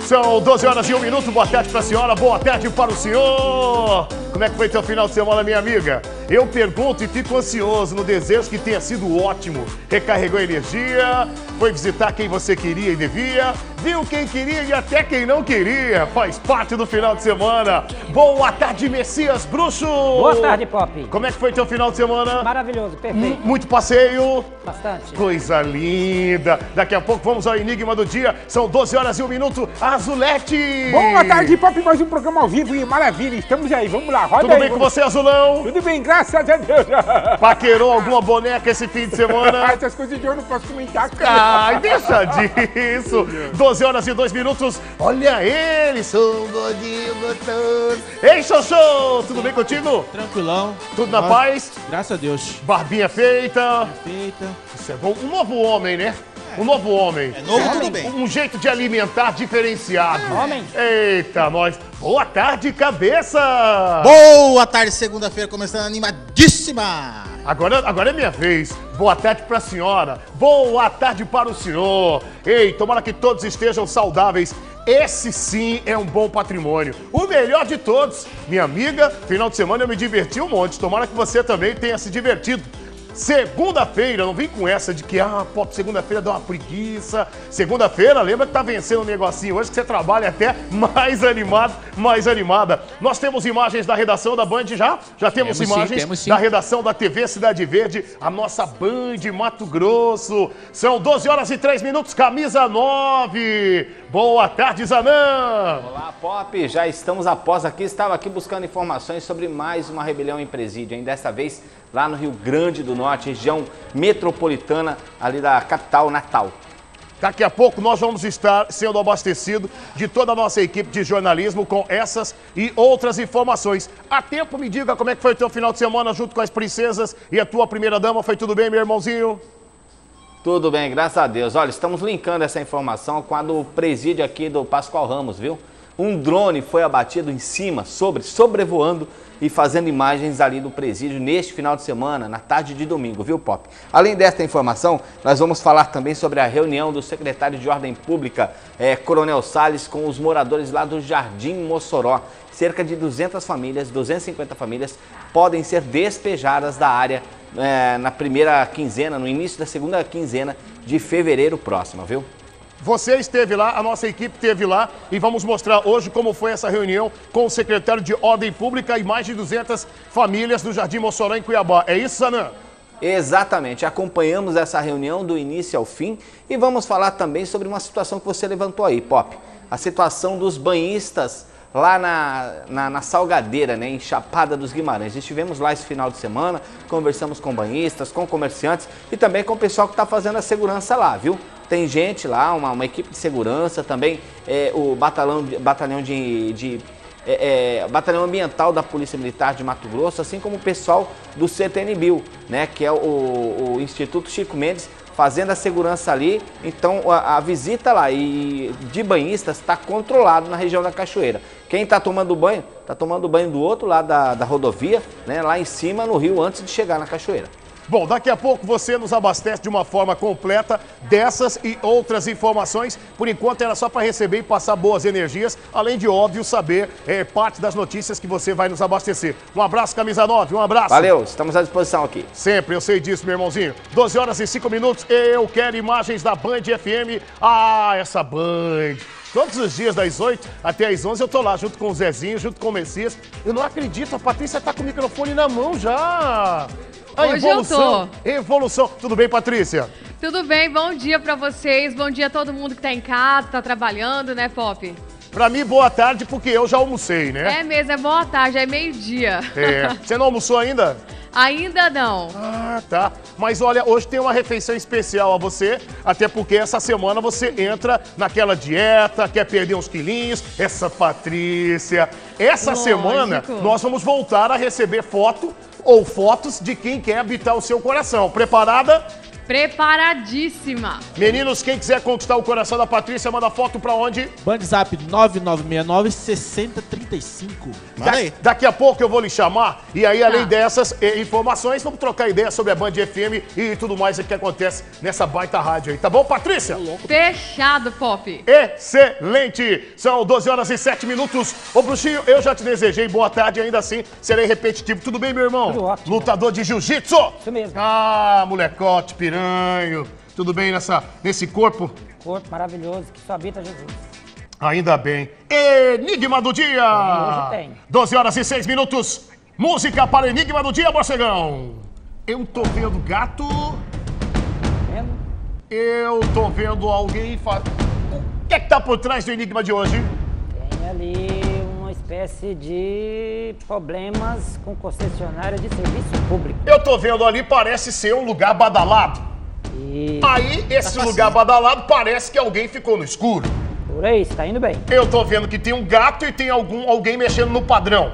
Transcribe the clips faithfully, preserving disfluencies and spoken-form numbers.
São doze horas e um minuto, boa tarde para a senhora, boa tarde para o senhor. Como é que foi teu final de semana, minha amiga? Eu pergunto e fico ansioso no desejo que tenha sido ótimo. Recarregou energia, foi visitar quem você queria e devia, viu quem queria e até quem não queria. Faz parte do final de semana. Boa tarde, Messias Bruxo. Boa tarde, Pop. Como é que foi teu final de semana? Maravilhoso, perfeito. M muito passeio? Bastante. Coisa linda. Daqui a pouco vamos ao Enigma do Dia. São doze horas e um minuto. Azulete. Boa tarde, Pop. Mais um programa ao vivo e maravilha. Estamos aí, vamos lá. Roda Tudo aí, bem com vamos... você, Azulão? Tudo bem, graças a Deus. Paquerou alguma boneca esse fim de semana? Essas coisas de eu não posso comentar. Ai, deixa disso. doze horas e dois minutos. Olha ele, sou gordinho gostoso. Ei, Xoxô, tudo bem contigo? Tranquilão. Tudo na Mas, paz? Graças a Deus. Barbinha feita. Feita. Isso é bom. Um novo homem, né? Um novo homem. É novo, tudo bem. Um jeito de alimentar diferenciado. Homem. Eita, nós. Boa tarde, cabeça. Boa tarde, segunda-feira, começando animadíssima. Agora, agora é minha vez. Boa tarde para a senhora. Boa tarde para o senhor. Ei, tomara que todos estejam saudáveis. Esse sim é um bom patrimônio. O melhor de todos. Minha amiga, final de semana eu me diverti um monte. Tomara que você também tenha se divertido. Segunda-feira, não vem com essa de que, ah, Pop, segunda-feira dá uma preguiça. Segunda-feira, lembra que tá vencendo um negocinho hoje que você trabalha até mais animado, mais animada. Nós temos imagens da redação da Band já? Já temos, temos imagens sim, temos sim. da redação da T V Cidade Verde, a nossa Band Mato Grosso. São doze horas e três minutos, camisa nove. Boa tarde, Zanã. Olá, Pop. Já estamos após aqui. Estava aqui buscando informações sobre mais uma rebelião em presídio, hein? Desta vez lá no Rio Grande do Norte, região metropolitana ali da capital, Natal. Daqui a pouco nós vamos estar sendo abastecidos de toda a nossa equipe de jornalismo com essas e outras informações. Há tempo, me diga como é que foi o teu final de semana junto com as princesas e a tua primeira dama. Foi tudo bem, meu irmãozinho? Tudo bem, graças a Deus. Olha, estamos linkando essa informação com a do presídio aqui do Pascoal Ramos, viu? Um drone foi abatido em cima, sobre, sobrevoando e fazendo imagens ali do presídio neste final de semana, na tarde de domingo, viu, Pop? Além desta informação, nós vamos falar também sobre a reunião do secretário de Ordem Pública, é, Coronel Salles, com os moradores lá do Jardim Mossoró. Cerca de duzentas famílias, duzentas e cinquenta famílias, podem ser despejadas da área é, na primeira quinzena, no início da segunda quinzena de fevereiro próximo, viu? Você esteve lá, a nossa equipe esteve lá e vamos mostrar hoje como foi essa reunião com o secretário de Ordem Pública e mais de duzentas famílias do Jardim Mossoró em Cuiabá. É isso, Sanã? Exatamente. Acompanhamos essa reunião do início ao fim e vamos falar também sobre uma situação que você levantou aí, Pop. A situação dos banhistas lá na, na, na Salgadeira, né, em Chapada dos Guimarães. Estivemos lá esse final de semana, conversamos com banhistas, com comerciantes e também com o pessoal que está fazendo a segurança lá, viu? Tem gente lá, uma, uma equipe de segurança, também é, o batalhão, batalhão de... de é, é, batalhão ambiental da Polícia Militar de Mato Grosso, assim como o pessoal do C T N Bill, né, que é o, o Instituto Chico Mendes, fazendo a segurança ali. Então a, a visita lá e de banhistas está controlado na região da Cachoeira. Quem está tomando banho, está tomando banho do outro lado da, da rodovia, né, lá em cima no rio, antes de chegar na Cachoeira. Bom, daqui a pouco você nos abastece de uma forma completa dessas e outras informações. Por enquanto era só para receber e passar boas energias, além de, óbvio, saber é, parte das notícias que você vai nos abastecer. Um abraço, camisa nove, um abraço. Valeu, estamos à disposição aqui. Sempre, eu sei disso, meu irmãozinho. doze horas e cinco minutos, eu quero imagens da Band F M. Ah, essa Band. Todos os dias, das oito até as onze, eu tô lá, junto com o Zezinho, junto com o Messias. Eu não acredito, a Patrícia tá com o microfone na mão já. A Hoje evolução, eu tô. Evolução. Tudo bem, Patrícia? Tudo bem, bom dia pra vocês, bom dia a todo mundo que tá em casa, tá trabalhando, né, Pop? Pra mim, boa tarde, porque eu já almocei, né? É mesmo, é boa tarde, é meio-dia. É. Você não almoçou ainda? Ainda não. Ah, tá. Mas olha, hoje tem uma refeição especial a você, até porque essa semana você entra naquela dieta, quer perder uns quilinhos. Essa Patrícia. Essa Lógico. semana nós vamos voltar a receber foto ou fotos de quem quer habitar o seu coração. Preparada? preparadíssima. Meninos, quem quiser conquistar o coração da Patrícia, manda foto pra onde? Bandzap nove nove seis nove, seis zero três cinco. Manda Da- aí. Daqui a pouco eu vou lhe chamar e aí, além Tá. dessas eh, informações, vamos trocar ideia sobre a Band F M e tudo mais que acontece nessa baita rádio aí, tá bom, Patrícia? Fechado, Pop. Excelente! São doze horas e sete minutos. Ô, Bruxinho, eu já te desejei boa tarde, ainda assim serei repetitivo. Tudo bem, meu irmão? Tudo ótimo. Lutador de jiu-jitsu? Isso mesmo. Ah, molecote, piranho. Tudo bem nessa, nesse corpo? Corpo maravilhoso que só habita Jesus. Ainda bem. Enigma do dia! hoje tem. doze horas e seis minutos. Música para o Enigma do dia, morcegão. Eu tô vendo gato. Vendo? Eu tô vendo alguém fa... O que é que tá por trás do Enigma de hoje? Tem ali uma espécie de problemas com concessionária de serviço público. Eu tô vendo ali, parece ser um lugar badalado. E Aí, esse lugar badalado parece que alguém ficou no escuro. por aí, está indo bem. Eu tô vendo que tem um gato e tem algum, alguém mexendo no padrão.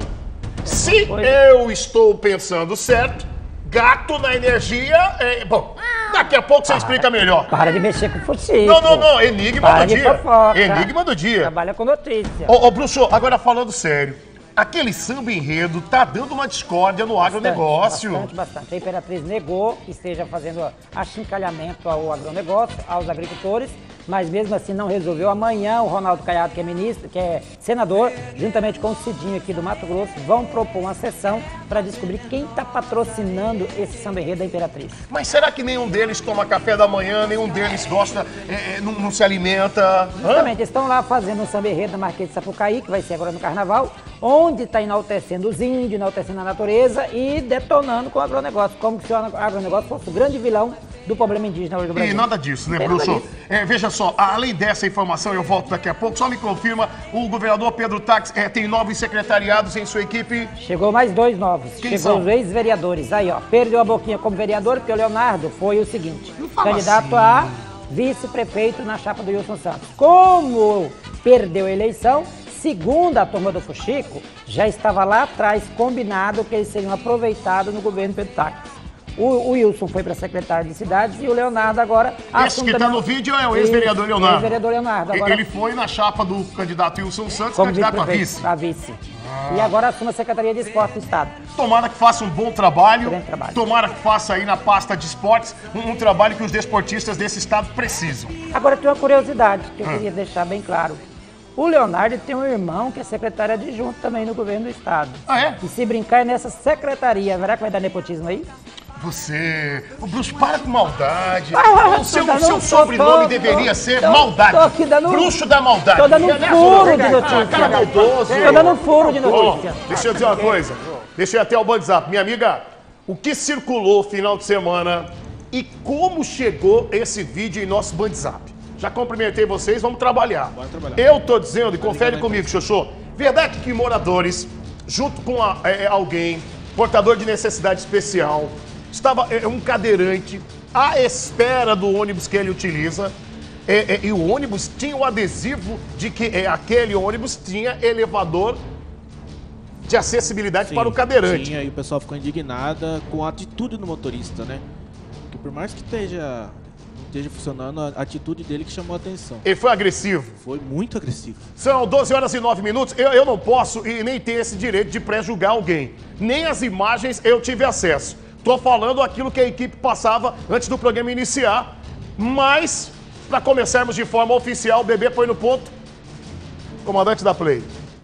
Se Pois eu estou pensando certo, gato na energia é... Bom, daqui a pouco você explica melhor. Para de mexer com o fuxico. Não, não, não. Enigma Para do de dia. fofoca. Enigma do dia. Trabalha com notícia. Ô, ô, Bruxo, agora falando sério. Aquele samba enredo tá dando uma discórdia no agronegócio. Bastante, bastante. A Imperatriz negou que esteja fazendo achincalhamento ao agronegócio, aos agricultores, mas mesmo assim não resolveu. Amanhã o Ronaldo Caiado, que é ministro, que é senador, juntamente com o Cidinho aqui do Mato Grosso, vão propor uma sessão para descobrir quem está patrocinando esse samba enredo da Imperatriz. Mas será que nenhum deles toma café da manhã, nenhum deles gosta, é, é, não, não se alimenta? Hã? Justamente, eles estão lá fazendo um samba enredo na Marquês de Sapucaí, que vai ser agora no Carnaval, onde está enaltecendo os índios, enaltecendo a natureza e detonando com o agronegócio, como se o agronegócio fosse o grande vilão do problema indígena hoje do Brasil. E nada disso, né, Não tem nada Bruxo? disso. É, veja só, além dessa informação, eu volto daqui a pouco, só me confirma, o governador Pedro Tax é, tem novos secretariados em sua equipe. Chegou mais dois novos. Quem Chegou são? os ex-vereadores. Aí, ó, perdeu a boquinha como vereador, porque o Leonardo foi o seguinte, fala candidato assim. a vice-prefeito na chapa do Wilson Santos. Como perdeu a eleição, segundo a turma do Fuxico, já estava lá atrás combinado que eles seriam aproveitados no governo Pedro Tax. O, o Wilson foi para secretário de cidades e o Leonardo agora... Esse assume que tá também- no vídeo é o ex-vereador Isso, Leonardo. Ex-vereador Leonardo. Agora, Ele foi na chapa do candidato Wilson Santos, como candidato a vice-prefeito, vice. a vice. E agora assume a Secretaria de Esporte do Estado. Tomara que faça um bom trabalho. Grande trabalho. Tomara que faça aí na pasta de esportes um, um trabalho que os desportistas desse estado precisam. Agora tem uma curiosidade que eu queria deixar bem claro. O Leonardo tem um irmão que é secretário adjunto também no governo do estado. Ah, é? E se brincar é nessa secretaria, verá que vai dar nepotismo aí? Você... O Bruxo, para com maldade. Ah, o seu, tô dando seu um- sobrenome tô- deveria tô- ser tô- maldade. tô aqui dando um- Bruxo da maldade. Tô dando um É, né, furo Zô? de notícia. Ah, cara maldoso. Tô dando um furo de Ó, notícia. deixa eu dizer uma coisa. Deixa eu ir até o WhatsApp. Minha amiga, o que circulou final de semana e como chegou esse vídeo em nosso WhatsApp? Já cumprimentei vocês, vamos trabalhar. trabalhar. Eu tô dizendo, e confere comigo, Xoxô, verdade que moradores, junto com a- é, alguém, portador de necessidade especial, estava é, um cadeirante à espera do ônibus que ele utiliza, é, é, e o ônibus tinha o adesivo de que é, aquele ônibus tinha elevador de acessibilidade Sim, para o cadeirante. Tinha, e o pessoal ficou indignada com a atitude do motorista, né? Porque por mais que esteja, não esteja funcionando, a atitude dele que chamou a atenção. Ele foi agressivo. Foi muito agressivo. São doze horas e nove minutos. Eu, eu não posso e nem tenho esse direito de pré-julgar alguém. Nem as imagens eu tive acesso. Tô falando aquilo que a equipe passava antes do programa iniciar. Mas, para começarmos de forma oficial, o bebê põe no ponto. Comandante da Play.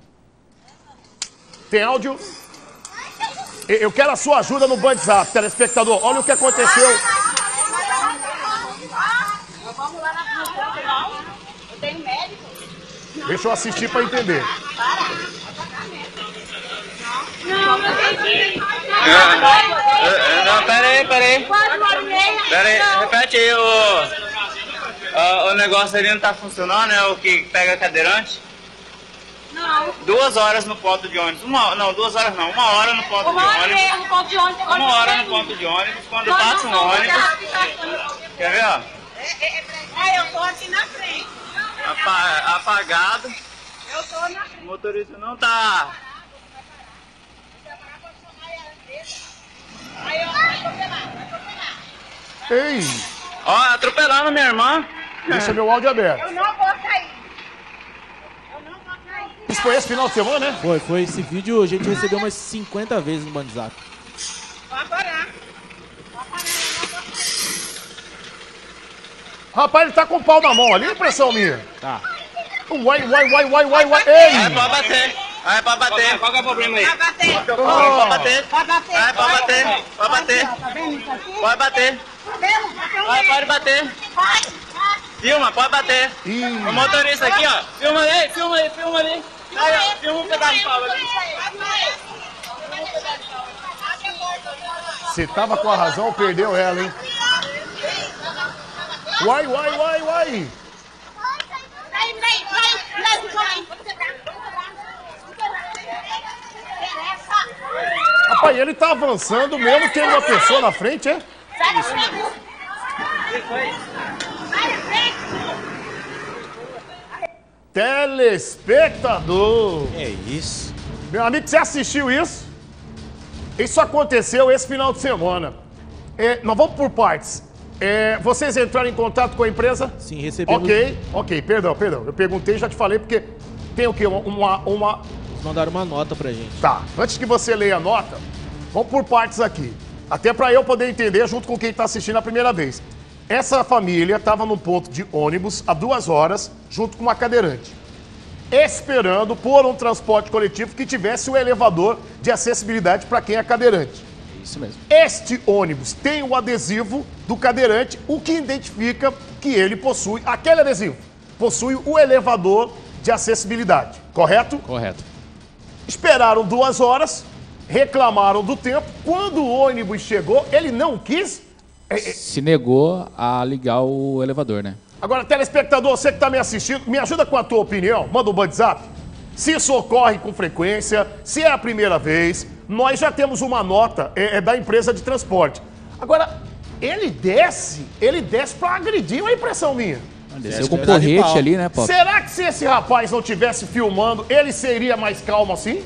Tem áudio? Eu eu quero a sua ajuda no WhatsApp, telespectador. Olha o que aconteceu. Vamos lá na frente. Eu tenho médico. Deixa eu assistir para entender. Não, eu tenho que... Não, pera aí, pera aí. Quase uma hora e meia. Pera aí, repete aí, o, o, o negócio ali não tá funcionando, é o que pega cadeirante? Não. Duas horas no ponto de ônibus. Uma, não, duas horas não, uma hora no ponto Uma de hora e meia ônibus. no ponto de ônibus. Uma hora no ponto de ônibus, quando passa um ônibus. Quer ver, ó? É, eu tô aqui na frente. Apa- apagado. Eu tô na frente. O motorista não tá. Aí, ó, vai atropelar, vai atropelar. Ei! Ó, atropelando minha irmã. Deixa meu áudio aberto. Eu não vou sair. Eu não vou sair. Isso foi esse final de semana, né? Foi, foi. Esse vídeo a gente recebeu umas cinquenta vezes no WhatsApp. Vou parar. Rapaz, ele tá com o pau na mão ali, impressão minha. Tá. Uai, uai, uai, uai, uai, uai. Ei! Aí pode bater. Aí pode bater. Qual que é o problema aí? Vai bater. Pode bater. Vai bater. Aí pode bater. Pode bater. Tá vendo isso aqui? Pode bater. Tá vendo? Bateu Aí nele. pode bater. Vai. Vai. Filma, pode bater. Ih. O motorista aqui, ó. Filma ali, filma ali, filma ali. Aí, ó. Filma um pedaço de pau ali. Você tava com a razão, perdeu ela, hein? Uai, uai, uai, uai. Vai, vai, vai. Vai, vai. Rapaz, ele tá avançando mesmo tendo uma pessoa na frente, é? Sai da frente. Sai da frente. Telespectador. É isso. Meu amigo, você assistiu isso? Isso aconteceu esse final de semana. É, nós vamos por partes. É, vocês entraram em contato com a empresa? Sim, recebemos. Ok, ok, perdão, perdão. Eu perguntei e já te falei porque tem o quê? Uma, uma, uma... Eles mandaram uma nota pra gente. Tá, antes que você leia a nota, vamos por partes aqui. Até para eu poder entender junto com quem está assistindo a primeira vez. Essa família estava num ponto de ônibus há duas horas, junto com uma cadeirante, esperando por um transporte coletivo que tivesse o elevador de acessibilidade para quem é cadeirante. Isso mesmo. Este ônibus tem o adesivo do cadeirante, o que identifica que ele possui, aquele adesivo, possui o elevador de acessibilidade, correto? Correto. Esperaram duas horas, reclamaram do tempo. Quando o ônibus chegou, ele não quis. Se negou a ligar o elevador, né? Agora, telespectador, você que está me assistindo, me ajuda com a tua opinião. Manda um WhatsApp. Se isso ocorre com frequência, se é a primeira vez, nós já temos uma nota é, é da empresa de transporte. Agora, ele desce, ele desce para agredir, uma impressão minha. Desceu com o porrete ali, né, Paulo? Será que se esse rapaz não estivesse filmando, ele seria mais calmo assim?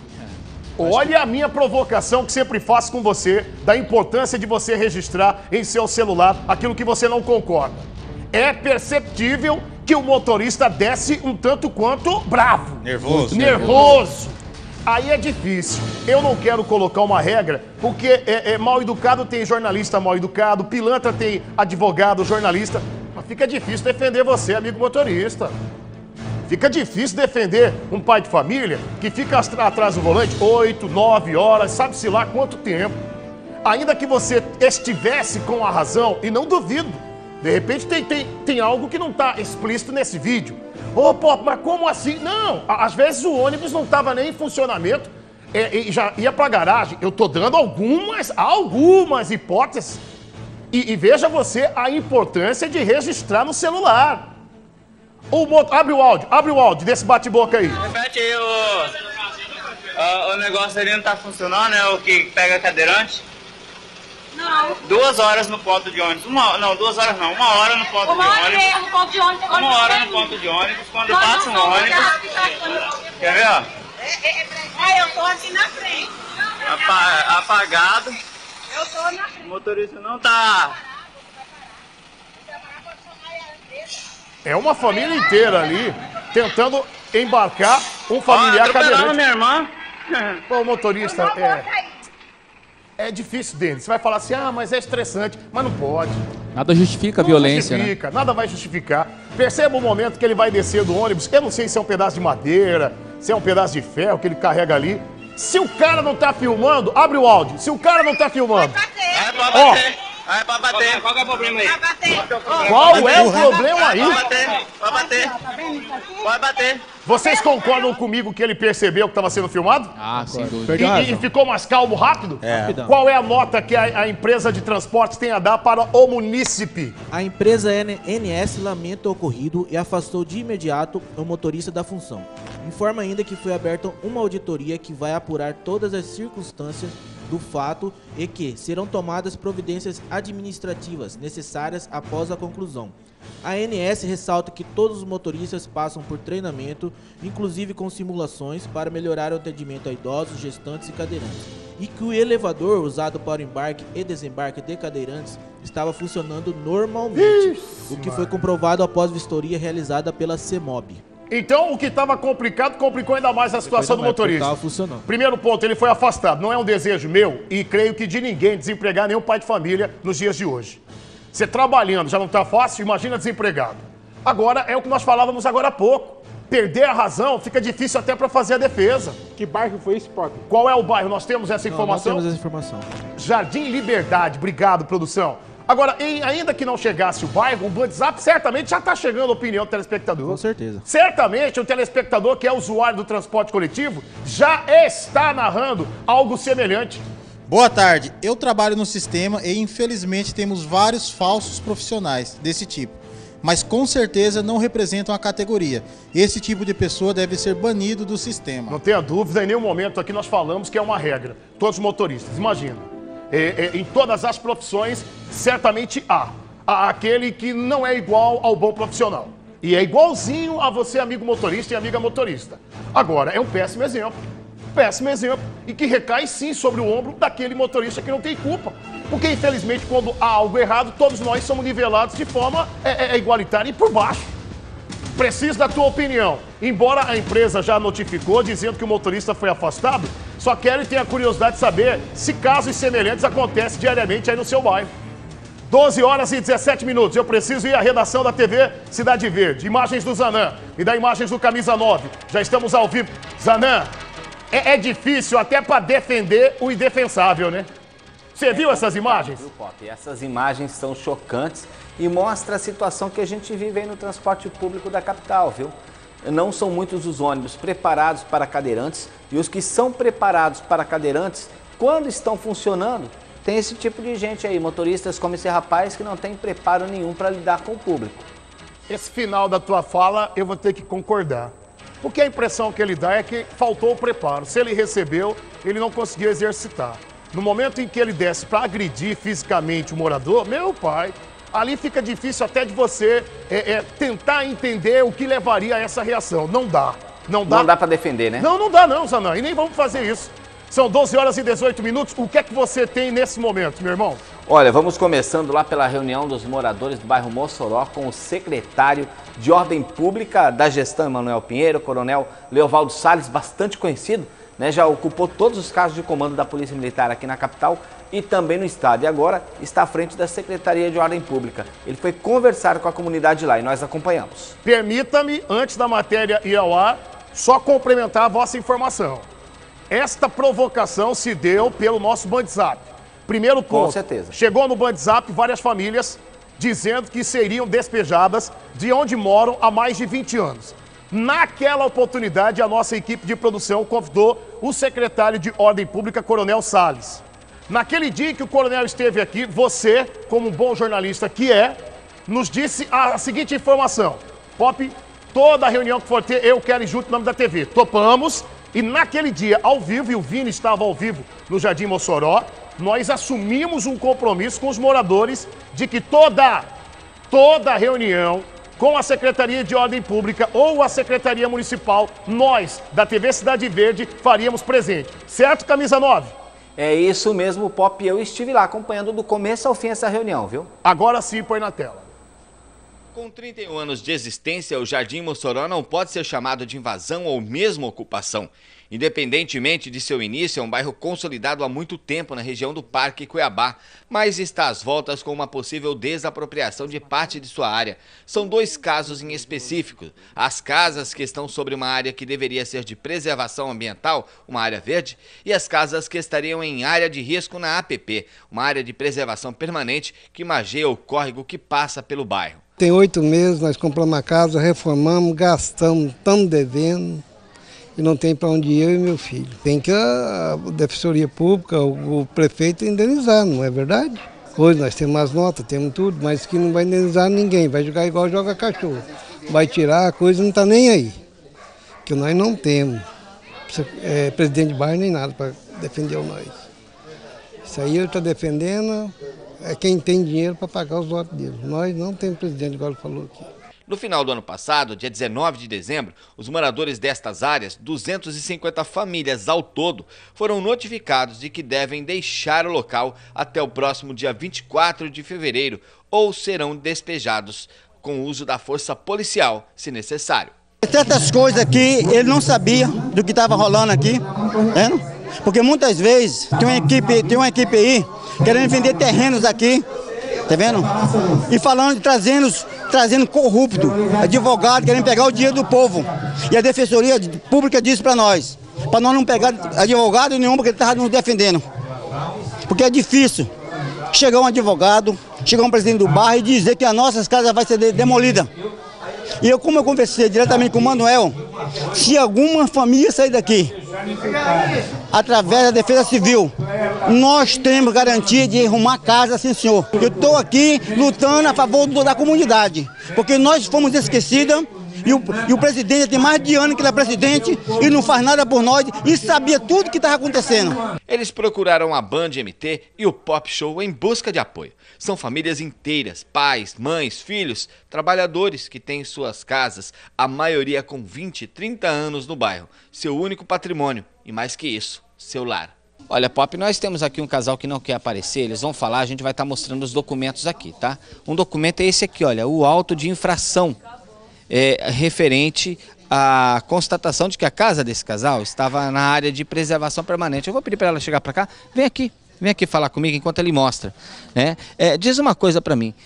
Olha a minha provocação que sempre faço com você, da importância de você registrar em seu celular aquilo que você não concorda. É perceptível que o motorista desce um tanto quanto bravo. Nervoso. Nervoso. Aí é difícil. Eu não quero colocar uma regra, porque é, é mal educado tem jornalista mal educado, pilantra tem advogado, jornalista. Mas fica difícil defender você, amigo motorista. Fica difícil defender um pai de família que fica atrás do volante oito, nove horas, sabe-se lá quanto tempo. Ainda que você estivesse com a razão, e não duvido, de repente tem, tem, tem algo que não está explícito nesse vídeo. Ô, oh, pô, mas como assim? Não, às vezes o ônibus não estava nem em funcionamento é, e já ia para a garagem. Eu tô dando algumas, algumas hipóteses. E, e veja você a importância de registrar no celular. O moto... Abre o áudio, abre o áudio desse bate-boca aí. Repete aí, o, o, o negócio ali não tá funcionando, né? O que pega cadeirante? Não. Duas horas no ponto de ônibus. Uma, não, duas horas não. Uma hora no ponto Uma de hora e ônibus. meia no ponto de ônibus. Uma hora no ponto de ônibus. Quando passa no ônibus. Quer ver, ó? É, eu tô aqui na frente. Apa- apagado. Eu tô na frente. O motorista não tá. É uma família inteira ali tentando embarcar um familiar Ó, cadeirante. atropelando minha irmã. Pô, motorista, é... É difícil, Denis. Você vai falar assim, ah, mas é estressante. Mas não pode. Nada justifica a Não violência, justifica, nada vai justificar. Perceba o momento que ele vai descer do ônibus. Eu não sei se é um pedaço de madeira, se é um pedaço de ferro que ele carrega ali. Se o cara não tá filmando, abre o áudio. Se o cara não tá filmando... Aí pode Ó. bater. Aí pode bater. Qual que é o problema aí? Qual é o problema aí? Pode bater. Pode bater. Pode bater. Vocês concordam comigo que ele percebeu que estava sendo filmado? Ah, sem dúvida. E, Perdeu a e- e razão. ficou mais calmo rápido? É. Rapidão. Qual é a nota que a, a empresa de transportes tem a dar para o munícipe? A empresa N S lamenta o ocorrido e afastou de imediato o motorista da função. Informa ainda que foi aberta uma auditoria que vai apurar todas as circunstâncias do fato e que serão tomadas providências administrativas necessárias após a conclusão. A A N S ressalta que todos os motoristas passam por treinamento, inclusive com simulações, para melhorar o atendimento a idosos, gestantes e cadeirantes, e que o elevador usado para o embarque e desembarque de cadeirantes estava funcionando normalmente, Ixi, o que mano. foi comprovado após vistoria realizada pela CEMOB. Então, o que estava complicado, complicou ainda mais a situação do motorista. Estava funcionando. Primeiro ponto, ele foi afastado. Não é um desejo meu e creio que de ninguém desempregar nenhum pai de família nos dias de hoje. Você trabalhando já não está fácil, imagina desempregado. Agora, é o que nós falávamos agora há pouco. Perder a razão fica difícil até para fazer a defesa. Que bairro foi esse, Pop? Qual é o bairro? Nós temos essa informação? Não, nós temos essa informação. Jardim Liberdade. Obrigado, produção. Agora, em, ainda que não chegasse o bairro, o WhatsApp certamente já está chegando a opinião do telespectador. Com certeza. Certamente o telespectador que é usuário do transporte coletivo já está narrando algo semelhante. Boa tarde, eu trabalho no sistema e infelizmente temos vários falsos profissionais desse tipo, mas com certeza não representam a categoria. Esse tipo de pessoa deve ser banido do sistema. Não tenha dúvida, em nenhum momento aqui nós falamos que é uma regra. Todos os motoristas, imagina. É, é, em todas as profissões, certamente há. Há aquele que não é igual ao bom profissional. E é igualzinho a você, amigo motorista e amiga motorista. Agora, é um péssimo exemplo. Péssimo exemplo. E que recai, sim, sobre o ombro daquele motorista que não tem culpa. Porque, infelizmente, quando há algo errado, todos nós somos nivelados de forma é, é, igualitária e por baixo. Preciso da tua opinião. Embora a empresa já notificou, dizendo que o motorista foi afastado, só quero e tenho a curiosidade de saber se casos semelhantes acontecem diariamente aí no seu bairro. doze horas e dezessete minutos. Eu preciso ir à redação da T V Cidade Verde. Imagens do Zanã. Me dá imagens do Camisa nove. Já estamos ao vivo. Zanã, é, é difícil até para defender o indefensável, né? Você é viu essas imagens? Viu, Pop? Essas imagens são chocantes e mostram a situação que a gente vive aí no transporte público da capital, viu? Não são muitos os ônibus preparados para cadeirantes e os que são preparados para cadeirantes, quando estão funcionando, tem esse tipo de gente aí, motoristas como esse rapaz que não tem preparo nenhum para lidar com o público. Esse final da tua fala eu vou ter que concordar. Porque a impressão que ele dá é que faltou o preparo. Se ele recebeu, ele não conseguiu exercitar. No momento em que ele desce para agredir fisicamente o morador, meu pai, ali fica difícil até de você é, é, tentar entender o que levaria a essa reação. Não dá. Não dá, não dá para defender, né? Não, não dá não, Zanã. E nem vamos fazer isso. São doze horas e dezoito minutos. O que é que você tem nesse momento, meu irmão? Olha, vamos começando lá pela reunião dos moradores do bairro Mossoró com o secretário de Ordem Pública da gestão Emanuel Pinheiro, coronel Leovaldo Salles, bastante conhecido, né? Já ocupou todos os cargos de comando da Polícia Militar aqui na capital e também no estado. E agora está à frente da Secretaria de Ordem Pública. Ele foi conversar com a comunidade lá e nós acompanhamos. Permita-me, antes da matéria ir ao ar, só complementar a vossa informação. Esta provocação se deu pelo nosso WhatsApp. Primeiro ponto. Com certeza. Chegou no WhatsApp várias famílias dizendo que seriam despejadas de onde moram há mais de vinte anos. Naquela oportunidade, a nossa equipe de produção convidou o secretário de Ordem Pública, Coronel Salles. Naquele dia que o coronel esteve aqui, você, como um bom jornalista que é, nos disse a seguinte informação. Pop, toda a reunião que for ter, eu quero ir junto no nome da T V. Topamos. E naquele dia, ao vivo, e o Vini estava ao vivo no Jardim Mossoró, nós assumimos um compromisso com os moradores de que toda, toda reunião com a Secretaria de Ordem Pública ou a Secretaria Municipal, nós, da T V Cidade Verde, faríamos presente. Certo, Camisa nove? É isso mesmo, Pop. Eu estive lá acompanhando do começo ao fim essa reunião, viu? Agora sim, põe na tela. Com trinta e um anos de existência, o Jardim Mossoró não pode ser chamado de invasão ou mesmo ocupação. Independentemente de seu início, é um bairro consolidado há muito tempo na região do Parque Cuiabá, mas está às voltas com uma possível desapropriação de parte de sua área. São dois casos em específico. As casas que estão sobre uma área que deveria ser de preservação ambiental, uma área verde, e as casas que estariam em área de risco na A P P, uma área de preservação permanente que margeia o córrego que passa pelo bairro. Tem oito meses, nós compramos uma casa, reformamos, gastamos, estamos devendo e não tem para onde ir eu e meu filho. Tem que a Defensoria Pública, o, o prefeito indenizar, não é verdade? Hoje nós temos as notas, temos tudo, mas que não vai indenizar ninguém, vai jogar igual joga cachorro. Vai tirar a coisa, não está nem aí. Que nós não temos é, presidente de bairro nem nada para defender o nós. Isso aí eu estou defendendo. É quem tem dinheiro para pagar os votos deles. Nós não temos presidente, igual ele falou aqui. No final do ano passado, dia dezenove de dezembro, os moradores destas áreas, duzentas e cinquenta famílias ao todo, foram notificados de que devem deixar o local até o próximo dia vinte e quatro de fevereiro ou serão despejados com o uso da força policial, se necessário. Certas coisas aqui, ele não sabia do que estava rolando aqui, né? Porque muitas vezes tem uma equipe, tem uma equipe aí querendo vender terrenos aqui, tá vendo? E falando, trazendo, trazendo corrupto, advogado querendo pegar o dinheiro do povo. E a Defensoria Pública disse para nós, para nós não pegar advogado nenhum, porque ele estava nos defendendo. Porque é difícil chegar um advogado, chegar um presidente do bairro e dizer que as nossas casas vai ser demolida. E eu, como eu conversei diretamente com o Manuel, se alguma família sair daqui, através da Defesa Civil, nós temos garantia de arrumar casa, sim senhor. Eu estou aqui lutando a favor da comunidade, porque nós fomos esquecidos e o, e o presidente tem mais de ano que ele é presidente e não faz nada por nós e sabia tudo que estava acontecendo. Eles procuraram a Band M T e o Pop Show em busca de apoio. São famílias inteiras, pais, mães, filhos, trabalhadores que têm suas casas, a maioria com vinte, trinta anos no bairro. Seu único patrimônio e, mais que isso, seu lar. Olha, Pop, nós temos aqui um casal que não quer aparecer, eles vão falar, a gente vai estar mostrando os documentos aqui, tá? Um documento é esse aqui, olha, o auto de infração é, referente à constatação de que a casa desse casal estava na área de preservação permanente. Eu vou pedir para ela chegar para cá, vem aqui. Vem aqui falar comigo enquanto ele mostra, né? É, diz uma coisa para mim,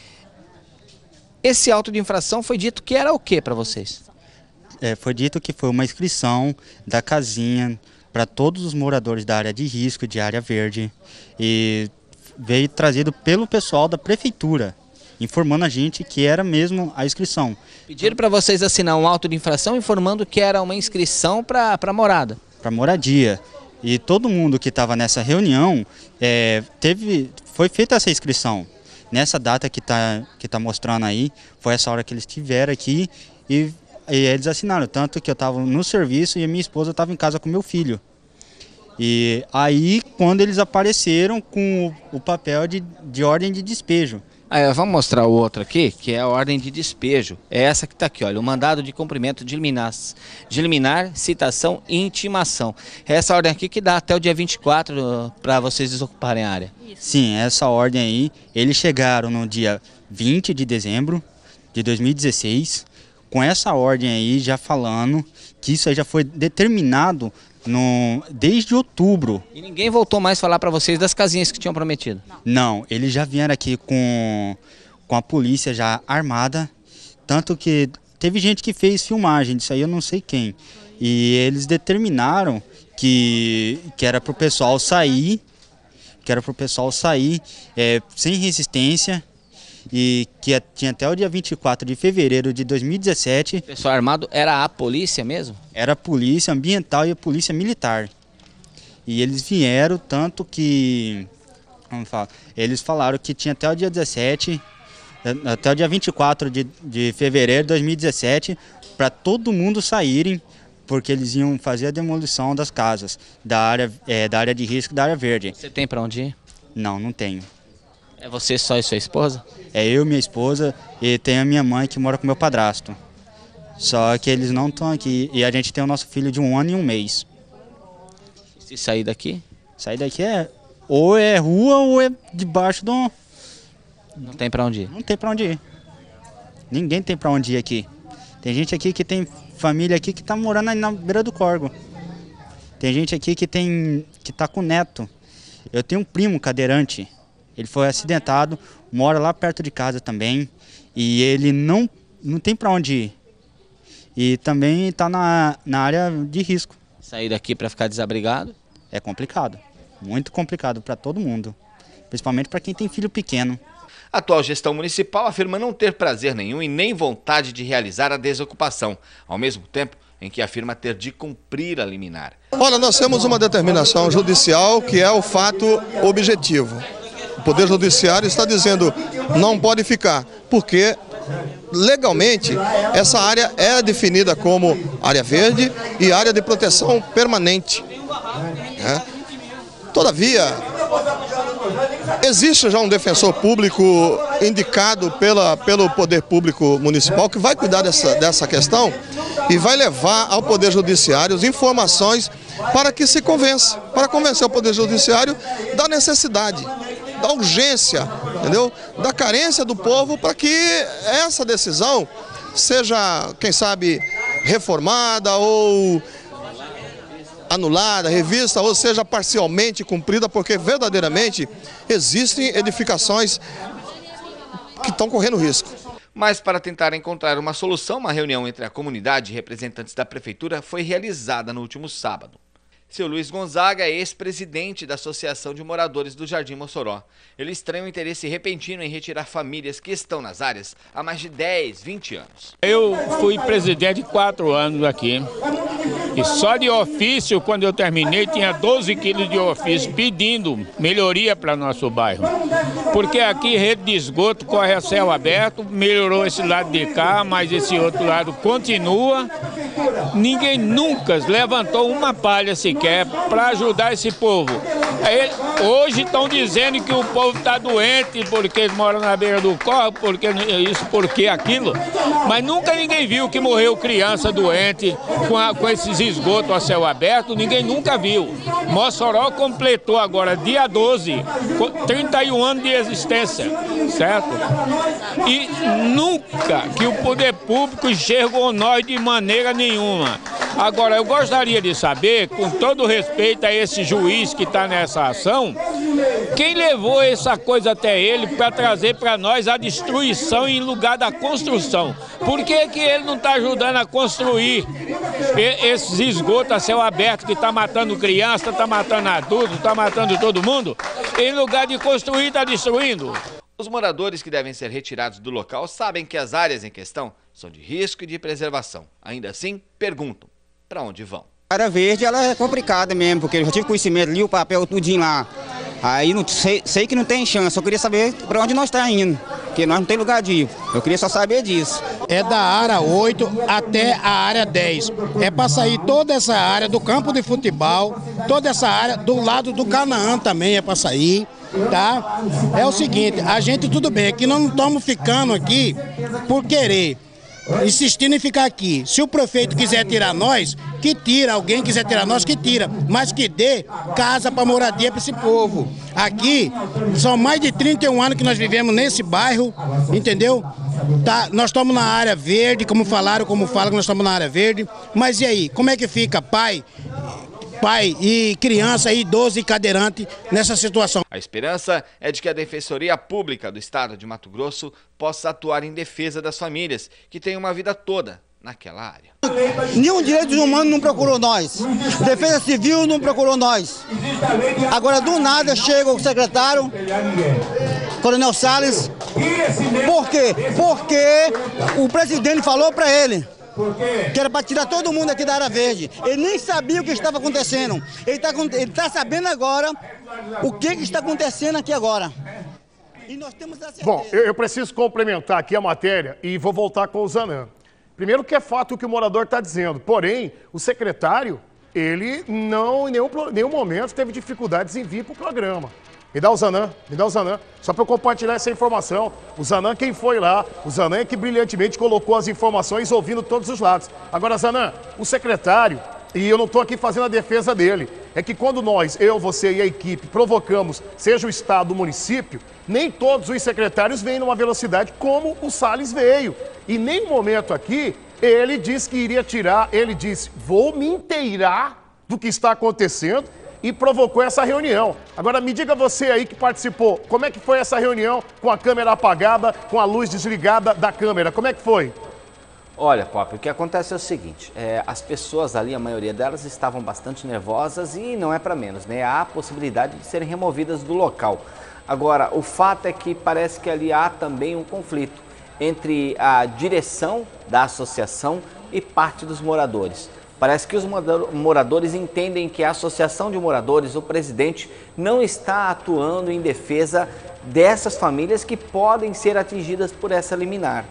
esse auto de infração foi dito que era o que para vocês? É, foi dito que foi uma inscrição da casinha para todos os moradores da área de risco, de área verde, e veio trazido pelo pessoal da prefeitura, informando a gente que era mesmo a inscrição. Pediram para vocês assinar um auto de infração informando que era uma inscrição para para morada? Para moradia. E todo mundo que estava nessa reunião, é, teve, foi feita essa inscrição. Nessa data que está que tá mostrando aí, foi essa hora que eles estiveram aqui e, e eles assinaram. Tanto que eu estava no serviço e a minha esposa estava em casa com meu filho. E aí, quando eles apareceram com o, o papel de, de ordem de despejo. Ah, vamos mostrar o outro aqui, que é a ordem de despejo. É essa que está aqui, olha, o mandado de cumprimento de liminar, de liminar, citação e intimação. É essa ordem aqui que dá até o dia vinte e quatro para vocês desocuparem a área. Sim, essa ordem aí, eles chegaram no dia vinte de dezembro de dois mil e dezesseis, com essa ordem aí já falando que isso aí já foi determinado no, desde outubro. E ninguém voltou mais a falar para vocês das casinhas que tinham prometido? Não, eles já vieram aqui com, com a polícia já armada, tanto que teve gente que fez filmagem disso aí, eu não sei quem. E eles determinaram que, que era para o pessoal sair, que era para o pessoal sair é, sem resistência, e que tinha até o dia vinte e quatro de fevereiro de dois mil e dezessete. O pessoal armado era a polícia mesmo? Era a polícia ambiental e a polícia militar. E eles vieram, tanto que, vamos falar, eles falaram que tinha até o dia dezessete, até o dia vinte e quatro de, de fevereiro de dois mil e dezessete, para todo mundo saírem, porque eles iam fazer a demolição das casas, da área, é, da área de risco, da área verde. Você tem para onde ir? Não, não tenho. É você só e sua esposa? É eu, minha esposa, e tem a minha mãe que mora com meu padrasto. Só que eles não estão aqui, e a gente tem o nosso filho de um ano e um mês. E se sair daqui? Sair daqui é ou é rua ou é debaixo do... Não tem pra onde ir? Não tem pra onde ir. Ninguém tem pra onde ir aqui. Tem gente aqui que tem família aqui que tá morando aí na beira do córrego. Tem gente aqui que tem que tá com neto. Eu tenho um primo cadeirante. Ele foi acidentado, mora lá perto de casa também, e ele não, não tem para onde ir. E também está na, na área de risco. Sair daqui para ficar desabrigado? É complicado, muito complicado para todo mundo, principalmente para quem tem filho pequeno. A atual gestão municipal afirma não ter prazer nenhum e nem vontade de realizar a desocupação, ao mesmo tempo em que afirma ter de cumprir a liminar. Olha, nós temos uma determinação judicial que é o fato objetivo. O Poder Judiciário está dizendo não pode ficar, porque legalmente essa área é definida como área verde e área de proteção permanente. É. Todavia, existe já um defensor público indicado pela, pelo Poder Público Municipal que vai cuidar dessa, dessa questão e vai levar ao Poder Judiciário as informações para que se convença, para convencer o Poder Judiciário da necessidade, da urgência, entendeu? Da carência do povo para que essa decisão seja, quem sabe, reformada ou anulada, revista, ou seja, parcialmente cumprida, porque verdadeiramente existem edificações que estão correndo risco. Mas para tentar encontrar uma solução, uma reunião entre a comunidade e representantes da prefeitura foi realizada no último sábado. Seu Luiz Gonzaga é ex-presidente da Associação de Moradores do Jardim Mossoró. Ele estranha o interesse repentino em retirar famílias que estão nas áreas há mais de dez, vinte anos. Eu fui presidente quatro anos aqui e só de ofício, quando eu terminei, tinha doze quilos de ofício pedindo melhoria para nosso bairro. Porque aqui rede de esgoto corre a céu aberto, melhorou esse lado de cá, mas esse outro lado continua. Ninguém nunca levantou uma palha sequer para ajudar esse povo. Aí, hoje estão dizendo que o povo está doente porque eles moram na beira do córrego, porque isso, porque aquilo. Mas nunca ninguém viu que morreu criança doente com, a, com esses esgotos a céu aberto, ninguém nunca viu. Mossoró completou agora, dia doze, trinta e um anos de existência, certo? E nunca que o poder público enxergou nós de maneira nenhuma. Agora, eu gostaria de saber, com todo respeito a esse juiz que está nessa ação, quem levou essa coisa até ele para trazer para nós a destruição em lugar da construção? Por que que ele não está ajudando a construir esses esgotos a céu aberto que está matando criança, está matando adultos, está matando todo mundo? Em lugar de construir, está destruindo. Os moradores que devem ser retirados do local sabem que as áreas em questão são de risco e de preservação. Ainda assim, perguntam para onde vão. A área verde ela é complicada mesmo, porque eu já tive conhecimento ali, o papel tudinho lá. Aí não sei, sei que não tem chance, eu queria saber para onde nós estamos indo, porque nós não tem lugar de ir. Eu queria só saber disso. É da área oito até a área dez. É para sair toda essa área do campo de futebol, toda essa área do lado do Canaã também é para sair. Tá? É o seguinte, a gente tudo bem, aqui nós não estamos ficando aqui por querer, insistindo em ficar aqui. Se o prefeito quiser tirar nós, que tira. Alguém quiser tirar nós, que tira. Mas que dê casa para moradia para esse povo. Aqui, são mais de trinta e um anos que nós vivemos nesse bairro, entendeu? Tá, nós estamos na área verde, como falaram, como falam que nós estamos na área verde. Mas e aí, como é que fica pai? Pai e criança, idoso e cadeirante nessa situação. A esperança é de que a Defensoria Pública do Estado de Mato Grosso possa atuar em defesa das famílias que têm uma vida toda naquela área. Nenhum direitos humanos não procurou nós. Defesa Civil não procurou nós. Agora, do nada, chega o secretário, Coronel Salles. Por quê? Porque o presidente falou para ele que era para tirar todo mundo aqui da área verde. Ele nem sabia o que estava acontecendo. Ele está ele tá sabendo agora o que, que está acontecendo aqui agora. E nós temos a certeza. Bom, eu, eu preciso complementar aqui a matéria e vou voltar com o Zanã. Primeiro que é fato o que o morador está dizendo, porém, o secretário, ele não em nenhum, nenhum momento teve dificuldades em vir para o programa. Me dá o Zanã, me dá o Zanã, só para eu compartilhar essa informação. O Zanã, quem foi lá, o Zanã é que brilhantemente colocou as informações ouvindo todos os lados. Agora, Zanã, o secretário, e eu não estou aqui fazendo a defesa dele, é que quando nós, eu, você e a equipe, provocamos, seja o estado, o município, nem todos os secretários vêm numa velocidade como o Salles veio. E nem um momento aqui, ele disse que iria tirar, ele disse, vou me inteirar do que está acontecendo, e provocou essa reunião. Agora, me diga você aí que participou, como é que foi essa reunião com a câmera apagada, com a luz desligada da câmera? Como é que foi? Olha, Pop, o que acontece é o seguinte, é, as pessoas ali, a maioria delas, estavam bastante nervosas e não é para menos, né? Há a possibilidade de serem removidas do local. Agora, o fato é que parece que ali há também um conflito entre a direção da associação e parte dos moradores. Parece que os moradores entendem que a Associação de Moradores, o presidente, não está atuando em defesa dessas famílias que podem ser atingidas por essa liminar.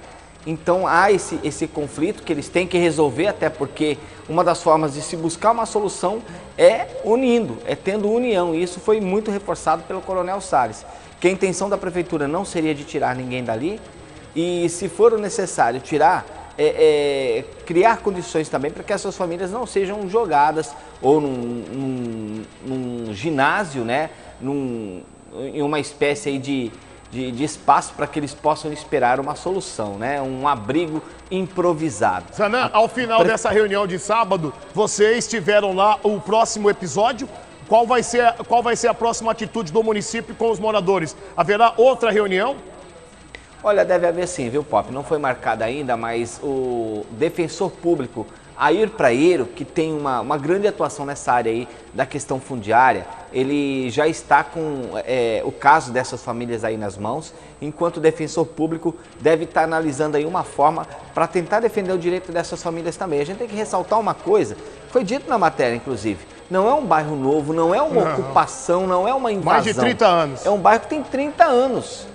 Então há esse, esse conflito que eles têm que resolver, até porque uma das formas de se buscar uma solução é unindo, é tendo união. E isso foi muito reforçado pelo Coronel Salles, que a intenção da prefeitura não seria de tirar ninguém dali e, se for necessário tirar, é, é, criar condições também para que essas famílias não sejam jogadas ou num, num, num ginásio, né, num, em uma espécie aí de... De, de espaço para que eles possam esperar uma solução, né? Um abrigo improvisado. Zanã, ao final Pre... dessa reunião de sábado, vocês tiveram lá o próximo episódio? Qual vai ser, qual vai ser a próxima atitude do município com os moradores? Haverá outra reunião? Olha, deve haver sim, viu, Pop? Não foi marcada ainda, mas o defensor público Air Praeiro, que tem uma, uma grande atuação nessa área aí da questão fundiária, ele já está com é, o caso dessas famílias aí nas mãos, enquanto o defensor público deve estar analisando aí uma forma para tentar defender o direito dessas famílias também. A gente tem que ressaltar uma coisa, foi dito na matéria, inclusive, não é um bairro novo, não é uma não. ocupação, não é uma invasão. Mais de trinta anos. É um bairro que tem trinta anos.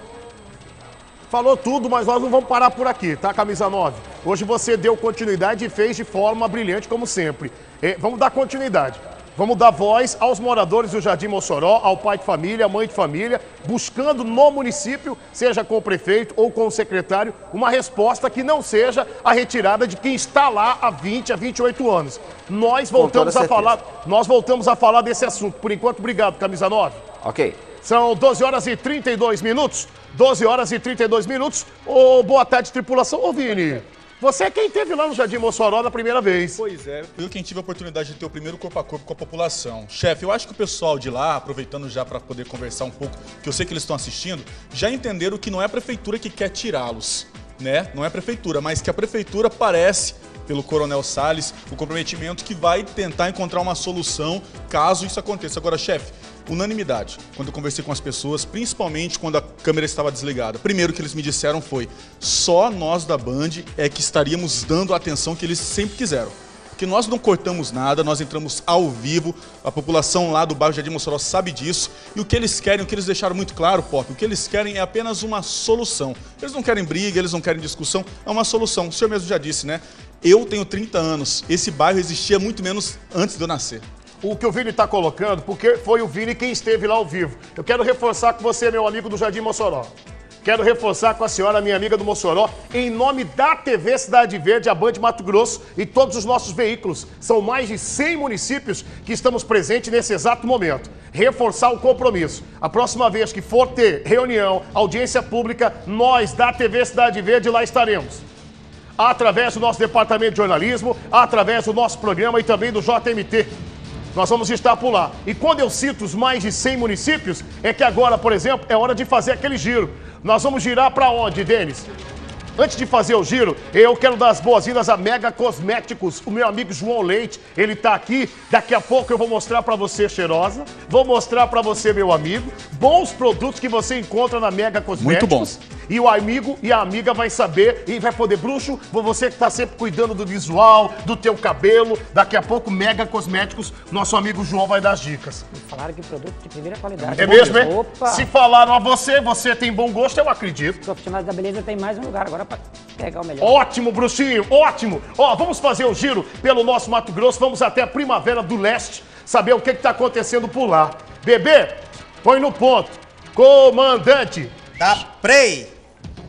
Falou tudo, mas nós não vamos parar por aqui, tá, camisa nove? Hoje você deu continuidade e fez de forma brilhante, como sempre. É, vamos dar continuidade. Vamos dar voz aos moradores do Jardim Mossoró, ao pai de família, à mãe de família, buscando no município, seja com o prefeito ou com o secretário, uma resposta que não seja a retirada de quem está lá há vinte, a vinte e oito anos. Nós voltamos a falar, nós voltamos a falar desse assunto. Por enquanto, obrigado, camisa nove. Ok. São doze horas e trinta e dois minutos. doze horas e trinta e dois minutos. Ô, boa tarde, tripulação. Ô, Vini, você é quem esteve lá no Jardim Mossoró da primeira vez. Pois é, eu quem tive a oportunidade de ter o primeiro corpo a corpo com a população. Chefe, eu acho que o pessoal de lá, aproveitando já para poder conversar um pouco, que eu sei que eles estão assistindo, já entenderam que não é a prefeitura que quer tirá-los, né? Não é a prefeitura, mas que a prefeitura parece, pelo Coronel Salles, o comprometimento que vai tentar encontrar uma solução caso isso aconteça. Agora, chefe, unanimidade, quando eu conversei com as pessoas, principalmente quando a câmera estava desligada. Primeiro que eles me disseram foi, só nós da Band é que estaríamos dando a atenção que eles sempre quiseram. Porque nós não cortamos nada, nós entramos ao vivo, a população lá do bairro Jardim Mossoró sabe disso, e o que eles querem, o que eles deixaram muito claro, Pop, o que eles querem é apenas uma solução. Eles não querem briga, eles não querem discussão, é uma solução. O senhor mesmo já disse, né? Eu tenho trinta anos, esse bairro existia muito menos antes de eu nascer. O que o Vini está colocando, porque foi o Vini quem esteve lá ao vivo. Eu quero reforçar com você, meu amigo do Jardim Mossoró. Quero reforçar com a senhora, minha amiga do Mossoró, em nome da T V Cidade Verde, a Band Mato Grosso e todos os nossos veículos. São mais de cem municípios que estamos presentes nesse exato momento. Reforçar o compromisso. A próxima vez que for ter reunião, audiência pública, nós da T V Cidade Verde lá estaremos. Através do nosso departamento de jornalismo, através do nosso programa e também do J M T. Nós vamos estar por lá. E quando eu cito os mais de cem municípios, é que agora, por exemplo, é hora de fazer aquele giro. Nós vamos girar para onde, Denis? Antes de fazer o giro, eu quero dar as boas-vindas a Mega Cosméticos, o meu amigo João Leite, ele tá aqui, daqui a pouco eu vou mostrar para você, cheirosa, vou mostrar para você, meu amigo, bons produtos que você encontra na Mega Cosméticos. Muito bom. E o amigo e a amiga vai saber e vai poder, bruxo, você que tá sempre cuidando do visual, do teu cabelo, daqui a pouco Mega Cosméticos, nosso amigo João vai dar as dicas. Falaram que produto de primeira qualidade. É mesmo, é? Opa. Se falaram a você, você tem bom gosto, eu acredito. Profissionais da beleza tem mais um lugar agora para pegar o melhor. Ótimo, bruxinho, ótimo. Ó, vamos fazer o giro pelo nosso Mato Grosso, vamos até a Primavera do Leste, saber o que que tá acontecendo por lá. Bebê, põe no ponto. Comandante. Da Prey.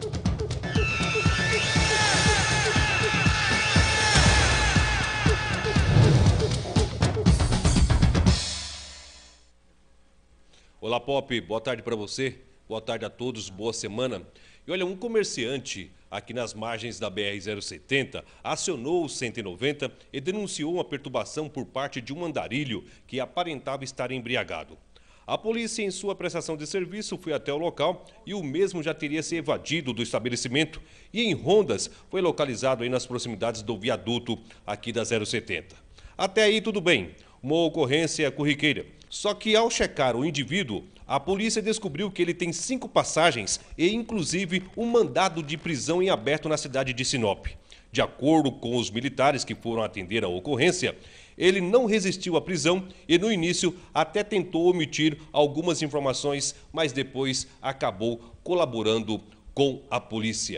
Olá, Pop, boa tarde para você, boa tarde a todos, boa semana. E olha, um comerciante aqui nas margens da B R zero setenta acionou o cento e noventa e denunciou uma perturbação por parte de um andarilho que aparentava estar embriagado. A polícia, em sua prestação de serviço, foi até o local e o mesmo já teria se evadido do estabelecimento e em rondas foi localizado aí nas proximidades do viaduto aqui da zero setenta. Até aí tudo bem, uma ocorrência corriqueira. Só que ao checar o indivíduo, a polícia descobriu que ele tem cinco passagens e inclusive um mandado de prisão em aberto na cidade de Sinop. De acordo com os militares que foram atender a ocorrência, ele não resistiu à prisão e no início até tentou omitir algumas informações, mas depois acabou colaborando com a polícia.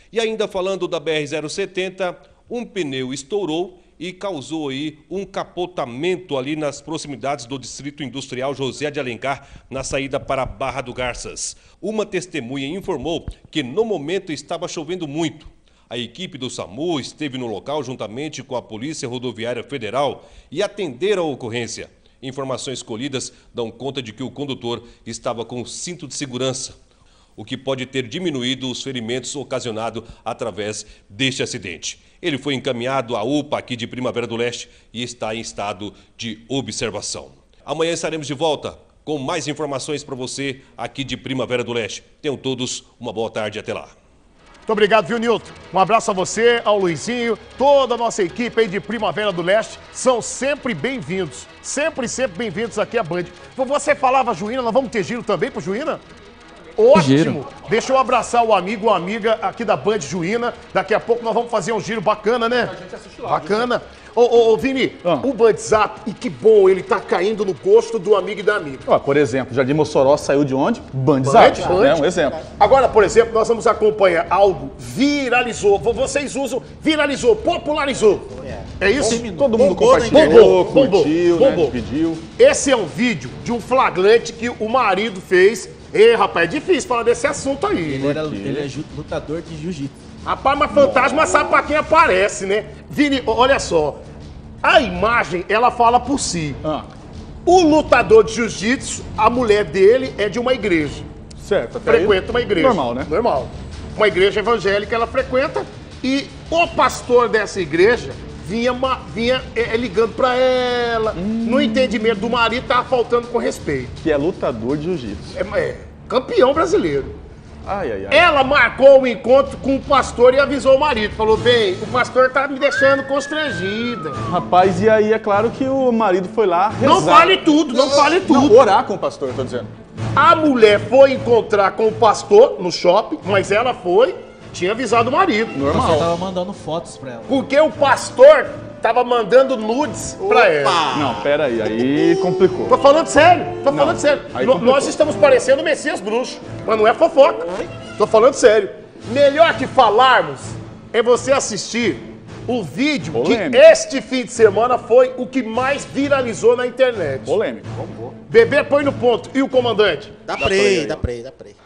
E ainda falando da B R zero setenta, um pneu estourou e causou aí um capotamento ali nas proximidades do Distrito Industrial José de Alencar, na saída para Barra do Garças. Uma testemunha informou que no momento estava chovendo muito. A equipe do SAMU esteve no local juntamente com a Polícia Rodoviária Federal e atenderam a ocorrência. Informações colhidas dão conta de que o condutor estava com cinto de segurança, o que pode ter diminuído os ferimentos ocasionados através deste acidente. Ele foi encaminhado à U P A aqui de Primavera do Leste e está em estado de observação. Amanhã estaremos de volta com mais informações para você aqui de Primavera do Leste. Tenham todos uma boa tarde e até lá. Muito obrigado, viu, Nilton? Um abraço a você, ao Luizinho, toda a nossa equipe aí de Primavera do Leste. São sempre bem-vindos. Sempre, sempre bem-vindos aqui à Band. Você falava Juína, nós vamos ter giro também pro Juína? Ótimo! Giro. Deixa eu abraçar o amigo ou amiga aqui da Band Juína. Daqui a pouco nós vamos fazer um giro bacana, né? A gente assiste lá. Bacana. Ô, ô, ô, Vini, ah. o Bandzap, e que bom, ele tá caindo no gosto do amigo e da amiga. Ó, por exemplo, Jardim Mossoró saiu de onde? Bandzap, Band, né? Um exemplo. Agora, por exemplo, nós vamos acompanhar algo viralizou. Vocês usam viralizou, popularizou. É, é isso? Sim, todo mundo compartilhou, curtiu, né? Dividiu. Esse é um vídeo de um flagrante que o marido fez. Ei, rapaz, é difícil falar desse assunto aí. Ele, era, ele é lutador de jiu-jitsu. Rapaz, mas fantasma sabe pra quem aparece, né? Vini, olha só. A imagem, ela fala por si. Ah. O lutador de jiu-jitsu, a mulher dele é de uma igreja. Certo. Até frequenta aí, uma igreja. Normal, né? Normal. Uma igreja evangélica ela frequenta e o pastor dessa igreja vinha, vinha é, ligando pra ela. Hum. No entendimento do marido, tava faltando com respeito. Que é lutador de jiu-jitsu. É, é campeão brasileiro. Ai, ai, ai. Ela marcou o encontro com o pastor e avisou o marido. Falou, bem, o pastor tá me deixando constrangida. Rapaz, e aí é claro que o marido foi lá rezar. Não fale tudo, não, não fale tudo. Não, orar com o pastor, eu tô dizendo. A mulher foi encontrar com o pastor no shopping, mas ela foi, tinha avisado o marido. Normal. Você tava mandando fotos pra ela. Porque o pastor tava mandando nudes Opa. pra ela. Não, pera aí, aí complicou. Tô falando sério, tô não, falando sério. Nós estamos parecendo o Messias Bruxo, mas não é fofoca. Tô falando sério. Melhor que falarmos é você assistir o vídeo Polêmico. que este fim de semana foi o que mais viralizou na internet. Polêmico, vamos ver. Bebê, põe no ponto. E o comandante? Dá play, dá play, dá play.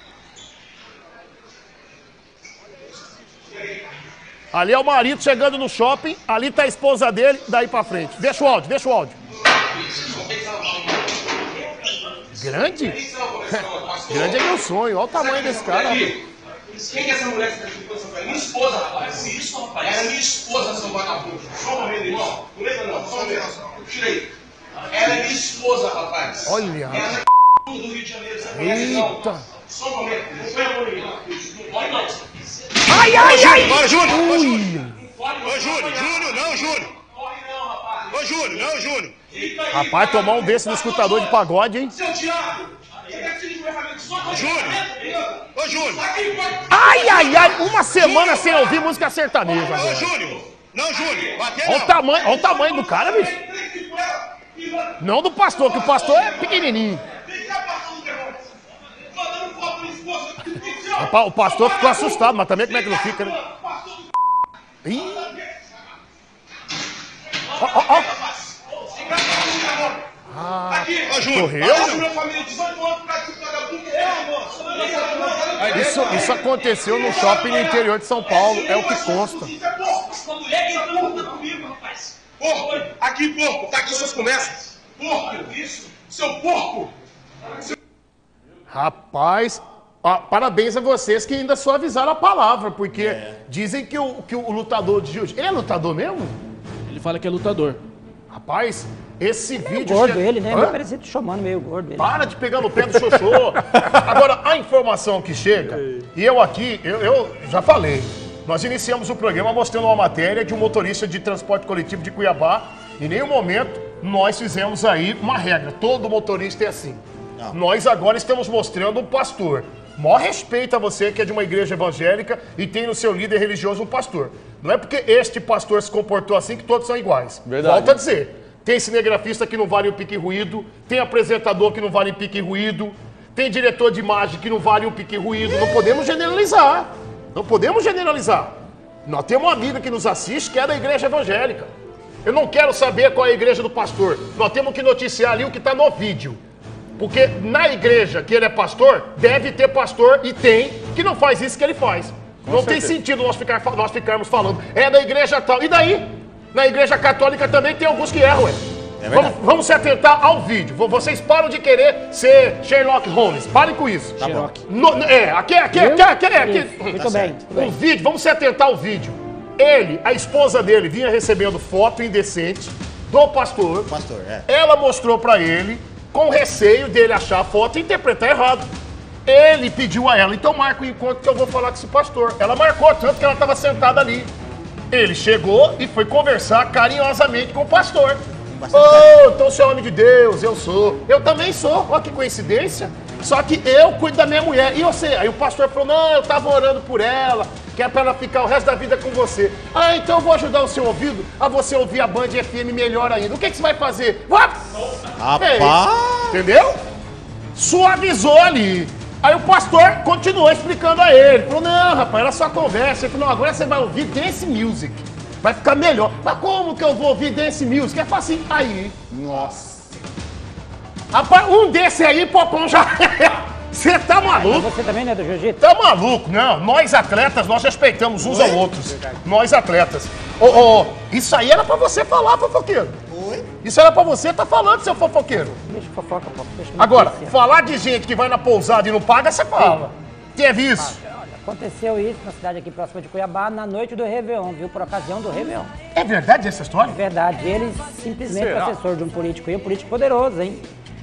Ali é o marido chegando no shopping, ali tá a esposa dele, daí pra frente. Deixa o áudio, deixa o áudio. Grande? Grande é meu sonho, olha o tamanho desse cara. Quem que é essa mulher que tá aqui? Minha esposa, rapaz. Isso, rapaz. Ela é minha esposa, seu vagabundo. Só um momento, irmão. Não lembra não, só um momento. Tirei. Ela é minha esposa, rapaz. Olha. Ela é do Rio de Janeiro, essa mulher Eita. Só um momento. Não foi a mulher. Não pode não. Ai, ai, ai! Bora, Júnior! Ô, Júnior! Ô, Júnior! Júnior, não, Júnior! Ô, Júnior, não, Júnior! Rapaz, tomar um desse no escutador de pagode, hein? Seu Thiago! Júnior! Ô, Júnior! Ai, ai, ai! Uma semana sem ouvir música sertaneja. Ô, Júnior! Não, Júnior! Olha o tamanho, olha o tamanho do cara, bicho! Não do pastor, que o pastor é pequenininho. Rapaz, o pastor ficou assustado, mas também como é que não fica, né? Ih! Ó, ó, ó! Ah, correu? Isso, isso aconteceu no shopping no interior de São Paulo, é o que consta. Porco! Aqui, porco! Tá aqui suas conversas! Porco! Isso! Seu porco! Rapaz... Ah, parabéns a vocês que ainda suavizaram a palavra, porque é. dizem que o, que o lutador de jiu-jitsu... Ele é lutador mesmo? Ele fala que é lutador. Rapaz, esse é vídeo... gordo che... ele, né? Meio parecido chamando meio gordo. Ele. Para de pegar no pé do xoxô. Agora, a informação que chega, e eu aqui, eu, eu já falei, nós iniciamos o programa mostrando uma matéria de um motorista de transporte coletivo de Cuiabá. Em nenhum momento nós fizemos aí uma regra. Todo motorista é assim. Não. Nós agora estamos mostrando um pastor. Maior respeito a você que é de uma igreja evangélica e tem no seu líder religioso um pastor. Não é porque este pastor se comportou assim que todos são iguais. Verdade. Volto a dizer, tem cinegrafista que não vale o pique ruído, tem apresentador que não vale pique ruído, tem diretor de imagem que não vale o pique ruído. Não podemos generalizar. Não podemos generalizar. Nós temos uma amiga que nos assiste que é da igreja evangélica. Eu não quero saber qual é a igreja do pastor. Nós temos que noticiar ali o que está no vídeo. Porque na igreja que ele é pastor, deve ter pastor, e tem, que não faz isso que ele faz. Com não certeza. Tem sentido nós, ficar, nós ficarmos falando, é da igreja tal. E daí? Na igreja católica também tem alguns que erram, ué. É vamos, vamos se atentar ao vídeo. Vocês param de querer ser Sherlock Holmes. Parem com isso. Tá Sherlock. No, é, aqui, aqui, aqui, aqui, aqui, aqui. Muito tá bem. O um vídeo, vamos se atentar ao vídeo. Ele, a esposa dele, vinha recebendo foto indecente do pastor. Pastor, é. Ela mostrou pra ele, com receio dele achar a foto e interpretar errado. Ele pediu a ela, então marca o encontro que eu vou falar com esse pastor. Ela marcou, tanto que ela estava sentada ali. Ele chegou e foi conversar carinhosamente com o pastor. Oh, então você é homem de Deus, eu sou. Eu também sou, olha que coincidência. Só que eu cuido da minha mulher. E você? Aí o pastor falou, não, eu tava orando por ela, que é pra ela ficar o resto da vida com você. Ah, então eu vou ajudar o seu ouvido a você ouvir a Band F M melhor ainda. O que, que você vai fazer? Rapaz! É, entendeu? Suavizou ali. Aí o pastor continuou explicando a ele. Falou, não, rapaz, era só conversa. Ele falou, não, agora você vai ouvir Dance Music. Vai ficar melhor. Mas como que eu vou ouvir Dance Music? É fácil. Aí. Nossa. Rapaz, um desse aí, Popão, já... Você tá maluco? Você também, né, do jiu-jitsu? Tá maluco? Não, nós atletas, nós respeitamos uns Oi? Aos outros. Nós atletas. Ô, ô, isso aí era pra você falar, fofoqueiro. Oi? Isso era pra você tá falando, seu fofoqueiro. Deixa fofoca, pô. Deixa Agora, falar de gente que vai na pousada e não paga, você fala. Teve isso? Olha, aconteceu isso na cidade aqui próxima de Cuiabá, na noite do Réveillon, viu? Por ocasião do Réveillon. É verdade essa história? É verdade. Ele simplesmente Será? assessor de um político, e um político poderoso, hein?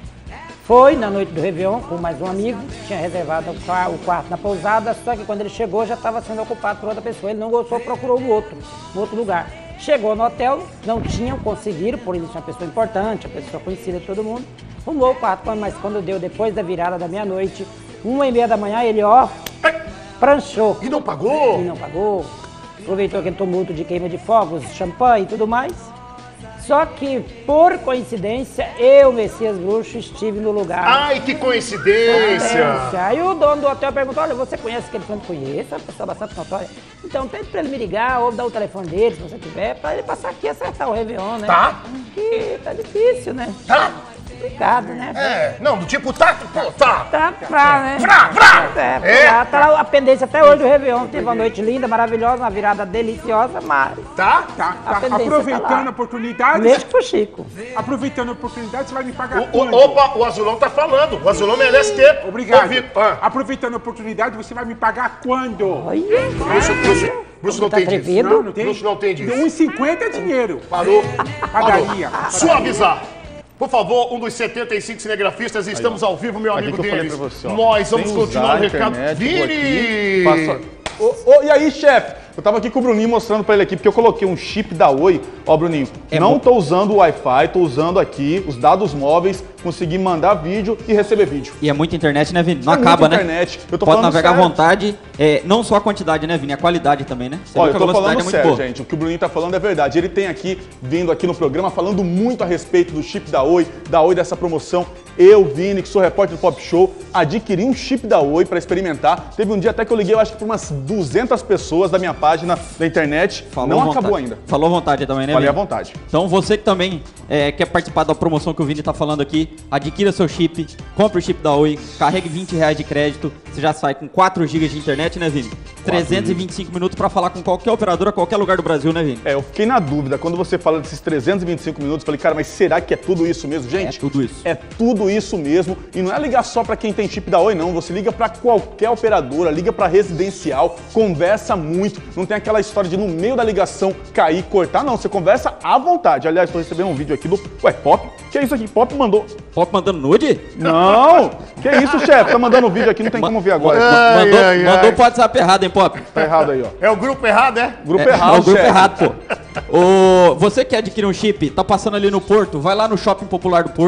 Foi na noite do Réveillon com mais um amigo, tinha reservado o quarto na pousada, só que quando ele chegou já estava sendo ocupado por outra pessoa. Ele não gostou, procurou um outro, um outro lugar. Chegou no hotel, não tinham conseguido, por isso uma pessoa importante, uma pessoa conhecida de todo mundo, arrumou o quarto, mas quando deu depois da virada da meia-noite, uma e meia da manhã, ele ó, pranchou. E não pagou? E não pagou. Aproveitou aquele tumulto de queima de fogos, champanhe e tudo mais. Só que, por coincidência, eu, Messias Bruxo, estive no lugar. Ai, que coincidência! coincidência. Aí o dono do hotel perguntou, olha, você conhece aquele fulano? Conheço, é uma pessoa bastante notória. Então, pede pra ele me ligar ou dar o telefone dele, se você tiver, pra ele passar aqui e acertar o Réveillon, né? Tá. Porque tá difícil, né? Tá. Complicado, né? É, não, do tipo, tá, pô, tá. Tá, pra, né? Pra, pra! É, é. Lá, tá lá a pendência até hoje do Réveillon. Teve uma noite linda, maravilhosa, uma virada deliciosa, mas... Tá? Tá, tá. A Aproveitando tá a oportunidade... Mesmo pro Chico. Aproveitando a oportunidade, você vai me pagar o, quando? Opa, o Azulão tá falando. O Azulão merece ter. Obrigado. Ouvi, ah. Aproveitando a oportunidade, você vai me pagar quando? Olha, Bruxo, Bruxo, Bruxo não tá tem atrevido? disso. Não, não tem. Bruxo não tem disso. um e cinquenta é dinheiro. Parou. Padaria. Parou. Suavizar. Por favor, um dos setenta e cinco cinegrafistas, estamos Aí, ao vivo, meu amigo que deles. Você, Nós vamos Sem continuar o recado. Internet, Vini! Passa... Ô, ô, e aí, chefe? Eu tava aqui com o Bruninho mostrando pra ele aqui, porque eu coloquei um chip da Oi. Ó, Bruninho, é não bom. tô usando o Wi-Fi, tô usando aqui os dados móveis, consegui mandar vídeo e receber vídeo. E é muita internet, né, Vini? Não é acaba, muita né? internet. Eu tô Pode falando navegar sério. à vontade, é, não só a quantidade, né, Vini? A qualidade também, né? Você Olha, viu eu tô que a falando velocidade é sério, muito boa. gente. O que o Bruninho tá falando é verdade. Ele tem aqui, vindo aqui no programa, falando muito a respeito do chip da Oi, da Oi, dessa promoção. Eu, Vini, que sou repórter do Pop Show, adquiri um chip da Oi pra experimentar. Teve um dia até que eu liguei, eu acho que pra umas duzentas pessoas da minha página da internet. Falou não vontade. acabou ainda. Falou à vontade também, né, Falei Vini? à vontade. Então você que também é, quer participar da promoção que o Vini tá falando aqui, adquira seu chip, compre o chip da Oi, carregue vinte reais de crédito, você já sai com quatro gigas de internet, né, Vini? trezentos e vinte e cinco minutos pra falar com qualquer operadora, qualquer lugar do Brasil, né, Vini? É, eu fiquei na dúvida. Quando você fala desses trezentos e vinte e cinco minutos, eu falei, cara, mas será que é tudo isso mesmo, gente? É tudo isso. É tudo isso mesmo. E não é ligar só pra quem tem chip da Oi, não. Você liga pra qualquer operadora, liga pra residencial, conversa muito. Não tem aquela história de no meio da ligação cair, cortar, não. Você conversa à vontade. Aliás, tô recebendo um vídeo aqui do... Ué, Pop? Que é isso aqui? Pop mandou... Pop mandando nude? Não! Que é isso, chefe? Tá mandando um vídeo aqui, não tem como ver agora. Ai, mandou ai, mandou ai. pro WhatsApp errado, hein, Pop? Tá errado aí, ó. É o grupo errado, é? Grupo É, errado, é o grupo chefe. errado, pô. O, você que adquirir um chip, tá passando ali no Porto, vai lá no Shopping Popular do Porto,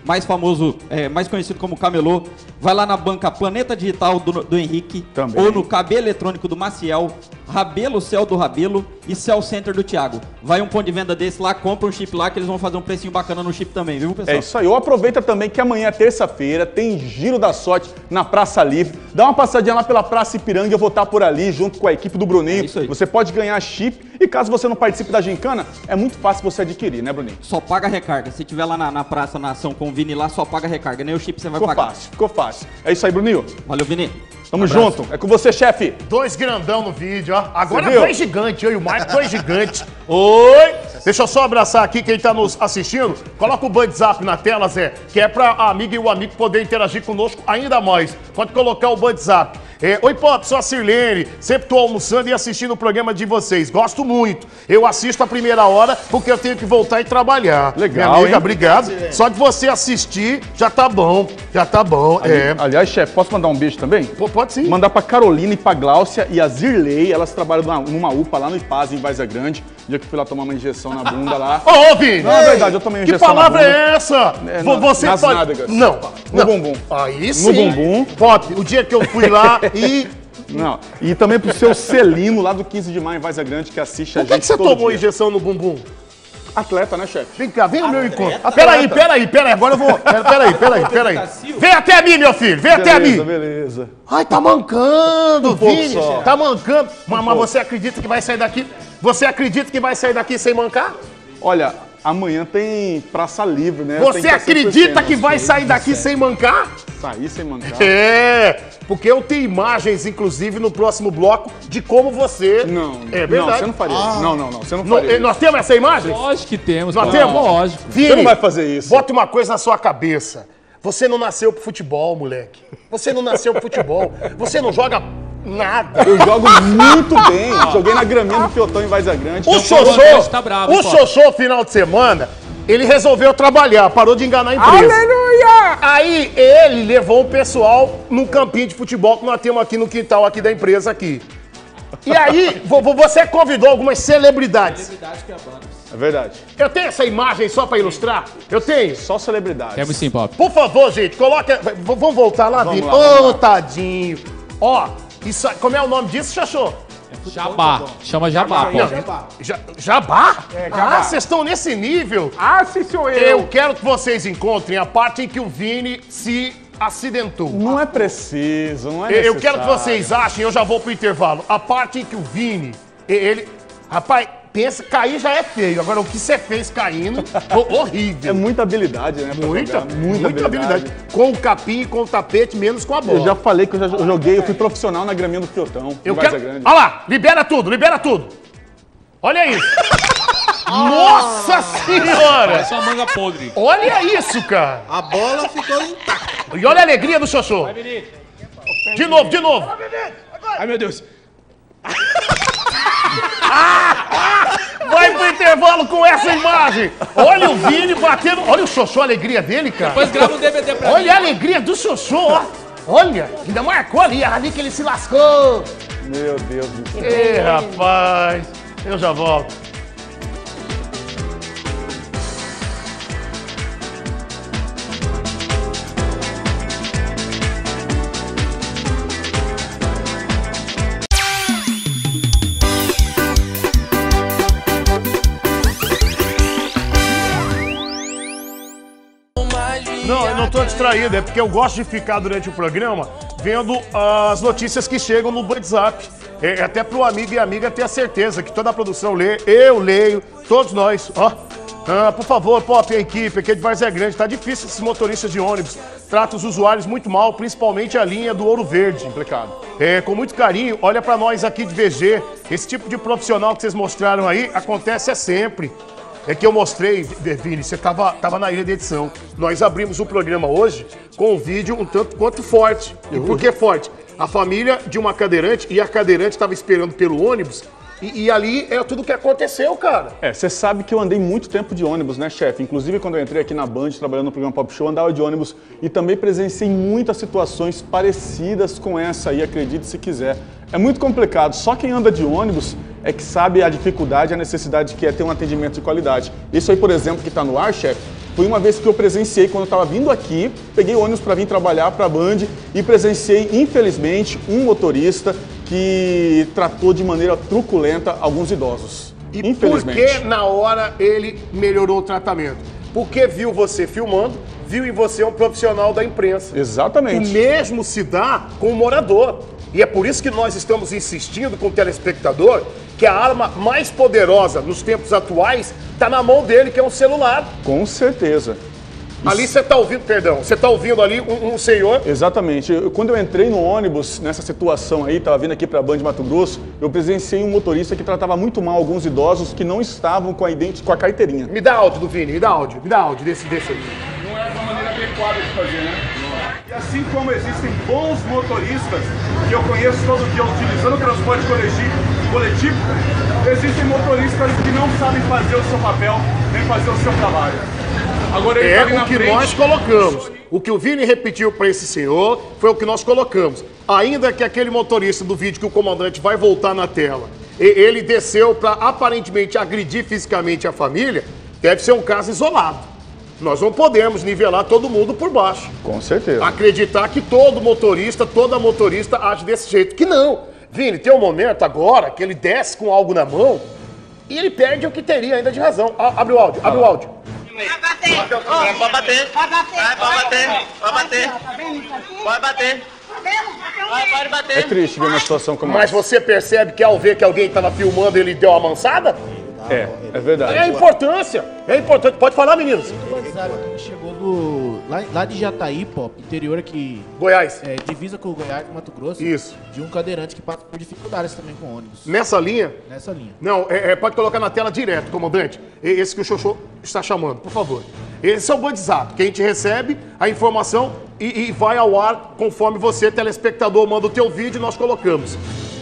mais famoso, é, mais conhecido como Camelô. Vai lá na banca Planeta Digital do, do Henrique. Também. Ou no K B Eletrônico do Maciel, Rabelo Cell do Rabelo e Cell Center do Thiago. Vai um ponto de venda desse lá, compra um chip lá que eles vão fazer um precinho bacana no chip também, viu, pessoal? É isso aí. Ou aproveita também que amanhã é terça-feira, tem Giro da Sorte na Praça Livre. Dá uma passadinha lá pela Praça Ipiranga, eu vou estar por ali junto com a equipe do Bruninho. É isso aí. Você pode ganhar chip e caso você não participe da gincana, é muito fácil você adquirir, né, Bruninho? Só paga recarga. Se tiver lá na, na praça, na ação com o Vini lá, só paga recarga. Nem o chip você vai ficou pagar. Ficou fácil, ficou fácil. É isso aí, Bruninho. Valeu, Vini. Tamo junto. É com você, chefe. Dois grandão no vídeo, ó. Agora dois gigantes, eu e o Marco, dois gigantes. Oi! Deixa eu só abraçar aqui quem tá nos assistindo. Coloca o WhatsApp na tela, Zé, que é pra a amiga e o amigo poder interagir conosco ainda mais. Pode colocar o WhatsApp. É, Oi, Pop, sou a Sirlene. Sempre tô almoçando e assistindo o programa de vocês. Gosto muito. Eu assisto a primeira hora porque eu tenho que voltar e trabalhar. Legal, minha amiga, hein? obrigado. Só de você assistir, já tá bom. Já tá bom, Ali, é. Aliás, chefe, posso mandar um beijo também? Pô, pode sim. Mandar pra Carolina e pra Gláucia e a Zirlei. Elas trabalham numa, numa U P A lá no Ipaz, em Várzea Grande. O dia que eu fui lá tomar uma injeção na bunda lá. Ô, ô, Vini! Não, é verdade, eu tomei uma Que injeção palavra na bunda. é essa? É, Vo- na- você nas fala- nádegas. Não. No não. bumbum. Aí sim. No bumbum. Pop, o dia que eu fui lá e... Não. E também pro seu Celino, lá do quinze de maio, em Várzea Grande, que assiste a Por que, gente que você todo tomou dia. injeção no bumbum? Atleta, né, chefe? Vem cá, vem ao meu encontro. Atleta. Peraí, peraí, peraí, agora eu vou... Pera- Peraí, peraí, peraí. Vem até mim, meu filho, vem até mim. Beleza, beleza. Ai, tá mancando, Um pouco Vini. só. Tá mancando. Mas, mas pouco. você acredita que vai sair daqui... Você acredita que vai sair daqui sem mancar? Olha, amanhã tem Praça Livre, né? Você Tem que acredita que vai sair sair daqui sem mancar? Sair sem mancar? É, porque eu tenho imagens, inclusive, no próximo bloco, de como você... Não, é não, verdade. você não faria isso. Não, não, não, você não Não, faria eh, isso. Nós temos essa imagem? Lógico que temos. Nós pô. temos? Lógico. Vini, Você não vai fazer isso. Bota uma coisa na sua cabeça. Você não nasceu pro futebol, moleque. Você não nasceu pro futebol. Você não joga nada. Eu jogo muito bem. Joguei na graminha do Piotão em Várzea Grande. O Xoxô, tá bravo, o Xoxô, final de semana, ele resolveu trabalhar, parou de enganar a empresa. Aleluia! Aí ele levou o pessoal no campinho de futebol que nós temos aqui no quintal aqui da empresa aqui. E aí, vo- vo- você convidou algumas celebridades. É verdade. Eu tenho essa imagem só pra ilustrar? Eu tenho. Só celebridades. Temos sim, Pop. Por favor, gente, coloca... v- Vamos voltar lá, Vamos Vini. lá, vamos Ô, lá. tadinho. Ó, isso, como é o nome disso, Xaxô? Jabá. Chama Jabá, Não, Pop. Ja- Jabá? É, Jabá. Ah, vocês estão nesse nível? Ah, sim, sou eu. Eu quero que vocês encontrem a parte em que o Vini se acidentou. Não é preciso, não é Eu- Eu necessário. quero que vocês achem, eu já vou pro intervalo, a parte em que o Vini, e- ele... Rapaz, pensa, cair já é feio. Agora, o que você fez caindo, ho- horrível. É muita habilidade, né? pra Muita, jogar. muita, habilidade. Com o capim e com o tapete, menos com a bola. Eu já falei que eu já joguei, eu fui profissional na graminha do Piotão. Eu em quero... Várzea Grande. Olha lá, libera tudo, libera tudo. Olha isso. Nossa senhora! Parece uma manga podre. Olha isso, cara. A bola ficou intacta. E olha a alegria do Xoxô. De novo, de novo. Ai, meu Deus. Vai pro intervalo com essa imagem. Olha o Vini batendo. Olha o Xoxô, a alegria dele, cara. Depois grava um D V D pra mim. Olha a alegria do Xoxô, ó. Olha, ainda marcou ali, ali que ele se lascou. Meu Deus do céu. Ei, rapaz. Eu já volto. Não, eu não tô distraído, é porque eu gosto de ficar durante o programa vendo as notícias que chegam no WhatsApp. É, até pro amigo e amiga ter a certeza que toda a produção lê, eu leio, todos nós, ó. Ah, por favor, Pop, a equipe aqui é de Várzea Grande, tá difícil esses motoristas de ônibus, tratam os usuários muito mal, principalmente a linha do Ouro Verde. Complicado. É, com muito carinho, olha pra nós aqui de V G, esse tipo de profissional que vocês mostraram aí, acontece é sempre. É que eu mostrei, Vini, você tava, tava na ilha de edição. Nós abrimos o programa hoje com um vídeo um tanto quanto forte. E por que forte? A família de uma cadeirante e a cadeirante estava esperando pelo ônibus e, e ali é tudo que aconteceu, cara. É, você sabe que eu andei muito tempo de ônibus, né, chefe? Inclusive, quando eu entrei aqui na Band, trabalhando no programa Pop Show, andava de ônibus e também presenciei muitas situações parecidas com essa aí, acredite se quiser. É muito complicado, só quem anda de ônibus é que sabe a dificuldade e a necessidade que é ter um atendimento de qualidade. Isso aí, por exemplo, que está no ar, chefe, Foi uma vez que eu presenciei, quando eu estava vindo aqui, peguei ônibus para vir trabalhar para a Band e presenciei, infelizmente, um motorista que tratou de maneira truculenta alguns idosos. E infelizmente. por que na hora ele melhorou o tratamento? Porque viu você filmando, viu em você um profissional da imprensa. Exatamente. O mesmo se dá com o morador. E é por isso que nós estamos insistindo com o telespectador que a arma mais poderosa nos tempos atuais está na mão dele, que é um celular. Com certeza. Ali você está ouvindo, perdão, você está ouvindo ali um, um senhor... Exatamente. Eu, quando eu entrei no ônibus, nessa situação aí, estava vindo aqui para a Band de Mato Grosso, eu presenciei um motorista que tratava muito mal alguns idosos que não estavam com a, identi com a carteirinha. Me dá áudio do Vini, me dá áudio, me dá áudio desse, desse aí. Não é uma maneira adequada de fazer, né? E assim como existem bons motoristas que eu conheço todo dia utilizando o transporte coletivo, coletivo, existem motoristas que não sabem fazer o seu papel, nem fazer o seu trabalho. Agora, ele é tá ali na o que frente. nós colocamos. O que o Vini repetiu para esse senhor foi o que nós colocamos. Ainda que aquele motorista do vídeo que o comandante vai voltar na tela, ele desceu para aparentemente agredir fisicamente a família, deve ser um caso isolado. Nós não podemos nivelar todo mundo por baixo. Com certeza. Acreditar que todo motorista, toda motorista age desse jeito. Que não. Vini, tem um momento agora que ele desce com algo na mão e ele perde o que teria ainda de razão. Ah, abre o áudio, abre o áudio. Pode bater. Pode bater. Pode bater. Pode bater. Pode bater. Pode bater. Pode bater. É triste ver uma situação como Mas essa. você percebe que ao ver que alguém estava filmando, ele deu uma amansada? É, é verdade. É a importância. É importante. Pode falar, meninos. Ele chegou do, lá, lá de Jataí, pô, interior aqui. Goiás. É, divisa com o Goiás, com Mato Grosso. Isso. De um cadeirante que passa por dificuldades também com ônibus. Nessa linha? Nessa linha. Não, é, é, pode colocar na tela direto, comandante. Esse que o Xoxô está chamando, por favor. Esse é o WhatsApp, que a gente recebe a informação e, e vai ao ar conforme você, telespectador, manda o teu vídeo e nós colocamos.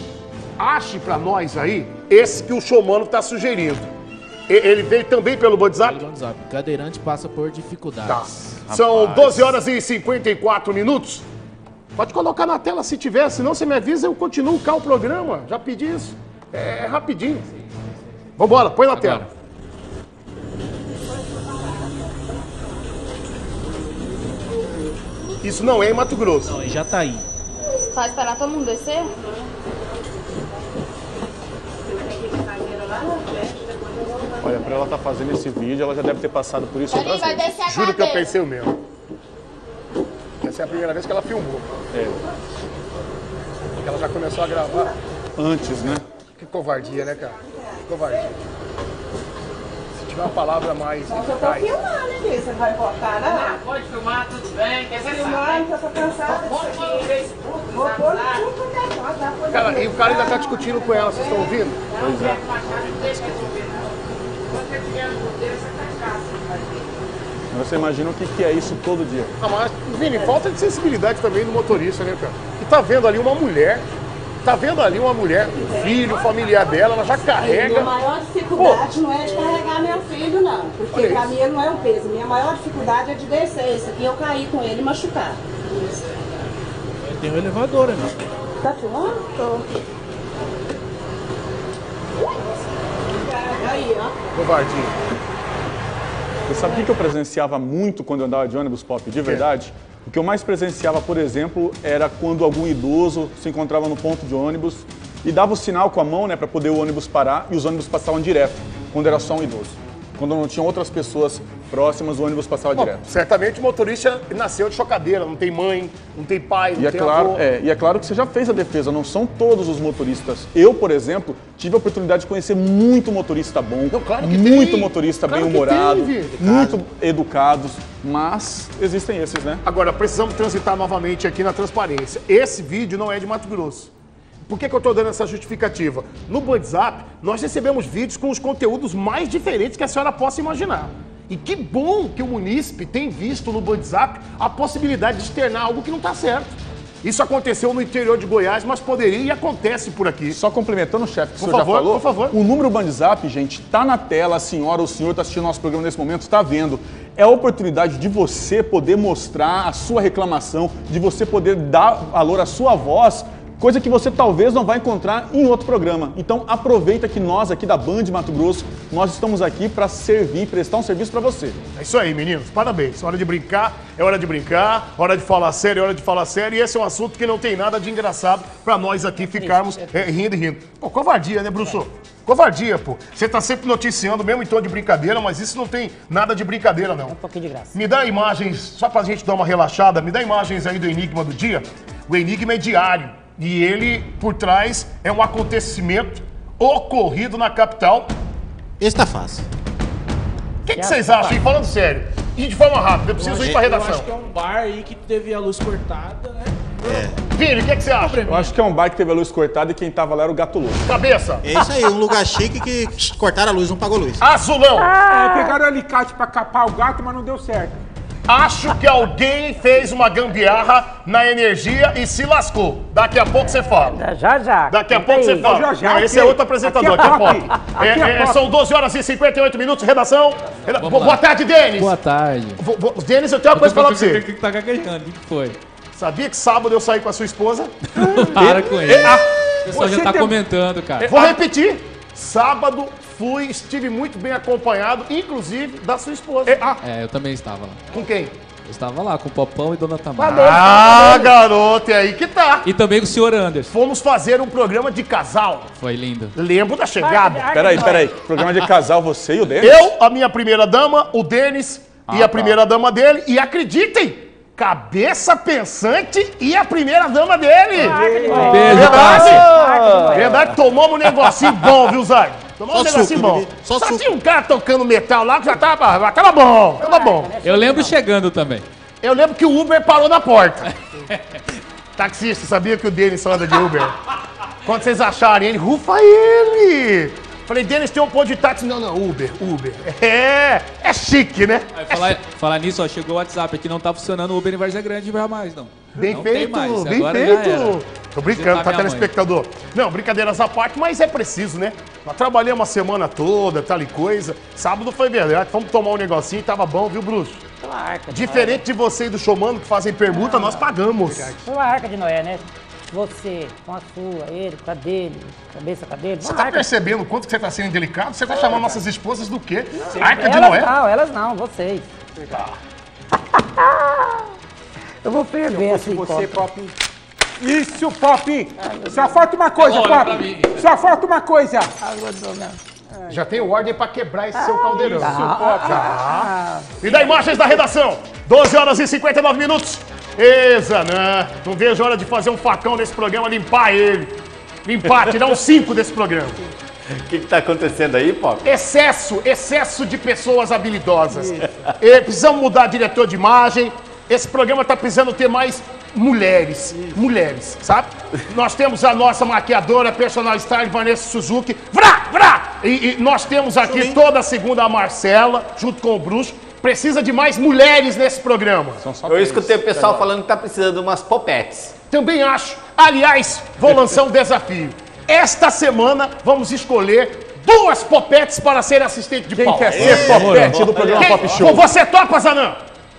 Ache pra nós aí esse que o showmano está sugerindo. Ele veio também pelo WhatsApp? Pelo WhatsApp. Cadeirante passa por dificuldades. Tá. São doze horas e cinquenta e quatro minutos. Pode colocar na tela se tiver, senão você me avisa, eu continuo cá o programa. Já pedi isso. É rapidinho. Vambora, põe na tela. Isso não é em Mato Grosso. Não, em Jataí. Só esperar todo mundo descer? Olha, pra ela estar tá fazendo esse vídeo, ela já deve ter passado por isso outras vai vezes. descer a Juro que eu cadeira. pensei o mesmo. Essa é a primeira vez que ela filmou. É. Porque ela já começou a gravar. Antes, né? Que covardia, né, cara? Que covardia. Se tiver uma palavra mais Só que eu tô eficaz. filmando, hein, Cris? Você não vai cortar, né? Não, pode filmar, tudo bem. Quer ver? Filmar, eu tô cansada disso aqui. Vou pôr tudo quanto é foto, dá coisa Cara, e mesmo. o cara ainda tá discutindo com ela, vocês estão ouvindo? Pois é. Você imagina o que, que é isso todo dia? Ah, mas, Vini, falta de sensibilidade também do motorista, né, cara? Que tá vendo ali uma mulher, tá vendo ali uma mulher, um filho, familiar dela, ela já carrega. Minha maior dificuldade não é de carregar meu filho, não. Porque Olha pra isso. mim ele não é um peso. Minha maior dificuldade é de descer. Esse aqui eu caí com ele e machucar. Tem um elevador, né? Tá filmando? Tô. Aí, ó. Covardia. Você sabe o que que eu presenciava muito quando eu andava de ônibus, Pop? De verdade? O que eu mais presenciava, por exemplo, era quando algum idoso se encontrava no ponto de ônibus e dava o sinal com a mão, né, para poder o ônibus parar e os ônibus passavam direto, quando era só um idoso. Quando não tinham outras pessoas próximas, o ônibus passava Bom, direto. certamente o motorista nasceu de chocadeira, não tem mãe, não tem pai, não E é, tem claro, avô. é, e é claro que você já fez a defesa, não são todos os motoristas. Eu, por exemplo, tive a oportunidade de conhecer muito motorista bom, claro que muito tem. motorista Claro que bem-humorado, tem, Vitor. muito educados, mas existem esses, né? Agora, precisamos transitar novamente aqui na transparência. Esse vídeo não é de Mato Grosso. Por que que eu estou dando essa justificativa? No WhatsApp, nós recebemos vídeos com os conteúdos mais diferentes que a senhora possa imaginar. E que bom que o munícipe tem visto no WhatsApp a possibilidade de externar algo que não está certo. Isso aconteceu no interior de Goiás, mas poderia e acontece por aqui. Só complementando, chefe, que o Por senhor favor, já falou, por favor. o número WhatsApp, gente, tá na tela, a senhora ou o senhor está assistindo nosso programa nesse momento, está vendo. É a oportunidade de você poder mostrar a sua reclamação, de você poder dar valor à sua voz coisa que você talvez não vai encontrar em outro programa. Então aproveita que nós aqui da Band Mato Grosso, nós estamos aqui para servir, prestar um serviço para você. É isso aí, meninos. Parabéns. Hora de brincar, é hora de brincar, hora de falar sério, é hora de falar sério. E esse é um assunto que não tem nada de engraçado para nós aqui ficarmos é, rindo e rindo. Pô, covardia, né, Brusso? Covardia, pô. Você tá sempre noticiando, mesmo em tom de brincadeira, mas isso não tem nada de brincadeira, não. Um pouquinho de graça. Me dá imagens, só pra gente dar uma relaxada, me dá imagens aí do Enigma do dia. O Enigma é diário e ele, por trás, é um acontecimento ocorrido na capital. Esse tá fácil. O que, que vocês acham, hein? Falando sério. E de forma rápida, eu preciso eu ir pra acho, redação. Eu acho que é um bar aí que teve a luz cortada, né? É. Vini, o que, que você acha? Eu acho que é um bar que teve a luz cortada e quem tava lá era o Gato Louco. Cabeça. É isso aí, um lugar chique que cortaram a luz, não pagou luz. Azulão. É, pegaram o alicate pra capar o gato, mas não deu certo. Acho que alguém fez uma gambiarra na energia e se lascou. Daqui a pouco você fala. Já, já. Daqui a pouco você fala. Já, já, Não, aqui. esse é outro apresentador, aqui é pop. Aqui é É, é, pop. são doze horas e cinquenta e oito minutos, redação. Reda- Vamos Boa lá. tarde, Denis. Boa tarde. Vo- vo- Denis, eu tenho uma coisa pra falar pra você. O que tá gaguejando? O que foi? Sabia que sábado eu saí com a sua esposa? Para com ele. E- ah, O pessoal já você tá tem- comentando, cara. Vou repetir. Sábado fui, estive muito bem acompanhado, inclusive da sua esposa. É, eu também estava lá. Com quem? Eu estava lá com o Popão e Dona Tamara. Ah, garoto, é aí que tá. E também com o senhor Anderson. Fomos fazer um programa de casal. Foi lindo. Lembro da chegada. Peraí, peraí. Programa de casal, você e o Denis? Eu, a minha primeira dama, o Denis e Ah, a tá. primeira dama dele. E acreditem, cabeça pensante e a primeira dama dele. Beijo, Verdade. Tássia. Verdade, tomamos um negocinho bom, viu, Zay? Tomamos um Só negocinho suco, bom. bebê. Só Só suco. tinha um cara tocando metal lá que já tava, já tava bom, tava bom. Eu lembro chegando também. Eu lembro que o Uber parou na porta. Taxista, sabia que o Denis só anda de Uber? Quando vocês acharem ele, rufa ele! Falei, Denis, tem um ponto de táxi. Não, não, Uber, Uber. É, é chique, né? Aí, falar, falar nisso, ó, chegou o WhatsApp aqui, não tá funcionando o Uber em Várzea Grande já mais, não. Bem não tem feito, mais, bem agora já era. feito. Tô brincando, Visitar tá, minha mãe. telespectador? Não, brincadeiras à parte, mas é preciso, né? Nós trabalhamos uma semana toda, tal e coisa. Sábado foi verdade, fomos tomar um negocinho e tava bom, viu, Bruxo? Pela arca de Diferente de você e do showmano que fazem permuta, nós pagamos. Noé. Pela arca de Noé, né? Você com a sua, ele com a dele, cabeça com a dele. Você Uma tá arca- percebendo o quanto que você tá sendo delicado? Você tá chamando nossas esposas do quê? Arca de Elas Noé? não, elas não, vocês. Eu vou ferver assim, Você, Copa. Pop. Isso, Pop. Só falta uma coisa, Olha pra Pop. mim. Só falta uma coisa. Água do meu. Já tem ordem pra quebrar esse seu caldeirão. Ah, Já. E da imagens da redação. doze horas e cinquenta e nove minutos. Exanã. Não vejo hora de fazer um facão nesse programa, limpar ele. Limpar, tirar um cinco desse programa. O que, que tá acontecendo aí, Pop? Excesso, excesso de pessoas habilidosas. E precisamos mudar diretor de imagem. Esse programa tá precisando ter mais mulheres. Mulheres, sabe? Nós temos a nossa maquiadora, personal style, Vanessa Suzuki. Vrá, vrá! E, e nós temos aqui toda segunda a Marcela, junto com o Bruxo. Precisa de mais mulheres nesse programa. Eu escutei o pessoal falando que tá precisando de umas popetes. Também acho. Aliás, vou lançar um desafio. Esta semana vamos escolher duas popetes para ser assistente de palco. Quem quer ser popete do programa Pop Show? Você topa, Zanã?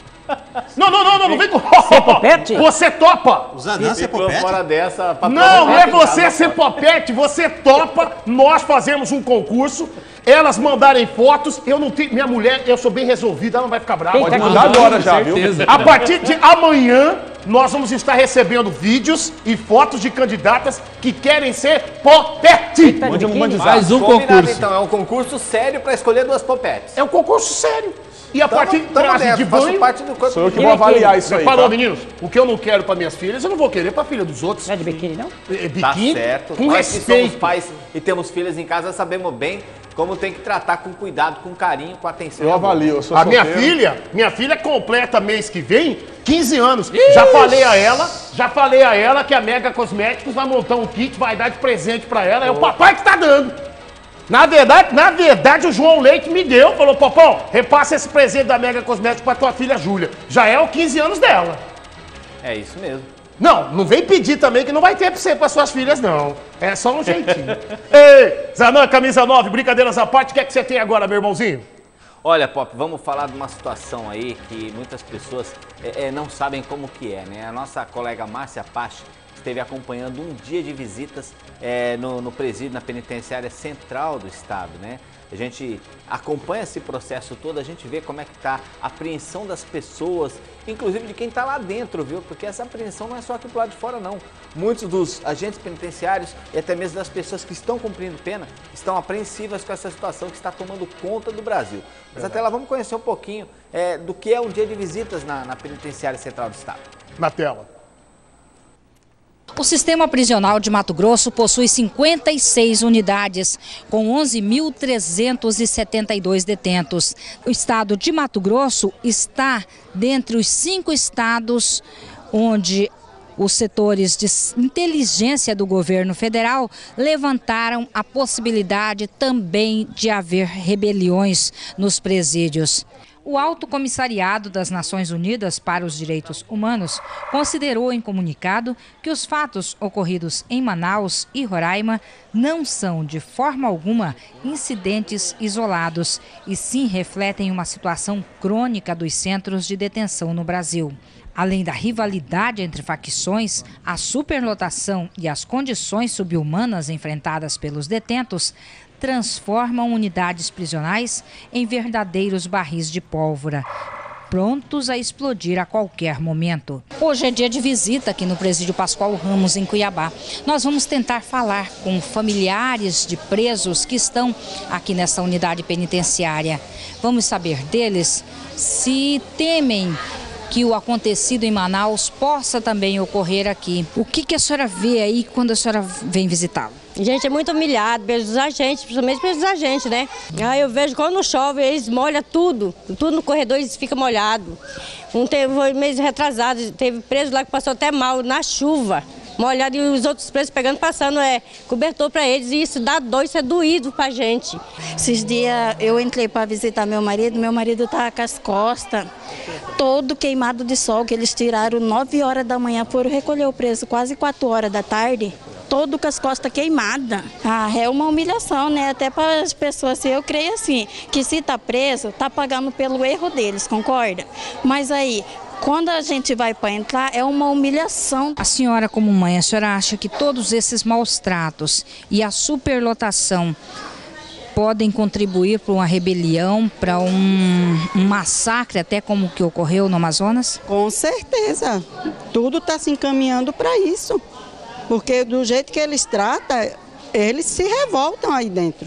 Não, não, não, não, não vem com... Ser popete? Você topa? O Zanã, você é popete? Fora dessa... pra Não, não é aproveitar você a ser casa, Pop. popete, você topa, nós fazemos um concurso, elas mandarem fotos, eu não tenho... Minha mulher, eu sou bem resolvida, ela não vai ficar brava. Quem Pode tá mandar com agora já, viu? certeza. A partir de amanhã, nós vamos estar recebendo vídeos e fotos de candidatas que querem ser popete. Tá de Mande um biquíni? bandizado. Mais um Combinado, concurso. então. É um concurso sério pra escolher duas popetes. É um concurso sério. E a partir de Tamo traje nessa, de faço banho... parte do corpo Sou eu de que vou biquíni. avaliar isso aí, Falou, tá? meninos, o que eu não quero para minhas filhas, eu não vou querer para filha dos outros. Não é de biquíni, não? É, Tá biquíni, certo. com Nós que somos respeito. pais e temos filhas em casa, sabemos bem como tem que tratar com cuidado, com carinho, com atenção. Eu avalio, eu sou A minha solteiro. filha, minha filha completa mês que vem quinze anos. Já falei a ela, já falei a ela que a Mega Cosméticos vai montar um kit, vai dar de presente para ela. É o papai que tá dando. Na verdade, na verdade, o João Leite me deu, falou, Popão, repassa esse presente da Mega Cosméticos pra tua filha Júlia. Já é os quinze anos dela. É isso mesmo. Não, não vem pedir também que não vai ter pra você, pra suas filhas, não. É só um jeitinho. Ei, Zanã, camisa nove, brincadeiras à parte, o que é que você tem agora, meu irmãozinho? Olha, Pop, vamos falar de uma situação aí que muitas pessoas é, é, não sabem como que é, né? A nossa colega Márcia Pache esteve acompanhando um dia de visitas é, no, no presídio, na penitenciária central do estado, né? A gente acompanha esse processo todo, a gente vê como é que está a apreensão das pessoas, inclusive de quem está lá dentro, viu? Porque essa apreensão não é só aqui pro lado de fora, não. Muitos dos agentes penitenciários e até mesmo das pessoas que estão cumprindo pena estão apreensivas com essa situação que está tomando conta do Brasil. Mas até lá vamos conhecer um pouquinho é, do que é um dia de visitas na, na penitenciária central do estado. Na tela. O sistema prisional de Mato Grosso possui cinquenta e seis unidades, com onze mil trezentos e setenta e dois detentos. O estado de Mato Grosso está dentre os cinco estados onde os setores de inteligência do governo federal levantaram a possibilidade também de haver rebeliões nos presídios. O Alto Comissariado das Nações Unidas para os Direitos Humanos considerou em comunicado que os fatos ocorridos em Manaus e Roraima não são, de forma alguma, incidentes isolados, e sim refletem uma situação crônica dos centros de detenção no Brasil. Além da rivalidade entre facções, a superlotação e as condições subhumanas enfrentadas pelos detentos transformam unidades prisionais em verdadeiros barris de pólvora, prontos a explodir a qualquer momento. Hoje é dia de visita aqui no Presídio Pascoal Ramos, em Cuiabá. Nós vamos tentar falar com familiares de presos que estão aqui nessa unidade penitenciária. Vamos saber deles se temem que o acontecido em Manaus possa também ocorrer aqui. O que, que a senhora vê aí quando a senhora vem visitá-lo? Gente, é muito humilhado pelos agentes, principalmente pelos agentes, né? Aí eu vejo quando chove, eles molham tudo, tudo no corredor eles ficam molhados. Um teve um mês retrasado, teve preso lá que passou até mal na chuva, molhado, e os outros presos pegando, passando é, cobertor para eles, e isso dá dor, isso é doído pra gente. Esses dias eu entrei para visitar meu marido, meu marido tá com as costas todo queimado de sol, que eles tiraram nove horas da manhã, foram recolher o preso quase quatro horas da tarde. Todo com as costas queimadas. Ah, é uma humilhação, né? Até para as pessoas, assim, eu creio assim, que se tá preso, tá pagando pelo erro deles, concorda? Mas aí, quando a gente vai para entrar, é uma humilhação. A senhora, como mãe, a senhora acha que todos esses maus tratos e a superlotação podem contribuir para uma rebelião, para um, um massacre, até como o que ocorreu no Amazonas? Com certeza. Tudo está se encaminhando para isso. Porque do jeito que eles tratam, eles se revoltam aí dentro.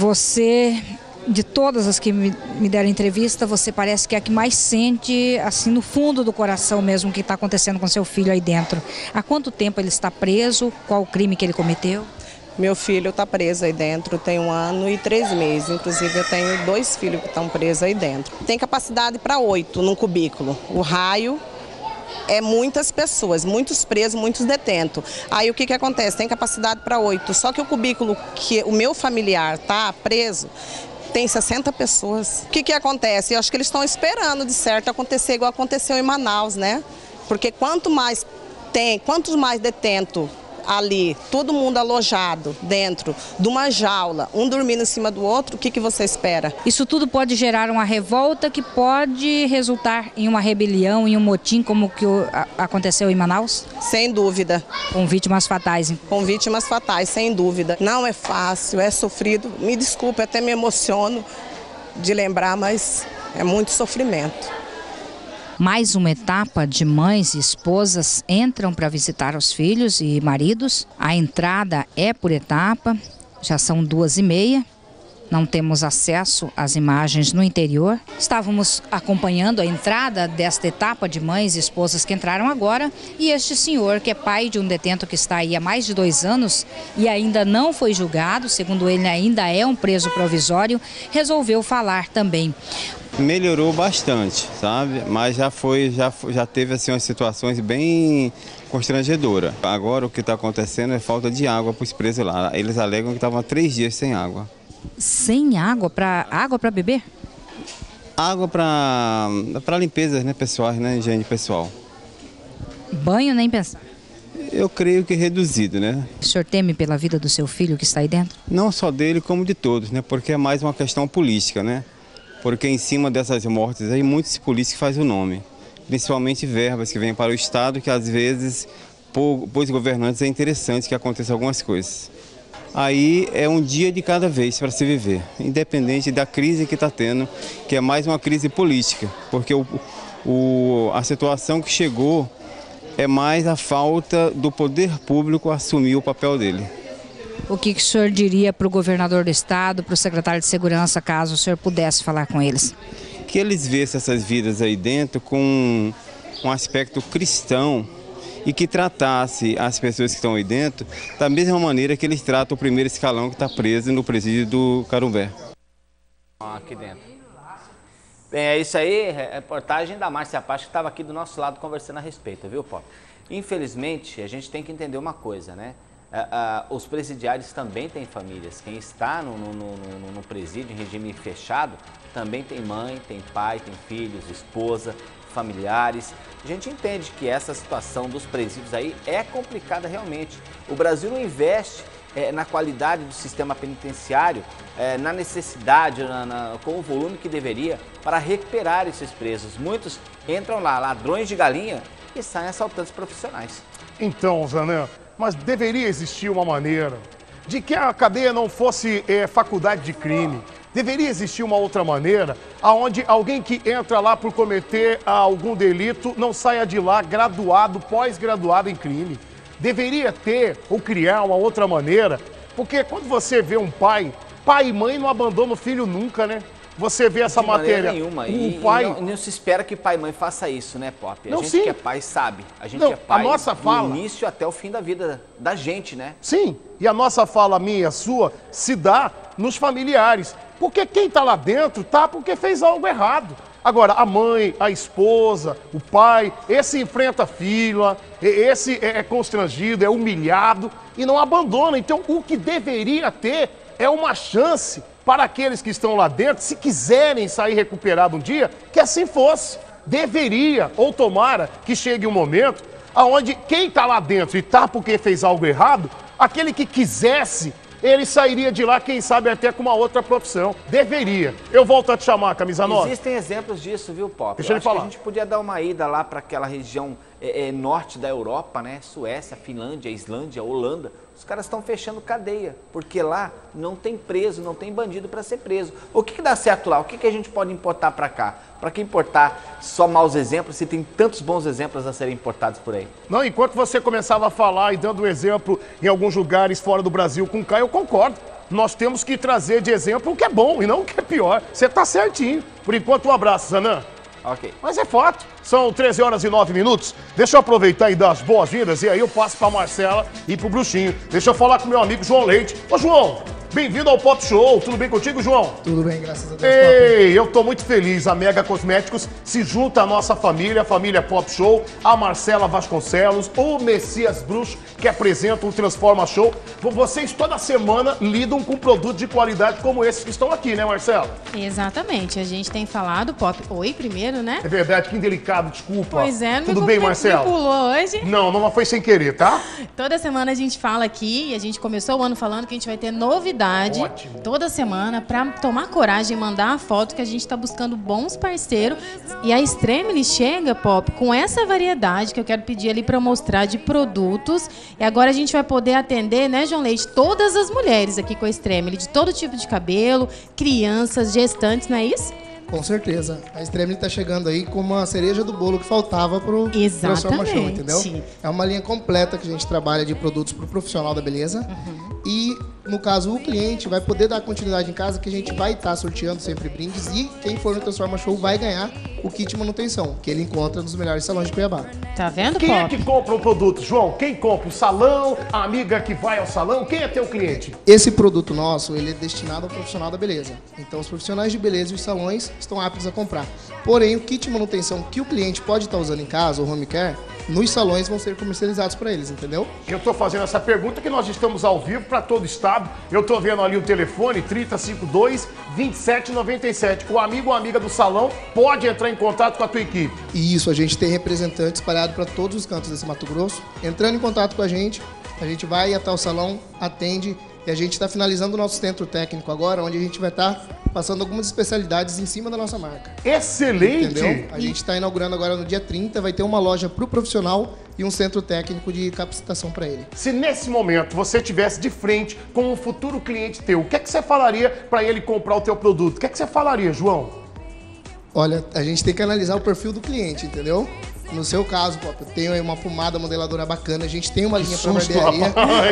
Você, de todas as que me, me deram entrevista, você parece que é a que mais sente, assim, no fundo do coração mesmo, o que está acontecendo com seu filho aí dentro. Há quanto tempo ele está preso? Qual o crime que ele cometeu? Meu filho está preso aí dentro, tem um ano e três meses. Inclusive, eu tenho dois filhos que estão presos aí dentro. Tem capacidade para oito num cubículo. O raio é muitas pessoas, muitos presos, muitos detentos. Aí o que, que acontece? Tem capacidade para oito, só que o cubículo que o meu familiar está preso tem sessenta pessoas. O que, que acontece? Eu acho que eles estão esperando, de certo, acontecer igual aconteceu em Manaus, né? Porque quanto mais tem, quantos mais detentos ali, todo mundo alojado dentro de uma jaula, um dormindo em cima do outro, o que, que você espera? Isso tudo pode gerar uma revolta que pode resultar em uma rebelião, em um motim como o que aconteceu em Manaus? Sem dúvida. Com vítimas fatais, hein? Com vítimas fatais, sem dúvida. Não é fácil, é sofrido. Me desculpe, até me emociono de lembrar, mas é muito sofrimento. Mais uma etapa de mães e esposas entram para visitar os filhos e maridos. A entrada é por etapa, já são duas e meia. Não temos acesso às imagens no interior. Estávamos acompanhando a entrada desta etapa de mães e esposas que entraram agora. E este senhor, que é pai de um detento que está aí há mais de dois anos e ainda não foi julgado, segundo ele ainda é um preso provisório, resolveu falar também. Melhorou bastante, sabe? Mas já foi, já, já teve assim umas situações bem constrangedoras. Agora o que está acontecendo é falta de água para os presos lá. Eles alegam que estavam há três dias sem água. Sem água? Para água para beber? Água para para limpezas, né, pessoais, né, higiene pessoal. Banho nem pensar. Eu creio que reduzido, né? O senhor teme pela vida do seu filho que está aí dentro? Não só dele, como de todos, né? Porque é mais uma questão política, né? Porque em cima dessas mortes aí, muitos políticos fazem o nome. Principalmente verbas que vêm para o Estado, que às vezes para os governantes é interessante que aconteça algumas coisas. Aí é um dia de cada vez para se viver, independente da crise que está tendo, que é mais uma crise política, porque o, o, a situação que chegou é mais a falta do poder público assumir o papel dele. O que, que o senhor diria para o governador do estado, para o secretário de segurança, caso o senhor pudesse falar com eles? Que eles vissem essas vidas aí dentro com um aspecto cristão e que tratasse as pessoas que estão aí dentro da mesma maneira que eles tratam o primeiro escalão que está preso no presídio do Carumbé. Aqui dentro. Bem, é isso aí, reportagem da Márcia Pache, que estava aqui do nosso lado conversando a respeito, viu, Pop? Infelizmente, a gente tem que entender uma coisa, né? Ah, ah, os presidiários também têm famílias. Quem está no, no, no, no presídio, em regime fechado, também tem mãe, tem pai, tem filhos, esposa, familiares. A gente entende que essa situação dos presídios aí é complicada realmente. O Brasil não investe é, na qualidade do sistema penitenciário, é, na necessidade, na, na, com o volume que deveria para recuperar esses presos. Muitos entram lá, ladrões de galinha, e saem assaltantes profissionais. Então, Zanã, mas deveria existir uma maneira de que a cadeia não fosse é, faculdade de crime. Deveria existir uma outra maneira, onde alguém que entra lá por cometer algum delito não saia de lá graduado, pós-graduado em crime. Deveria ter ou criar uma outra maneira, porque quando você vê um pai, pai e mãe não abandonam o filho nunca, né? Você vê essa de matéria, nenhuma. um E, pai... e não, não se espera que pai e mãe faça isso, né, Pop? A Não, gente sim. que é pai sabe. A gente Não, é pai a nossa fala- do início até o fim da vida da gente, né? Sim, e a nossa fala, minha e a sua, se dá nos familiares. Porque quem está lá dentro tá porque fez algo errado. Agora, a mãe, a esposa, o pai, esse enfrenta a fila, esse é constrangido, é humilhado e não abandona. Então, o que deveria ter é uma chance para aqueles que estão lá dentro, se quiserem sair recuperado um dia, que assim fosse. Deveria, ou tomara, que chegue um momento onde quem está lá dentro e está porque fez algo errado, aquele que quisesse, ele sairia de lá, quem sabe, até com uma outra profissão. Deveria. Eu volto a te chamar, camisa nove. Existem exemplos disso, viu, Pop? Deixa Eu ele acho que falar. a gente podia dar uma ida lá para aquela região é, é, norte da Europa, né? Suécia, Finlândia, Islândia, Holanda. Os caras estão fechando cadeia, porque lá não tem preso, não tem bandido para ser preso. O que, que dá certo lá? O que, que a gente pode importar para cá? Para que importar só maus exemplos se tem tantos bons exemplos a serem importados por aí? Não, enquanto você começava a falar e dando um exemplo em alguns lugares fora do Brasil com o Caio, eu concordo. Nós temos que trazer de exemplo o que é bom e não o que é pior. Você tá certinho. Por enquanto, um abraço, Zanã. Ok. Mas é fato. São treze horas e nove minutos. Deixa eu aproveitar e dar as boas-vindas e aí eu passo pra Marcela e pro Bruxinho. Deixa eu falar com meu amigo João Leite. Ô, João, bem-vindo ao Pop Show. Tudo bem contigo, João? Tudo bem, graças a Deus. Ei, eu tô muito feliz. A Mega Cosméticos se junta à nossa família, a família Pop Show, a Marcela Vasconcelos, o Messias Bruxo, que apresenta o Transforma Show. Vocês toda semana lidam com produtos de qualidade como esses que estão aqui, né, Marcela? Exatamente. A gente tem falado, Pop. Oi, primeiro, né? É verdade, que indelicado, desculpa. Pois é, não Tudo me bem, me Marcela? pulou hoje. Não, não foi sem querer, tá? Toda semana a gente fala aqui, e a gente começou o ano falando que a gente vai ter novidade Ótimo. toda semana para tomar coragem e mandar a foto que a gente está buscando bons parceiros. E a Extremely chega, Pop, com essa variedade que eu quero pedir ali para mostrar de produtos. E agora a gente vai poder atender, né, João Leite, todas as mulheres aqui com a Extremely, de todo tipo de cabelo, crianças, gestantes, não é isso? Com certeza. A Extremely está chegando aí com uma cereja do bolo que faltava pro Transforma Show, entendeu? É uma linha completa que a gente trabalha de produtos pro profissional da beleza. Uhum. E, no caso, o cliente vai poder dar continuidade em casa, que a gente vai estar sorteando sempre brindes. E quem for no Transforma Show vai ganhar o kit manutenção, que ele encontra nos melhores salões de Cuiabá. Tá vendo, Quem é Pop? que compra o produto, João? Quem compra? O salão? A amiga que vai ao salão? Quem é teu cliente? Esse produto nosso, ele é destinado ao profissional da beleza. Então, os profissionais de beleza e os salões estão aptos a comprar. Porém, o kit manutenção que o cliente pode estar usando em casa, o home care, nos salões vão ser comercializados para eles, entendeu? Eu estou fazendo essa pergunta que nós estamos ao vivo para todo o estado. Eu estou vendo ali o telefone trinta e cinco dois, vinte e sete noventa e sete. O amigo ou amiga do salão pode entrar em contato com a tua equipe. E isso, a gente tem representantes espalhados para todos os cantos desse Mato Grosso. Entrando em contato com a gente, a gente vai até o salão, atende E a gente está finalizando o nosso centro técnico agora, onde a gente vai estar tá passando algumas especialidades em cima da nossa marca. Excelente! Entendeu? A gente está inaugurando agora no dia trinta, vai ter uma loja para o profissional e um centro técnico de capacitação para ele. Se nesse momento você estivesse de frente com um futuro cliente teu, o que é que você falaria para ele comprar o teu produto? O que é que você falaria, João? Olha, a gente tem que analisar o perfil do cliente, entendeu? No seu caso, Pop, eu tenho aí uma pomada modeladora bacana, a gente tem uma linha para barbearia.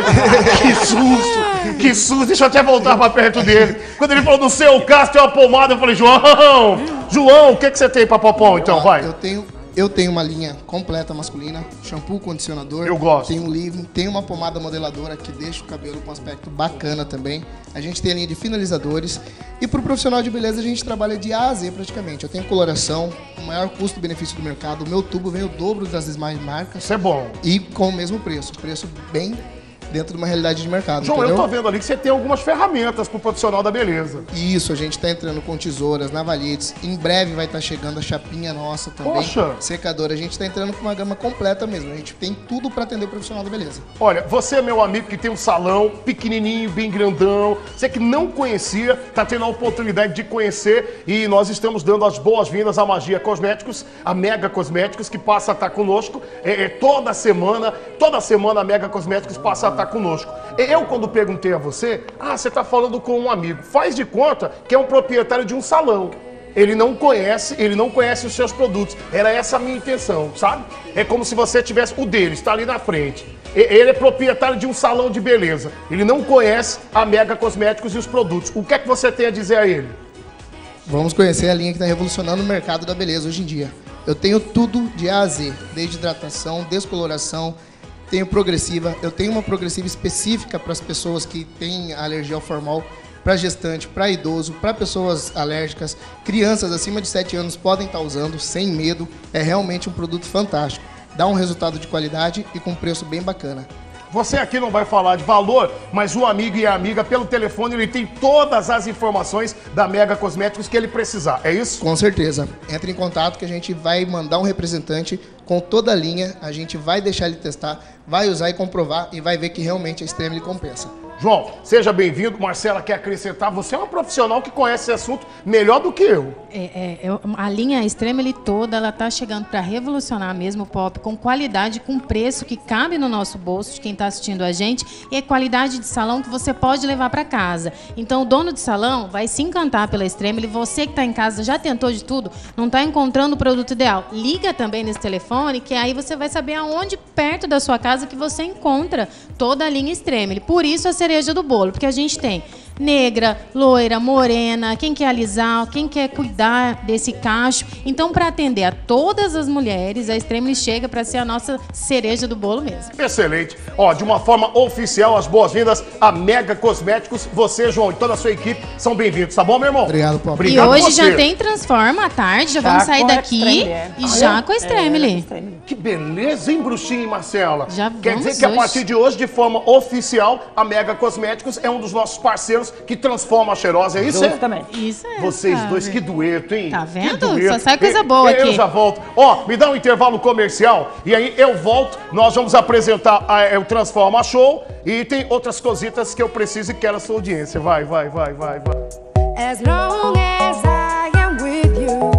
Que susto! Que susto! Deixa eu até voltar para perto dele. Quando ele falou no seu caso tem uma pomada, eu falei, João! João, o que, que você tem para Popom, então? Vai! Eu tenho, eu tenho uma linha completa masculina, shampoo, condicionador. Eu gosto. Tem um leave-in, tem uma pomada modeladora que deixa o cabelo com um aspecto bacana também. A gente tem a linha de finalizadores. E para o profissional de beleza, a gente trabalha de A a Z praticamente. Eu tenho coloração, o maior custo-benefício do mercado. O meu tubo vem o dobro das demais marcas. Isso é bom. E com o mesmo preço. Preço bem dentro de uma realidade de mercado. João, entendeu? eu tô vendo ali que você tem algumas ferramentas para o profissional da beleza. Isso, a gente tá entrando com tesouras, navalhetes. Em breve vai estar chegando a chapinha nossa também. Poxa! Secadora. A gente tá entrando com uma gama completa mesmo. A gente tem tudo para atender o profissional da beleza. Olha, você é meu amigo que tem um salão pequenininho, bem grandão. Você que não conhecia, tá tendo a oportunidade de conhecer e nós estamos dando as boas-vindas à Magia Cosméticos, a Mega Cosméticos, que passa a estar conosco é, é, toda semana. Toda semana a Mega Cosméticos passa a estar conosco. Eu, quando perguntei a você, ah, você está falando com um amigo. Faz de conta que é um proprietário de um salão. Ele não conhece, ele não conhece os seus produtos. Era essa a minha intenção, sabe? É como se você tivesse o dele, está ali na frente. Ele é proprietário de um salão de beleza. Ele não conhece a Mega Cosméticos e os produtos. O que é que você tem a dizer a ele? Vamos conhecer a linha que está revolucionando o mercado da beleza hoje em dia. Eu tenho tudo de A a Z, desde hidratação, descoloração, tenho progressiva. Eu tenho uma progressiva específica para as pessoas que têm alergia ao formol, para gestante, para idoso, para pessoas alérgicas. Crianças acima de sete anos podem estar usando sem medo. É realmente um produto fantástico. Dá um resultado de qualidade e com preço bem bacana. Você aqui não vai falar de valor, mas o amigo e a amiga, pelo telefone, ele tem todas as informações da Mega Cosméticos que ele precisar, é isso? Com certeza. Entre em contato que a gente vai mandar um representante com toda a linha, a gente vai deixar ele testar, vai usar e comprovar e vai ver que realmente a Extreme lhe compensa. João, seja bem-vindo. Marcela quer acrescentar. Você é uma profissional que conhece esse assunto melhor do que eu. É, é, eu a linha Extreme toda, ela tá chegando para revolucionar mesmo o Pop, com qualidade, com preço que cabe no nosso bolso de quem está assistindo a gente, e é qualidade de salão que você pode levar para casa. Então, o dono de salão vai se encantar pela Extreme. Você que está em casa já tentou de tudo, não está encontrando o produto ideal. Liga também nesse telefone, que aí você vai saber aonde perto da sua casa que você encontra toda a linha Extreme. Por isso a cereja do bolo, porque a gente tem negra, loira, morena, quem quer alisar, quem quer cuidar desse cacho. Então, para atender a todas as mulheres, a Extreme chega para ser a nossa cereja do bolo mesmo. Excelente. Ó, de uma forma oficial, as boas-vindas a Mega Cosméticos. Você, João, e toda a sua equipe são bem-vindos, tá bom, meu irmão? Obrigado, Paulo. Obrigado e hoje você. já tem Transforma à tarde, já, já vamos sair daqui e ah, já é? com a Extreme. É, que beleza, hein, Bruxinha e Marcela? Já Quer dizer que hoje. a partir de hoje, de forma oficial, a Mega Cosméticos é um dos nossos parceiros que transforma a cheirosa, é isso? Justamente. É? Isso é. Vocês sabe. dois, que dueto, hein? Tá vendo? Que dueto. Só sai coisa boa eu, aqui. Eu já volto. Ó, me dá um intervalo comercial e aí eu volto. Nós vamos apresentar a, o Transforma Show e tem outras cositas que eu preciso e quero a sua audiência. Vai, vai, vai, vai, vai. As long as I am with you.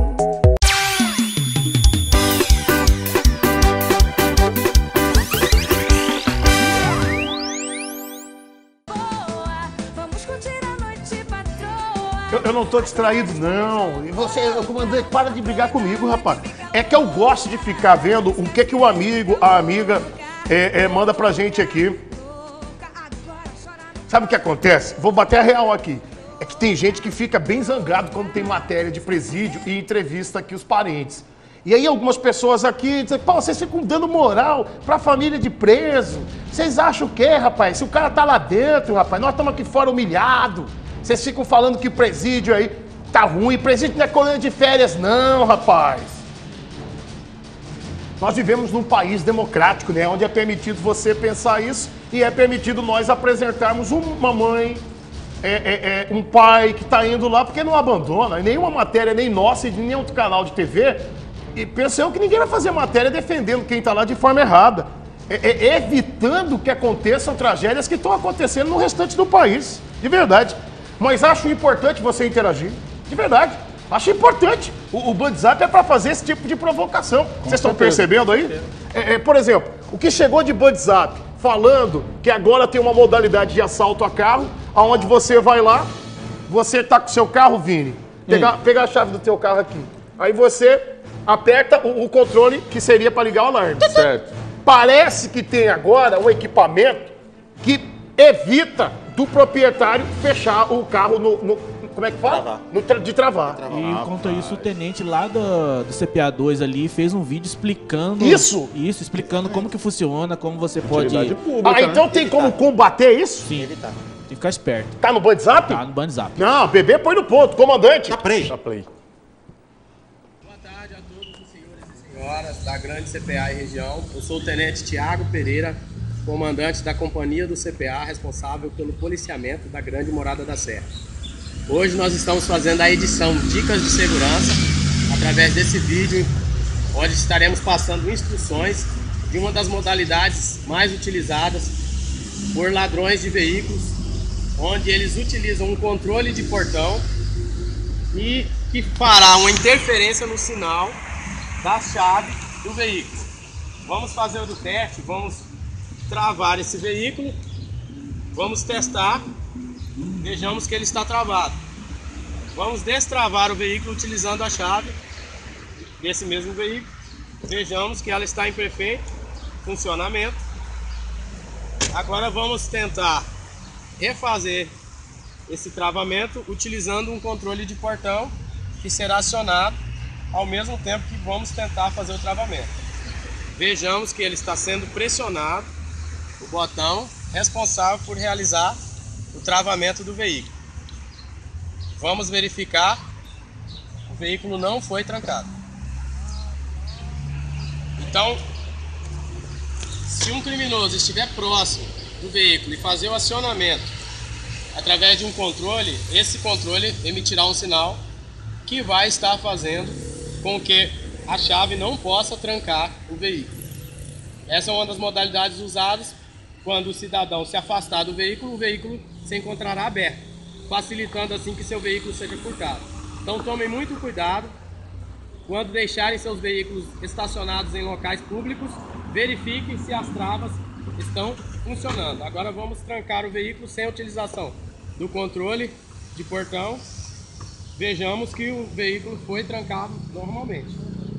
Eu, eu não tô distraído, não. E você, o comandante, para de brigar comigo, rapaz. É que eu gosto de ficar vendo o que que o amigo, a amiga, é, é, manda pra gente aqui. Sabe o que acontece? Vou bater a real aqui. É que tem gente que fica bem zangado quando tem matéria de presídio e entrevista aqui os parentes. E aí algumas pessoas aqui dizem, pô, vocês ficam dando moral pra família de preso. Vocês acham o quê, rapaz? Se o cara tá lá dentro, rapaz, nós estamos aqui fora humilhados. Vocês ficam falando que o presídio aí tá ruim. Presídio não é colônia de férias, não, rapaz. Nós vivemos num país democrático, né? Onde é permitido você pensar isso e é permitido nós apresentarmos uma mãe, é, é, é, um pai que tá indo lá porque não abandona. Nenhuma matéria, nem nossa e de nenhum outro canal de T V. E penso eu que ninguém vai fazer matéria defendendo quem tá lá de forma errada. é, é, evitando que aconteçam tragédias que estão acontecendo no restante do país. De verdade. Mas acho importante você interagir. De verdade. Acho importante. O, o WhatsApp é para fazer esse tipo de provocação. Vocês estão percebendo aí? É, é, por exemplo, o que chegou de WhatsApp falando que agora tem uma modalidade de assalto a carro, aonde você vai lá, você tá com o seu carro, Vini, pegar, hum. pegar a chave do teu carro aqui. Aí você aperta o, o controle que seria para ligar o alarme. Certo. Parece que tem agora um equipamento que evita do proprietário fechar o carro no... no como é que fala? Travar. No tra de travar. travar. E enquanto isso, o tenente lá do, do C P A dois ali fez um vídeo explicando... Isso! Isso, explicando como que funciona, como você pode... Pública, ah, então né? tem como combater isso? Sim. Evitar. Tem que ficar esperto. Tá no WhatsApp? Tá no WhatsApp. Não, bebê põe no ponto. Comandante. Tá play. Tá play. Boa tarde a todos os senhores e senhoras da grande C P A e região. Eu sou o tenente Tiago Pereira, comandante da companhia do C P A, responsável pelo policiamento da grande Morada da Serra. Hoje nós estamos fazendo a edição Dicas de Segurança, através desse vídeo, onde estaremos passando instruções de uma das modalidades mais utilizadas por ladrões de veículos, onde eles utilizam um controle de portão e que fará uma interferência no sinal da chave do veículo. Vamos fazer o teste, vamos travar esse veículo, vamos testar. Vejamos que ele está travado. Vamos destravar o veículo utilizando a chave desse mesmo veículo. Vejamos que ela está em perfeito funcionamento. Agora vamos tentar refazer esse travamento utilizando um controle de portão que será acionado ao mesmo tempo que vamos tentar fazer o travamento. Vejamos que ele está sendo pressionado, o botão responsável por realizar o travamento do veículo. Vamos verificar. O veículo não foi trancado. Então, se um criminoso estiver próximo do veículo e fazer o acionamento através de um controle, esse controle emitirá um sinal que vai estar fazendo com que a chave não possa trancar o veículo. Essa é uma das modalidades usadas quando o cidadão se afastar do veículo, o veículo se encontrará aberto, facilitando assim que seu veículo seja furtado. Então tomem muito cuidado quando deixarem seus veículos estacionados em locais públicos, verifiquem se as travas estão funcionando. Agora vamos trancar o veículo sem a utilização do controle de portão. Vejamos que o veículo foi trancado normalmente.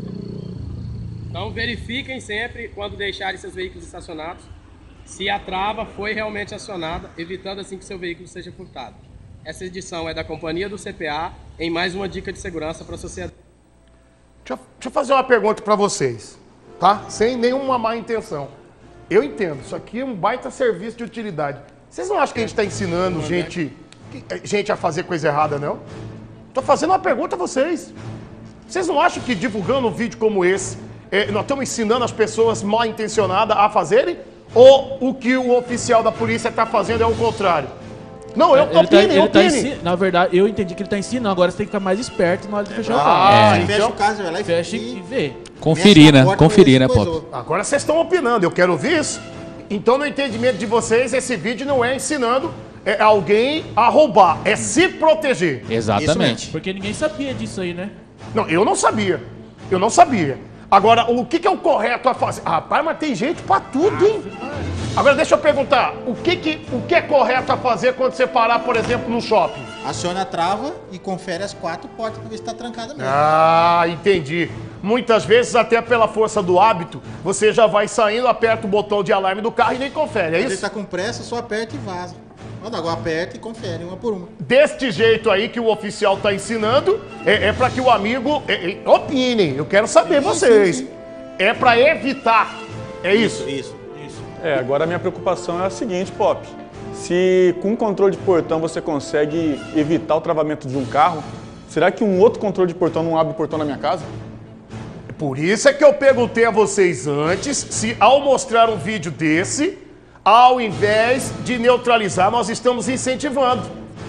Então verifiquem sempre quando deixarem seus veículos estacionados se a trava foi realmente acionada, evitando assim que seu veículo seja furtado. Essa edição é da Companhia do C P A, em mais uma dica de segurança para a sociedade. Deixa, deixa eu fazer uma pergunta para vocês, tá? Sem nenhuma má intenção. Eu entendo, isso aqui é um baita serviço de utilidade. Vocês não acham que a gente está ensinando gente, gente a fazer coisa errada, não? Estou fazendo uma pergunta a vocês. Vocês não acham que divulgando um vídeo como esse, é, nós estamos ensinando as pessoas mal intencionadas a fazerem? Ou o que o oficial da polícia está fazendo é o contrário? Não, eu opine, tá, eu tá ensin... Na verdade, eu entendi que ele está ensinando, agora você tem que ficar mais esperto na hora de fechar o carro. Ah, é. então... Fecha o caso, vai lá e fecha e vê. Conferir, né? Conferir, né, Pop? Agora vocês estão opinando, eu quero ouvir isso. Então, no entendimento de vocês, esse vídeo não é ensinando é, alguém a roubar, é se proteger. Exatamente. Porque ninguém sabia disso aí, né? Não, eu não sabia. Eu não sabia. Agora, o que, que é o correto a fazer? Rapaz, mas tem gente pra tudo, hein? Agora, deixa eu perguntar, o que, que, o que é correto a fazer quando você parar, por exemplo, no shopping? Aciona a trava e confere as quatro portas pra ver se tá trancada mesmo. Ah, entendi. Muitas vezes, até pela força do hábito, você já vai saindo, aperta o botão de alarme do carro e nem confere, é isso? Se você tá com pressa, só aperta e vaza. Manda agora, aperta e confere, uma por uma. Deste jeito aí que o oficial tá ensinando, é, é para que o amigo é, é, opine. Eu quero saber sim, vocês. Sim, sim. É para evitar. É isso? Isso, isso. É, agora a minha preocupação é a seguinte, Pop. Se com o controle de portão você consegue evitar o travamento de um carro, será que um outro controle de portão não abre o portão na minha casa? Por isso é que eu perguntei a vocês antes se ao mostrar um vídeo desse, ao invés de neutralizar, nós estamos incentivando.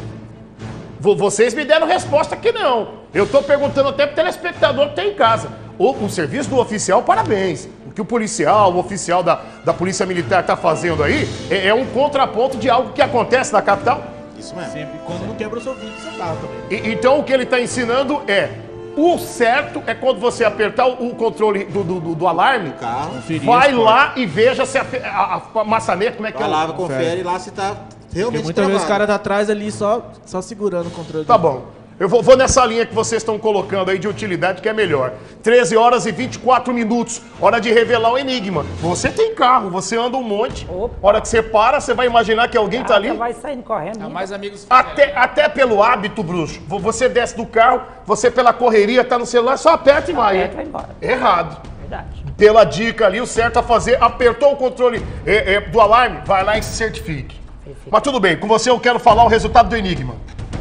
Vocês me deram resposta que não. Eu estou perguntando até para o telespectador que está em casa. O, o serviço do oficial, parabéns. que o policial, o oficial da, da Polícia Militar está fazendo aí é, é um contraponto de algo que acontece na capital? Isso mesmo. Sempre quando não quebra o seu vidro, você carro também. E, então o que ele está ensinando é, o certo é quando você apertar o, o controle do, do, do, do alarme, carro, vai lá e veja se a, a, a maçaneta, como é que vai é o... lá, confere lá se tá realmente muitas vezes o cara tá atrás ali só, só segurando o controle. Tá bom. Eu vou, vou nessa linha que vocês estão colocando aí de utilidade, que é melhor. treze horas e vinte e quatro minutos, hora de revelar o enigma. Você tem carro, você anda um monte. Opa. Hora que você para, você vai imaginar que alguém tá ali. Vai saindo correndo. Mais amigos. Até, até pelo hábito, bruxo. Você desce do carro, você pela correria, tá no celular, só aperta e vai. Aperta e vai embora. Errado. Verdade. Pela dica ali, o certo a fazer, apertou o controle é, é, do alarme, vai lá e se certifique. Perfeito. Mas tudo bem, com você eu quero falar o resultado do enigma.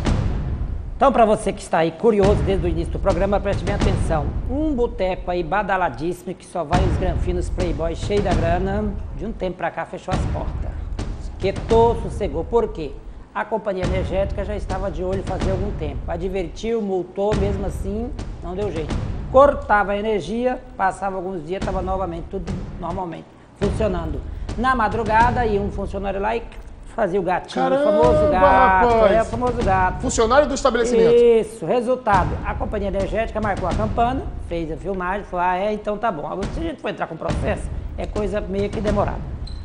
Então, para você que está aí curioso desde o início do programa, preste bem atenção. Um boteco aí badaladíssimo, que só vai os granfinos playboys cheio da grana, de um tempo para cá fechou as portas. Quietou, sossegou. Por quê? A companhia energética já estava de olho fazia algum tempo. Advertiu, multou, mesmo assim, não deu jeito. Cortava a energia, passava alguns dias, estava novamente tudo normalmente funcionando. Na madrugada, ia um funcionário lá e fazia o gatinho, Caramba, o famoso gato, rapaz. é o famoso gato. Funcionário do estabelecimento. Isso, resultado, a companhia energética marcou a campana, fez a filmagem, falou, ah, é, então tá bom. Agora, se a gente for entrar com processo, é coisa meio que demorada.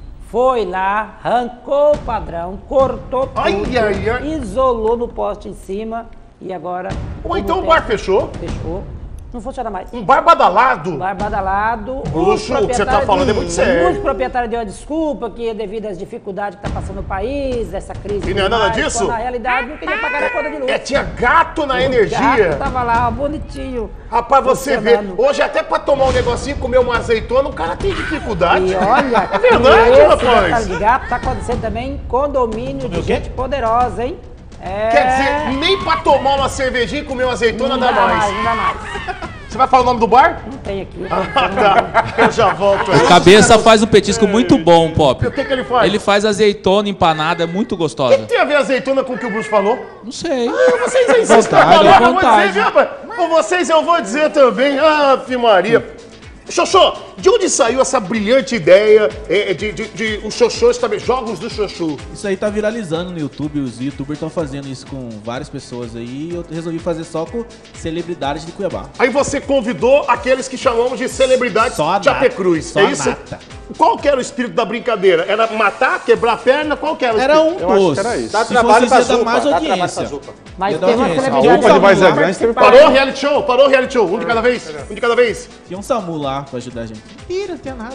Foi lá, arrancou o padrão, cortou tudo, ai, ai, ai. isolou no poste em cima e agora... Ou então o bar fechou? Fechou. Não funciona mais. Um bar badalado? Um bar badalado. Bruxo, o que você tá falando é muito sério. Os proprietários deu a desculpa que devido às dificuldades que tá passando o país, essa crise... E não é nada disso? Na realidade, não queria pagar a conta de luz. É, tinha gato na o energia. Gato tava lá, bonitinho. Rapaz, você vê, hoje até pra tomar um negocinho, comer uma azeitona, o cara tem dificuldade. E olha, é verdade, esse rapaz. de gato tá acontecendo também em condomínio de gente poderosa, hein? É... Quer dizer, nem pra tomar uma cervejinha e comer uma azeitona não dá, dá mais. mais. Não dá mais. Você vai falar o nome do bar? Não tem aqui. Ah, tá. Eu já volto. O Cabeça faz um petisco muito bom, Pop. O que, que ele faz? Ele faz azeitona empanada, muito O gostosa. que, que tem a ver azeitona com o que o Bruce falou? Não sei. Ah, vocês aí, vocês trabalham, eu vou dizer, viu, rapaz? Com vocês eu vou dizer também. Ah, Maria. Xoxô, de onde saiu essa brilhante ideia é, de, de, de o Xoxô também, jogos do Xoxô? Isso aí tá viralizando no YouTube, os youtubers estão fazendo isso com várias pessoas aí, e eu resolvi fazer só com celebridades de Cuiabá. Aí você convidou aqueles que chamamos de celebridades só Chapecruz, só é isso? Nata. Qual que era o espírito da brincadeira? Era matar, quebrar a perna? Qual que era o Era espírito? um doce. era isso. Dá Se trabalho fosse pra isso, ia dar Zupa, mais dá trabalho audiência. pra Zupa. Mas Ia dar tem uma audiência. celebridade... A Zupa de Várzea Grande teve Parou o reality show, parou o reality show. Um de cada vez? Um de cada vez? Tinha um SAMU lá pra ajudar a gente. Ih, não tinha nada.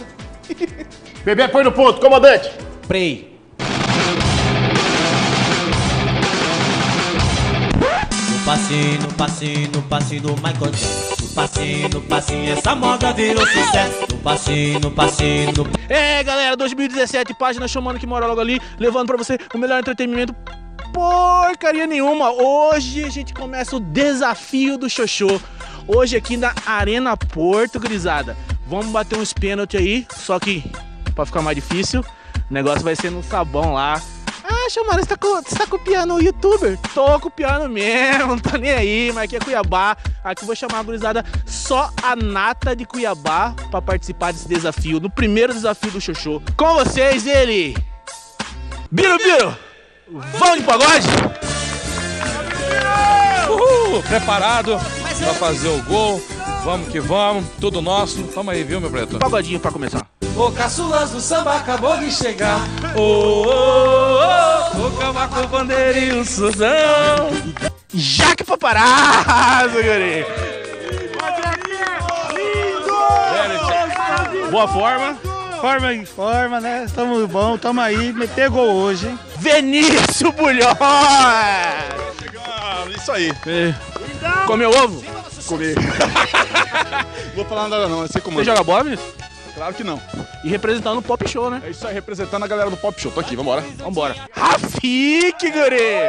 Bebê, põe no ponto, comandante. Prey. No passinho, no passinho, no passinho do Michael Jackson. No passinho, no passinho, essa moda virou sucesso. No passinho, no passinho, no... É, galera, dois mil e dezessete, página chamando que mora logo ali, levando pra você o melhor entretenimento. Porcaria nenhuma. Hoje a gente começa o desafio do Xoxô. Hoje aqui na Arena Porto, gurizada. Vamos bater uns pênaltis aí, só que pra ficar mais difícil, o negócio vai ser no sabão lá. Ah, Xamara, você tá, você tá copiando o youtuber? Tô copiando mesmo, não tô nem aí, mas aqui é Cuiabá. Aqui eu vou chamar a gurizada só a nata de Cuiabá pra participar desse desafio, no primeiro desafio do Xoxô. Com vocês, ele... Biro, Biro! Vamos de pagode? Uhul, preparado pra fazer o gol. Vamos que vamos, tudo nosso. Tamo aí, viu, meu preto? Pagodinho pra começar. O caçulas do samba acabou de chegar. Ô, ô, ô, o cavaco, bandeira e o Suzão. Jaque Paparazzo, guri. Boa forma. Forma em forma, né? Tamo bom, tamo aí. Meter gol hoje, hein? Vinícius Bulhões. Isso aí. É. Comeu ovo? Comi. Vou falar nada não, você comanda. Você joga bola, Vinícius? Claro que não. E representando o Pop Show, né? É isso aí, representando a galera do Pop Show. Tô aqui, vambora. Vambora. Rafik, guri!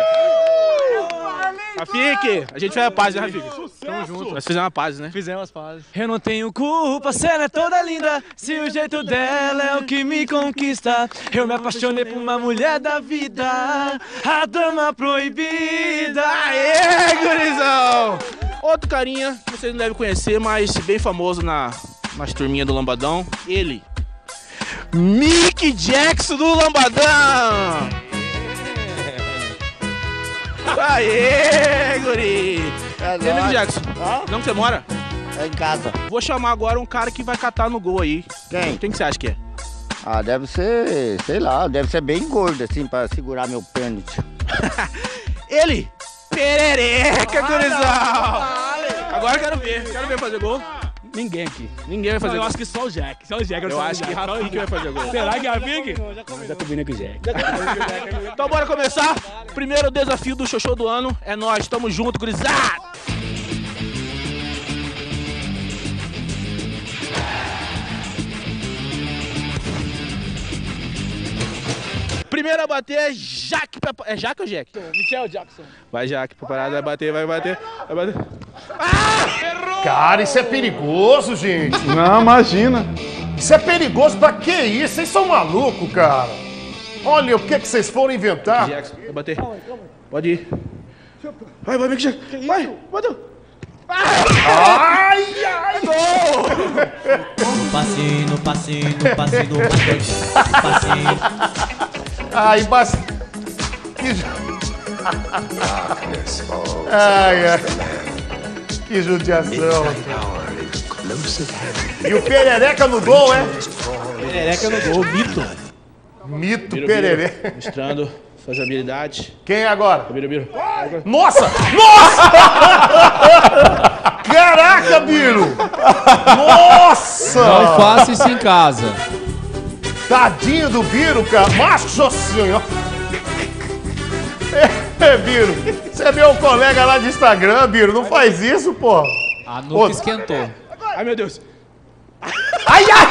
Rafik, a gente fez a paz, né, Rafik? Tamo junto. Nós fizemos a paz, né? Fizemos as pazes. Eu não tenho culpa se ela é toda linda, se o jeito dela é o que me conquista. Eu me apaixonei por uma mulher da vida, a dama proibida. Aê, gurizão! Outro carinha que vocês não devem conhecer, mas bem famoso na Umas turminhas do Lambadão. Ele. Mick Jackson do Lambadão! Aê, guri! É e aí, Mick Jackson? Ah? Onde você mora? É em casa. Vou chamar agora um cara que vai catar no gol aí. Quem? Quem que você acha que é? Ah, deve ser, sei lá, deve ser bem gordo, assim, pra segurar meu pênalti. Ele! Perereca, gurizão! Agora eu quero ver, quero ver fazer gol. Ninguém aqui. Ninguém vai fazer Não, gol. eu acho que só o Jack. Só o Jack. Eu acho que Rafa Henrique vai fazer gol. Será que é a Vig? Já combinei com o Jack. Então bora começar. Primeiro desafio do Xoxô do ano. É nós, tamo junto, gurizada! Primeiro a bater é Jaque. É Jaque ou Jack? Michel Jackson. Vai, Jaque, preparado, vai bater, vai bater, vai bater. Cara, isso é perigoso, gente. Não, imagina. Isso é perigoso pra que isso? Vocês são malucos, cara. Olha o que, que vocês foram inventar. Jackson, vai bater. Pode ir. Vai, vai, Mick Jackson. Vai, bateu. Ai, ai, gol! No passinho, no passinho, no passinho do Michael. Passinho. Ai, mas... Que... ju- Ai, ai. Que judiação. E o Perereca no gol, é? Perereca no gol, mito. Mito, Biro, Perereca. Biro, mostrando suas habilidades. Quem é agora? Biro, Biro. Nossa! Nossa! Caraca, Biro! Nossa! Não faça isso em casa. Tadinho do Biro, cara. Macho senhor. É, é, Biro. Você é meu colega lá de Instagram, Biro. Não faz isso, pô. A nuca esquentou. Ai, meu Deus. Ai, ai!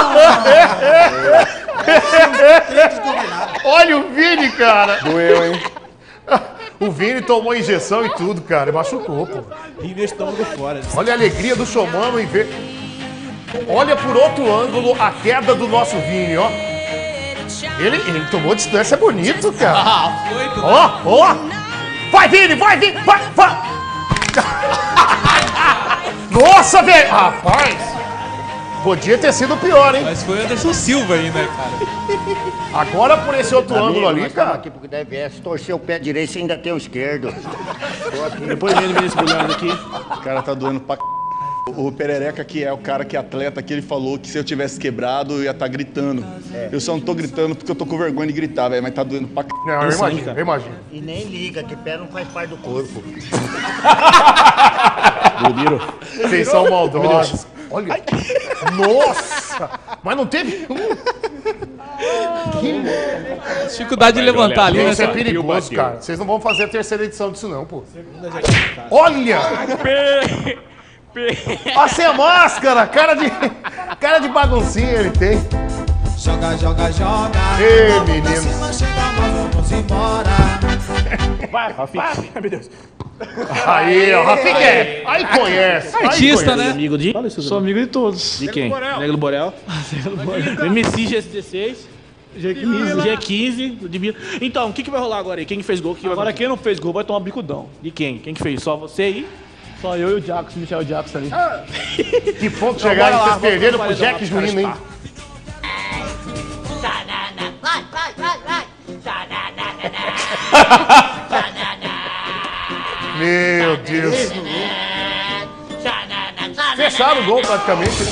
Olha o Vini, cara. Doeu, hein? O Vini tomou injeção e tudo, cara. Machucou, pô. E meu estômago fora. Olha a alegria do Xomano em ver... Olha por outro ângulo a queda do nosso Vini, ó. Ele, ele tomou distância bonito, cara. Ah, foi, tu. Ó, ó. Vai, Vini, vai, Vini, vai, vai. Nossa, velho. Rapaz. Podia ter sido pior, hein? Mas foi o Anderson Silva aí, né, cara? Agora por esse outro Amigo, ângulo ali, nós cara. estamos aqui porque deve é, se torcer o pé direito, você ainda tem o esquerdo. Tô aqui. Depois vem Vinícius Bulhões aqui. O cara tá doendo pra c... O Perereca, que é o cara que é atleta, que ele falou que se eu tivesse quebrado, eu ia estar gritando. É. Eu só não tô gritando porque eu tô com vergonha de gritar, velho, mas tá doendo pra c... Não, eu imagino, eu imagino. E nem liga, que pé não faz parte do corpo. Biro. Vocês são maldosos. Olha. Nossa! Mas não teve um. Que... Dificuldade de levantar ali, né? Isso é perigoso, cara. Vocês não vão fazer a terceira edição disso, não, pô. Olha! Ó, sem a máscara! Cara de, cara de baguncinha ele tem. Joga, joga, joga. Ei, menino. Vamos embora. Vai, Rafinha. Ai, meu Deus. Aí, ó, Rafinha é. Aí conhece. Aí Artista, conhece. né? Amigo de? Sou amigo de todos. De quem? Negro Borel. M C G S dezesseis. G quinze. G quinze. do Biro. Então, o que, que vai rolar agora aí? Quem fez gol? Que Agora vai... quem não fez gol vai tomar bicudão. De quem? Quem que fez? Só você aí? Só eu e o Jackson, Michel Jackson ali. Que ponto Então, chegaram, bora lá, vocês perderam pro vamos pro Jack paredão, Juíno, hein? Vai, vai, vai, vai. Meu Deus. Fecharam o gol praticamente, né?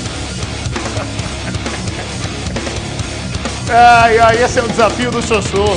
Ai, ai, esse é o desafio do Xoxô.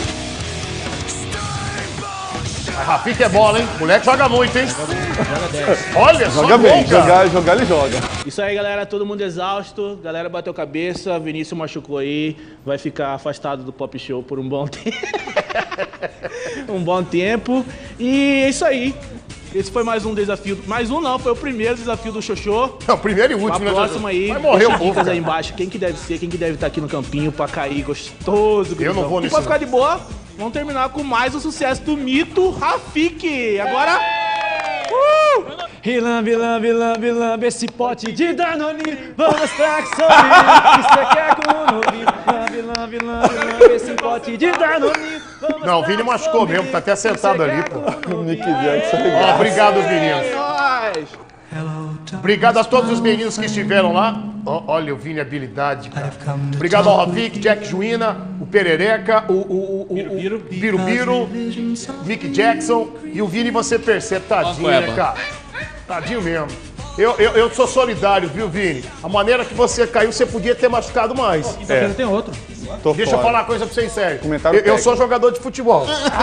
A Rafinha é bola, hein? O moleque joga muito, hein? Joga dez. Olha, só Joga gol, bem, cara. jogar, jogar ele joga. Isso aí, galera, todo mundo exausto, galera bateu cabeça, Vinícius machucou aí, vai ficar afastado do Pop Show por um bom tempo. um bom tempo. E é isso aí. Esse foi mais um desafio. Mais um não, foi o primeiro desafio do Xoxô. É o primeiro e último, né? A próxima aí. Vai morrer deixa o povo, dicas cara. aí embaixo. Quem que deve ser, quem que deve estar aqui no campinho pra cair gostoso. Eu não vou E nesse pra ficar não. de boa, vamos terminar com mais um sucesso do mito Rafik. Agora... Uh! E lambe, lambe, lambe, lambe esse pote de Danone. Vamos mostrar que sou livre. Isso aqui é com o novinho. Lambe, lambe, lambe, lambe esse pote de Danone. Vamos Não, o Vini machucou mesmo, tá até sentado ali, pô. O Mick Jackson é Ó, legal. obrigado, meninos. É nóis! Hello, Obrigado a todos os meninos que estiveram lá. Oh, olha, o Vini habilidade, cara. Obrigado ao Rafik, Jack Juína, o Perereca, o, o, o, o Birubiru, Mick Jackson e o Vini, você percebe, tadinho, né, cara? Tadinho mesmo. Eu, eu, eu sou solidário, viu, Vini? A maneira que você caiu, você podia ter machucado mais. Oh, é. Tem outro. Tô Deixa fora. eu falar uma coisa pra vocês, sério. Comentário eu, eu sou jogador de futebol.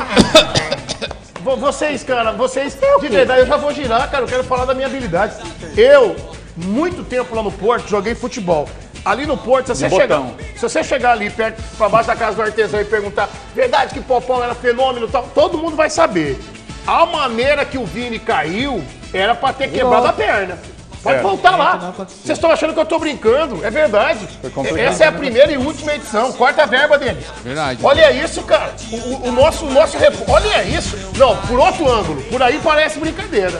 Vocês, cara, vocês, de verdade, eu já vou girar, cara, eu quero falar da minha habilidade. Eu, muito tempo lá no Porto, joguei futebol. Ali no Porto, se você, chegar, se você chegar ali perto, pra baixo da casa do artesão e perguntar, verdade que Popão era fenômeno e tal, todo mundo vai saber. A maneira que o Vini caiu era pra ter quebrado a perna. Pode é. voltar lá. Vocês estão achando que eu tô brincando, é verdade. Essa é a primeira e última edição, quarta verba dele. Verdade. Olha isso, cara. O, o, o nosso, o nosso... Olha isso. Não, por outro ângulo. Por aí parece brincadeira.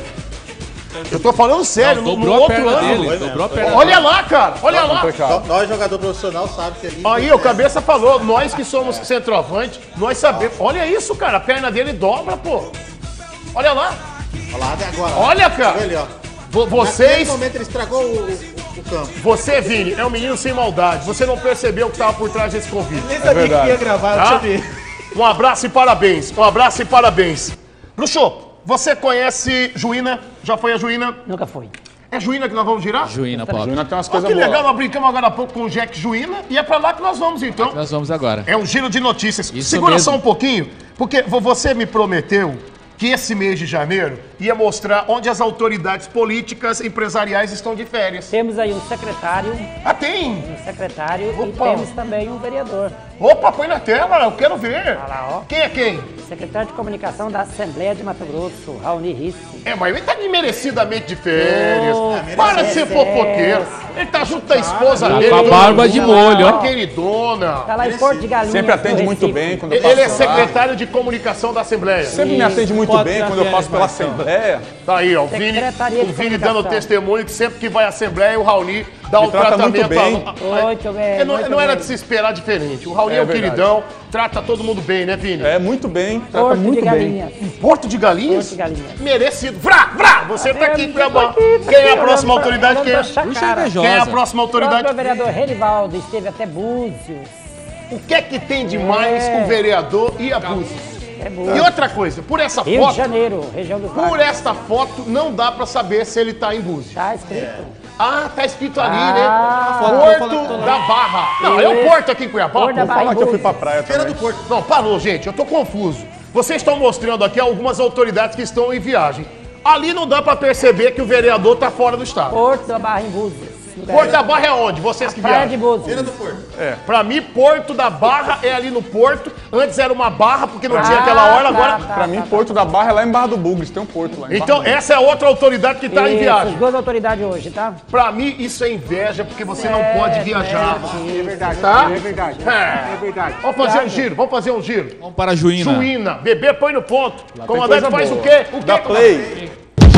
Eu tô falando sério, não, no, no outro ângulo. Dele, dobrou a perna Olha dele. lá, cara. Olha lá. Nós, jogador profissional, sabe que ali... Aí, o Cabeça falou, nós que somos centroavante, nós sabemos. Olha isso, cara. A perna dele dobra, pô. Olha lá. Olha lá, até agora. Olha, cara. Olha, ó. Vocês... Naquele momento ele estragou o, o, o campo. Você, Vini, é um menino sem maldade. Você não percebeu o que estava por trás desse convite. Nem sabia é que ia gravar, tá? deixa eu ver. Um abraço e parabéns. Um abraço e parabéns. Luxo, você conhece Juína? Já foi a Juína? Nunca foi. É Juína que nós vamos girar? Juína, Paulo. Juína tem umas coisas boas. Que legal, boas. nós brincamos agora há pouco com o Jack Juína e é pra lá que nós vamos então. É nós vamos agora. É um giro de notícias. Isso Segura mesmo. só um pouquinho, porque você me prometeu que esse mês de janeiro ia mostrar onde as autoridades políticas e empresariais estão de férias. Temos aí um secretário. Ah, tem? Um secretário Opa. e temos também um vereador. Opa, põe na tela, eu quero ver. Olha lá, ó. Quem é quem? Secretário de Comunicação da Assembleia de Mato Grosso, Raoni Risse. É, mas ele tá merecidamente de férias. Oh, Para de ser fofoqueiro. Ele tá junto da esposa tá dele. Com a barba de molho, ó. Queridona. Tá lá em Porto de Galinhas. Sempre atende muito bem quando eu passo Ele é lá. secretário de Comunicação da Assembleia. Sempre me atende muito bem quando eu passo pela Assembleia. Tá aí, ó. O Vini, o Vini dando testemunho que sempre que vai à Assembleia, o Raoni dá o tratamento. Muito bem. Muito bem. Não, muito não era bem. de se esperar diferente. O Raoni é, é um queridão, trata todo mundo bem, né, Vini? É, muito bem. Trata Porto muito de Galinhas. bem. Em Porto de Galinhas? Porto de Galinhas. Merecido. Vrá, vrá! Você tá aqui, Cuiabá. Quem é a próxima autoridade? Quem é? Quem é a próxima autoridade? O vereador Renivaldo esteve até Búzios. O que é que tem de mais É. o vereador e a Búzios? É E Búzios. outra coisa, por essa Rio foto, de Janeiro, região do por esta foto, não dá pra saber se ele tá em Búzios. Tá escrito. Ah, tá escrito ali, Ah, né? Porto da Barra. Não, é o Porto aqui em Cuiabá. Porto da Vou Barra falar em que eu fui Búzios. pra praia também. do Porto. Não, parou, gente, eu tô confuso. Vocês estão mostrando aqui algumas autoridades que estão em viagem. Ali não dá pra perceber que o vereador tá fora do estado. Porto da Barra em Búzios. Porto da Barra é onde? Vocês que Praia de viajam. Búzios. do Porto. É, pra mim, Porto da Barra é ali no Porto. Antes era uma barra, porque não Ah, tinha aquela hora, tá, agora... tá, Pra mim, Porto da Barra é lá em Barra do Bugres. Tem um porto lá em Então, Barra do essa é outra autoridade que tá em Isso, viagem. as duas autoridades hoje, tá? Pra mim, isso é inveja, porque você não pode viajar. É verdade. Tá? É verdade. É. É verdade. Vamos fazer um giro, vamos fazer um giro. Vamos para a Juína. Juína, bebê põe no ponto. tem Comandante coisa faz boa. o quê? O quê? Da Play.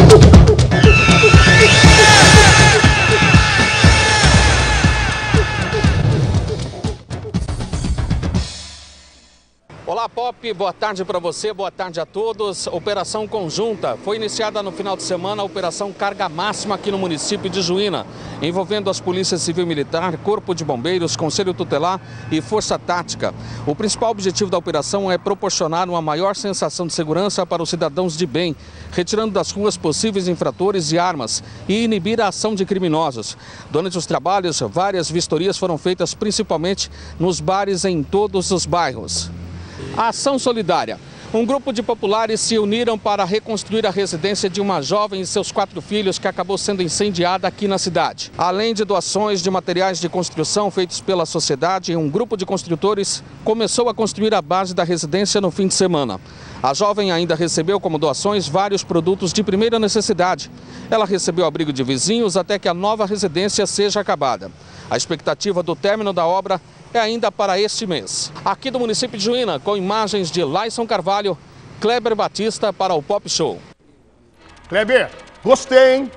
Olá, Pop, boa tarde para você, boa tarde a todos. Operação conjunta. Foi iniciada no final de semana a Operação Carga Máxima aqui no município de Juína, envolvendo as Polícias Civil e Militar, Corpo de Bombeiros, Conselho Tutelar e Força Tática. O principal objetivo da operação é proporcionar uma maior sensação de segurança para os cidadãos de bem, retirando das ruas possíveis infratores e armas e inibir a ação de criminosos. Durante os trabalhos, várias vistorias foram feitas principalmente nos bares em todos os bairros. A ação solidária. Um grupo de populares se uniram para reconstruir a residência de uma jovem e seus quatro filhos que acabou sendo incendiada aqui na cidade. Além de doações de materiais de construção feitos pela sociedade, um grupo de construtores começou a construir a base da residência no fim de semana. A jovem ainda recebeu como doações vários produtos de primeira necessidade. Ela recebeu abrigo de vizinhos até que a nova residência seja acabada. A expectativa do término da obra é ainda para este mês. Aqui do município de Juína, com imagens de Laison Carvalho, Kleber Batista para o Pop Show. Kleber, gostei, hein?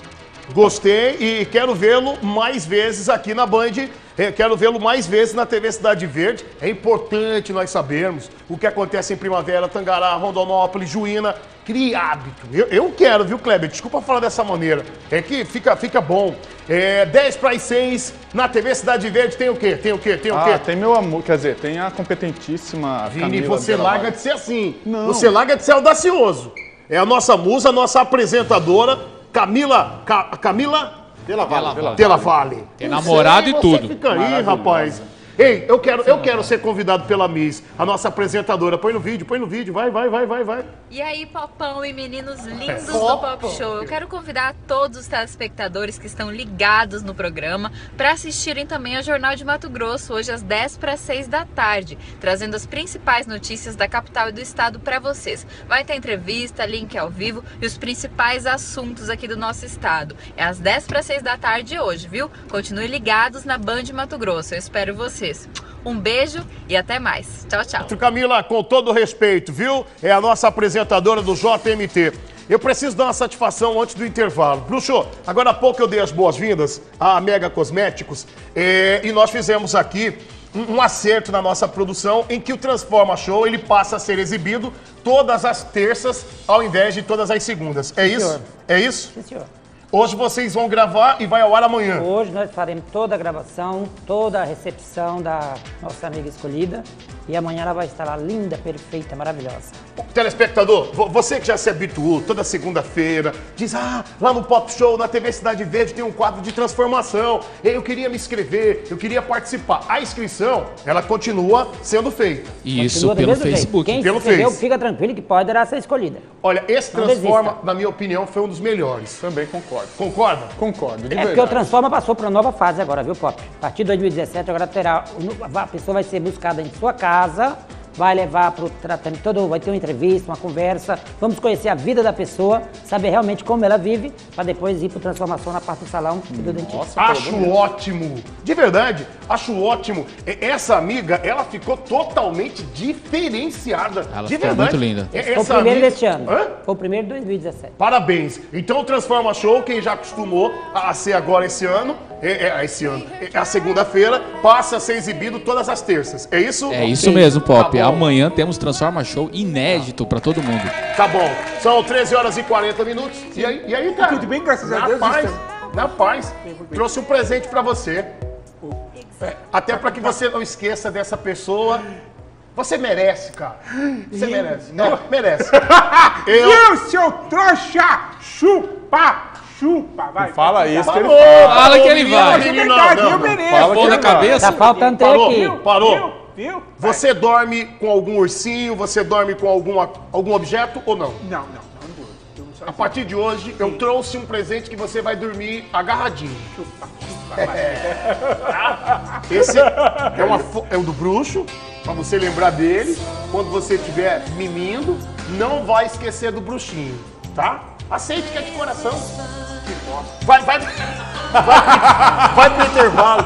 Gostei e quero vê-lo mais vezes aqui na Band. Quero vê-lo mais vezes na T V Cidade Verde. É importante nós sabermos o que acontece em Primavera, Tangará, Rondonópolis, Juína. Crie hábito. Eu, eu quero, viu, Kleber? Desculpa falar dessa maneira. É que fica, fica bom. É, dez para as seis na T V Cidade Verde tem o quê? Tem o quê? Tem o ah, quê? Tem meu amor, quer dizer, tem a competentíssima Vini, Camila você Bela larga Vale. de ser assim. Não. Você larga de ser audacioso. É a nossa musa, a nossa apresentadora, Camila... Ca, Camila... Della Valle. Della Valle. Tem namorado e você tudo. Fica aí, rapaz. Ei, eu quero, eu quero ser convidado pela Miss, a nossa apresentadora. Põe no vídeo, põe no vídeo. Vai, vai, vai, vai, vai. E aí, Popão e meninos lindos É. do Pop Show, eu quero convidar todos os telespectadores que estão ligados no programa para assistirem também ao Jornal de Mato Grosso, hoje às dez para as seis da tarde, trazendo as principais notícias da capital e do estado para vocês. Vai ter entrevista, link ao vivo e os principais assuntos aqui do nosso estado. É às dez para as seis da tarde hoje, viu? Continuem ligados na Band Mato Grosso, eu espero vocês. Um beijo e até mais. Tchau, tchau. Camila, com todo respeito, viu? É a nossa apresentadora do J M T. Eu preciso dar uma satisfação antes do intervalo. Bruxo, agora há pouco eu dei as boas-vindas à Mega Cosméticos é, e nós fizemos aqui um, um acerto na nossa produção em que o Transforma Show ele passa a ser exibido todas as terças ao invés de todas as segundas. É Sim, isso? senhor. É isso? Sim, senhor. Hoje vocês vão gravar e vai ao ar amanhã. Hoje nós faremos toda a gravação, toda a recepção da nossa amiga escolhida. E amanhã ela vai estar lá linda, perfeita, maravilhosa. Telespectador, você que já se habituou toda segunda-feira, diz, ah, lá no Pop Show, na T V Cidade Verde tem um quadro de transformação. Eu queria me inscrever, eu queria participar. A inscrição, ela continua sendo feita. Isso, Continua do pelo mesmo jeito. Facebook. Quem Pelo se inscreveu, Face. fica tranquilo que poderá ser escolhida. Olha, esse Não Transforma, desista. na minha opinião, foi um dos melhores. Também concordo. Concorda? Concordo, de É porque o Transforma passou para uma nova fase agora, viu, Pop? A partir de dois mil e dezessete, agora terá. A pessoa vai ser buscada em sua casa, vai levar para o tratamento todo, vai ter uma entrevista, uma conversa, vamos conhecer a vida da pessoa, saber realmente como ela vive, para depois ir para transformação na parte do salão e do dentista. Acho ótimo. De verdade, acho ótimo. E- Essa amiga, ela ficou totalmente diferenciada. Ela de ficou verdade. muito linda. E- Foi o essa primeiro amiga- deste ano. Hã? Foi o primeiro de dois mil e dezessete. Parabéns. Então o Transforma Show, quem já acostumou a a ser agora esse ano, é, é, esse ano, é a segunda-feira, passa a ser exibido todas as terças. É isso? É isso mesmo, Pop. Tá bom. Amanhã temos Transforma Show inédito pra todo mundo. Tá bom. São treze horas e quarenta minutos. E aí, e aí, cara? Tudo bem, graças a na Deus, Paz, estamos. na paz. Trouxe um presente pra você. É, até pra que você não esqueça dessa pessoa. Você merece, cara. Você merece. Não, merece. Eu, seu trouxa! Chupa! Chupa! Vai. Fala isso que ele Parou, fala. Fala que ele menino, vai. menino, É verdade, não, eu não. mereço. Fala que Pô na ele vai. cabeça. Tá faltando ter Parou, aqui. parou. Viu? Você dorme com algum ursinho? Você dorme com alguma, algum objeto ou não? Não, não, não, não. Eu não sou A partir de hoje, eu trouxe um presente que você vai dormir agarradinho. Tá? Esse é, uma, fo- é o do bruxo, pra você lembrar dele. Quando você estiver mimindo, não vai esquecer do bruxinho, tá? Aceite que é de coração. Vai, vai, vai, vai pro intervalo.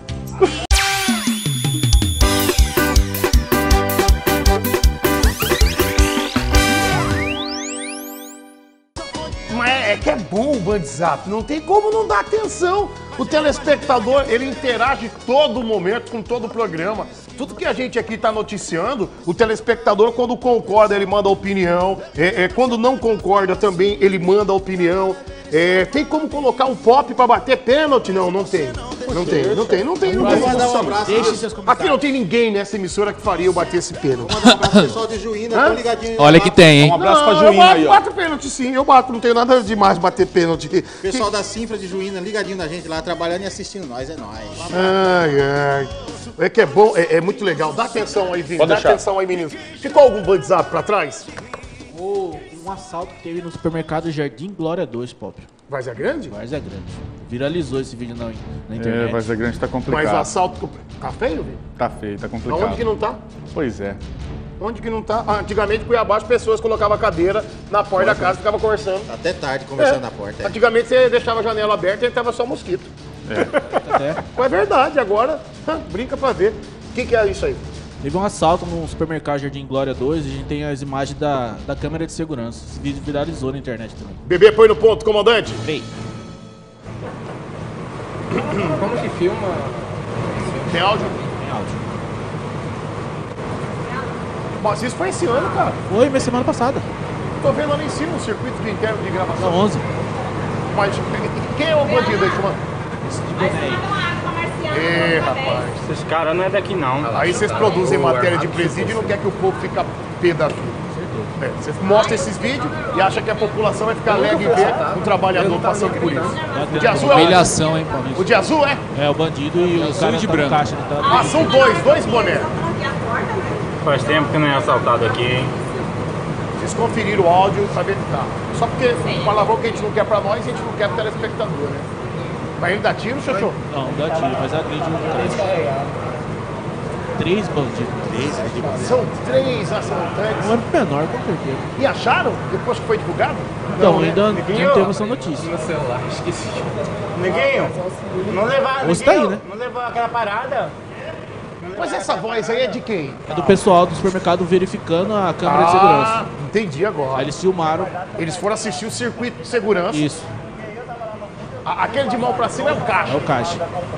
Mas é que é bom o WhatsApp, não tem como não dar atenção. O telespectador, ele interage todo momento com todo o programa. Tudo que a gente aqui está noticiando, o telespectador, quando concorda, ele manda opinião. É, é, quando não concorda também, ele manda opinião. É, tem como colocar um pop para bater pênalti? Não, não tem. Não tem, não tem, não tem. Não tem. mandar um abraço. Deixe seus comentários. Aqui não tem ninguém nessa emissora que faria eu bater esse pênalti. Mandar um abraço pro pessoal de Juína, Hã? tô ligadinho. Olha que tem, hein? Um abraço Não, pra eu Juína bato, aí, ó. bato pênalti sim, eu bato. Não tenho nada demais bater pênalti. Pessoal da Sinfra de Juína, ligadinho na gente lá, trabalhando e assistindo nós, é nóis. Ai, ai. É que é bom, é, é muito legal. Dá atenção aí, Vini. Pode Dá deixar. atenção aí, meninos. Ficou algum WhatsApp pra trás? O- um assalto que teve no supermercado Jardim Glória dois, Pop. Várzea Grande? Várzea Grande. Viralizou esse vídeo na, na É, internet. vai ser grande, tá complicado. Mas o assalto. Tá feio, Vini? Tá feio, tá complicado. Aonde que não tá? Pois é. Onde que não tá? Ah, antigamente, Cuiabá, as pessoas colocavam a cadeira na porta da casa e ficavam conversando. Até tarde, conversando É. na porta. é. Antigamente você deixava a janela aberta e tava só mosquito. É. Mas é verdade, agora brinca pra ver. O que, que é isso aí? Teve um assalto no supermercado Jardim Glória dois e a gente tem as imagens da, da câmera de segurança. Esse vídeo viralizou na internet também. Bebê, põe no ponto, comandante. Três. Como que filma? Tem áudio? Tem áudio. Mas isso foi esse ano, cara. Foi, minha semana passada. Tô vendo ali em cima um circuito de interno de gravação. Não, onze. Mas quem é o bandido aí, chama? Esse de boné aí. Ê, rapaz. Esses caras não é daqui não. Aí vocês produzem matéria de presídio e não quer que o povo fique pé da vida. É, vocês mostram esses vídeos e acham que a população vai ficar alegre em ver um trabalhador passando por isso. O de azul é Humilhação, hein, Paulo? o de azul é? É, o bandido e o cara de tá branco. no caixa. Tá... Ah, são dois, dois bonés. Faz tempo que não é assaltado aqui, hein? Vocês conferiram o áudio pra ver que tá. Só porque o palavrão que a gente não quer pra nós, a gente não quer pro telespectador, né? Mas ele dá tiro, Xoxô? Não, não dá tiro, mas agride um cara. Três bandidos. Três bandidos. São três assaltantes. Um é menor, com certeza. E acharam? Depois que foi divulgado? Então, né? ainda não temos essa notícia. No celular, esqueci. Neguinho, não levar, Você tá aí, né? não levar aquela parada. Mas essa voz aí é de quem? É do pessoal do supermercado verificando a câmera ah, de segurança. Entendi agora. Aí eles filmaram. Eles foram assistir o circuito de segurança. Isso. A, aquele de mão pra cima é o caixa. É o caixa.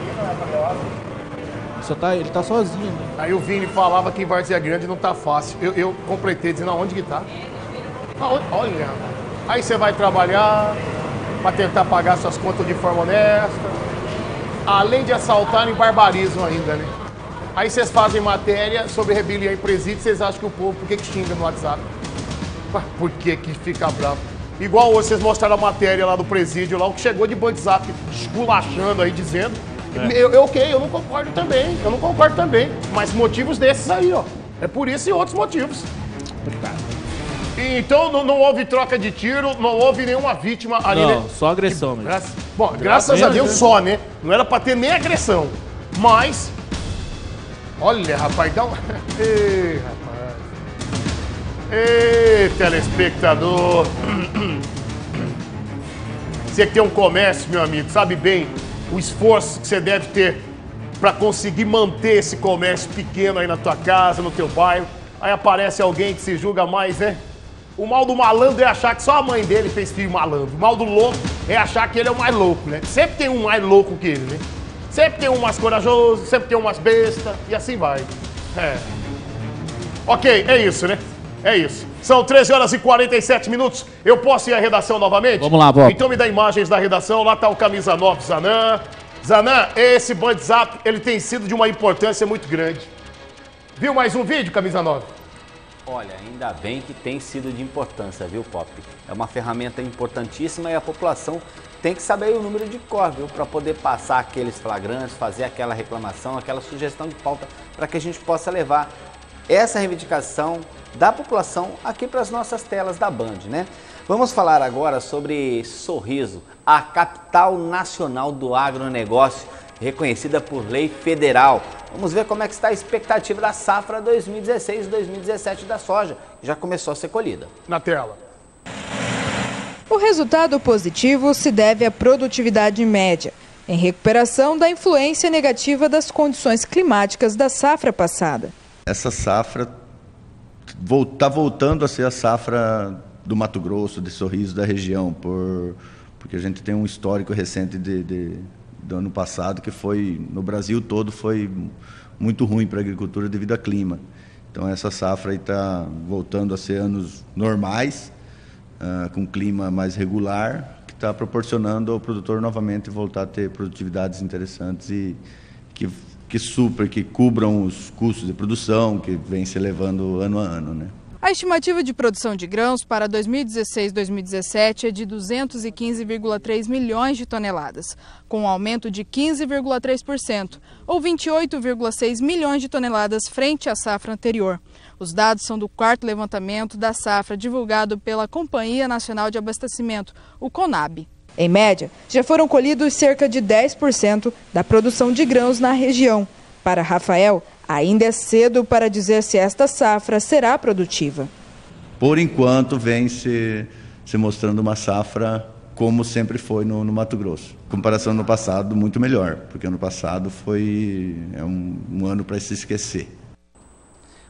Só tá, ele tá sozinho, né? Aí o Vini falava que em Várzea Grande não tá fácil. Eu, eu completei dizendo aonde que tá. Aonde? Olha, aí você vai trabalhar pra tentar pagar suas contas de forma honesta. Além de assaltar, em barbarismo ainda, né? Aí vocês fazem matéria sobre rebelião em presídio, vocês acham que o povo, por que que xinga no WhatsApp? Por que que fica bravo? Igual hoje vocês mostraram a matéria lá do presídio, lá o que chegou de WhatsApp esculachando aí, dizendo. É. Eu, eu, ok, eu não concordo também, eu não concordo também. Mas motivos desses aí, ó. É por isso e outros motivos. E, então não, não houve troca de tiro, não houve nenhuma vítima ali, não, né? só agressão mesmo. Graças, bom, graças a Deus só, né? Não era pra ter nem agressão. Mas... Olha, rapaz, dá um... Ei, rapaz. Ei, telespectador. Você que tem um comércio, meu amigo, sabe bem o esforço que você deve ter para conseguir manter esse comércio pequeno aí na tua casa, no teu bairro. Aí aparece alguém que se julga mais, né? O mal do malandro é achar que só a mãe dele fez filho malandro. O mal do louco é achar que ele é o mais louco, né? Sempre tem um mais louco que ele, né? Sempre tem um mais corajoso, sempre tem um mais besta, e assim vai. É. Ok, é isso, né? É isso. São treze horas e quarenta e sete minutos. Eu posso ir à redação novamente? Vamos lá, Bob. Então me dá imagens da redação. Lá tá o camisa nove Zanã. Zanã, esse WhatsApp, ele tem sido de uma importância muito grande. Viu mais um vídeo, camisa nove? Olha, ainda bem que tem sido de importância, viu, Pop? É uma ferramenta importantíssima e a população tem que saber o número de cor, viu? Para poder passar aqueles flagrantes, fazer aquela reclamação, aquela sugestão de pauta, para que a gente possa levar essa reivindicação da população aqui para as nossas telas da Band, né? Vamos falar agora sobre Sorriso, a capital nacional do agronegócio, reconhecida por lei federal. Vamos ver como é que está a expectativa da safra dois mil e dezesseis dois mil e dezessete da soja. Já começou a ser colhida. Na tela. O resultado positivo se deve à produtividade média, em recuperação da influência negativa das condições climáticas da safra passada. Essa safra está voltando a ser a safra do Mato Grosso, de Sorriso, da região, por, porque a gente tem um histórico recente de, de, do ano passado que foi, no Brasil todo, foi muito ruim para a agricultura devido ao clima. Então essa safra está voltando a ser anos normais, uh, com clima mais regular, que está proporcionando ao produtor novamente voltar a ter produtividades interessantes e que, que supram, que cubram os custos de produção que vem se elevando ano a ano, né? A estimativa de produção de grãos para dois mil e dezesseis dois mil e dezessete é de duzentos e quinze vírgula três milhões de toneladas, com um aumento de quinze vírgula três por cento, ou vinte e oito vírgula seis milhões de toneladas frente à safra anterior. Os dados são do quarto levantamento da safra divulgado pela Companhia Nacional de Abastecimento, o CONAB. Em média, já foram colhidos cerca de dez por cento da produção de grãos na região. Para Rafael, ainda é cedo para dizer se esta safra será produtiva. Por enquanto, vem se, se mostrando uma safra como sempre foi no, no Mato Grosso. Em comparação no passado, muito melhor, porque ano passado foi é um, um ano para se esquecer.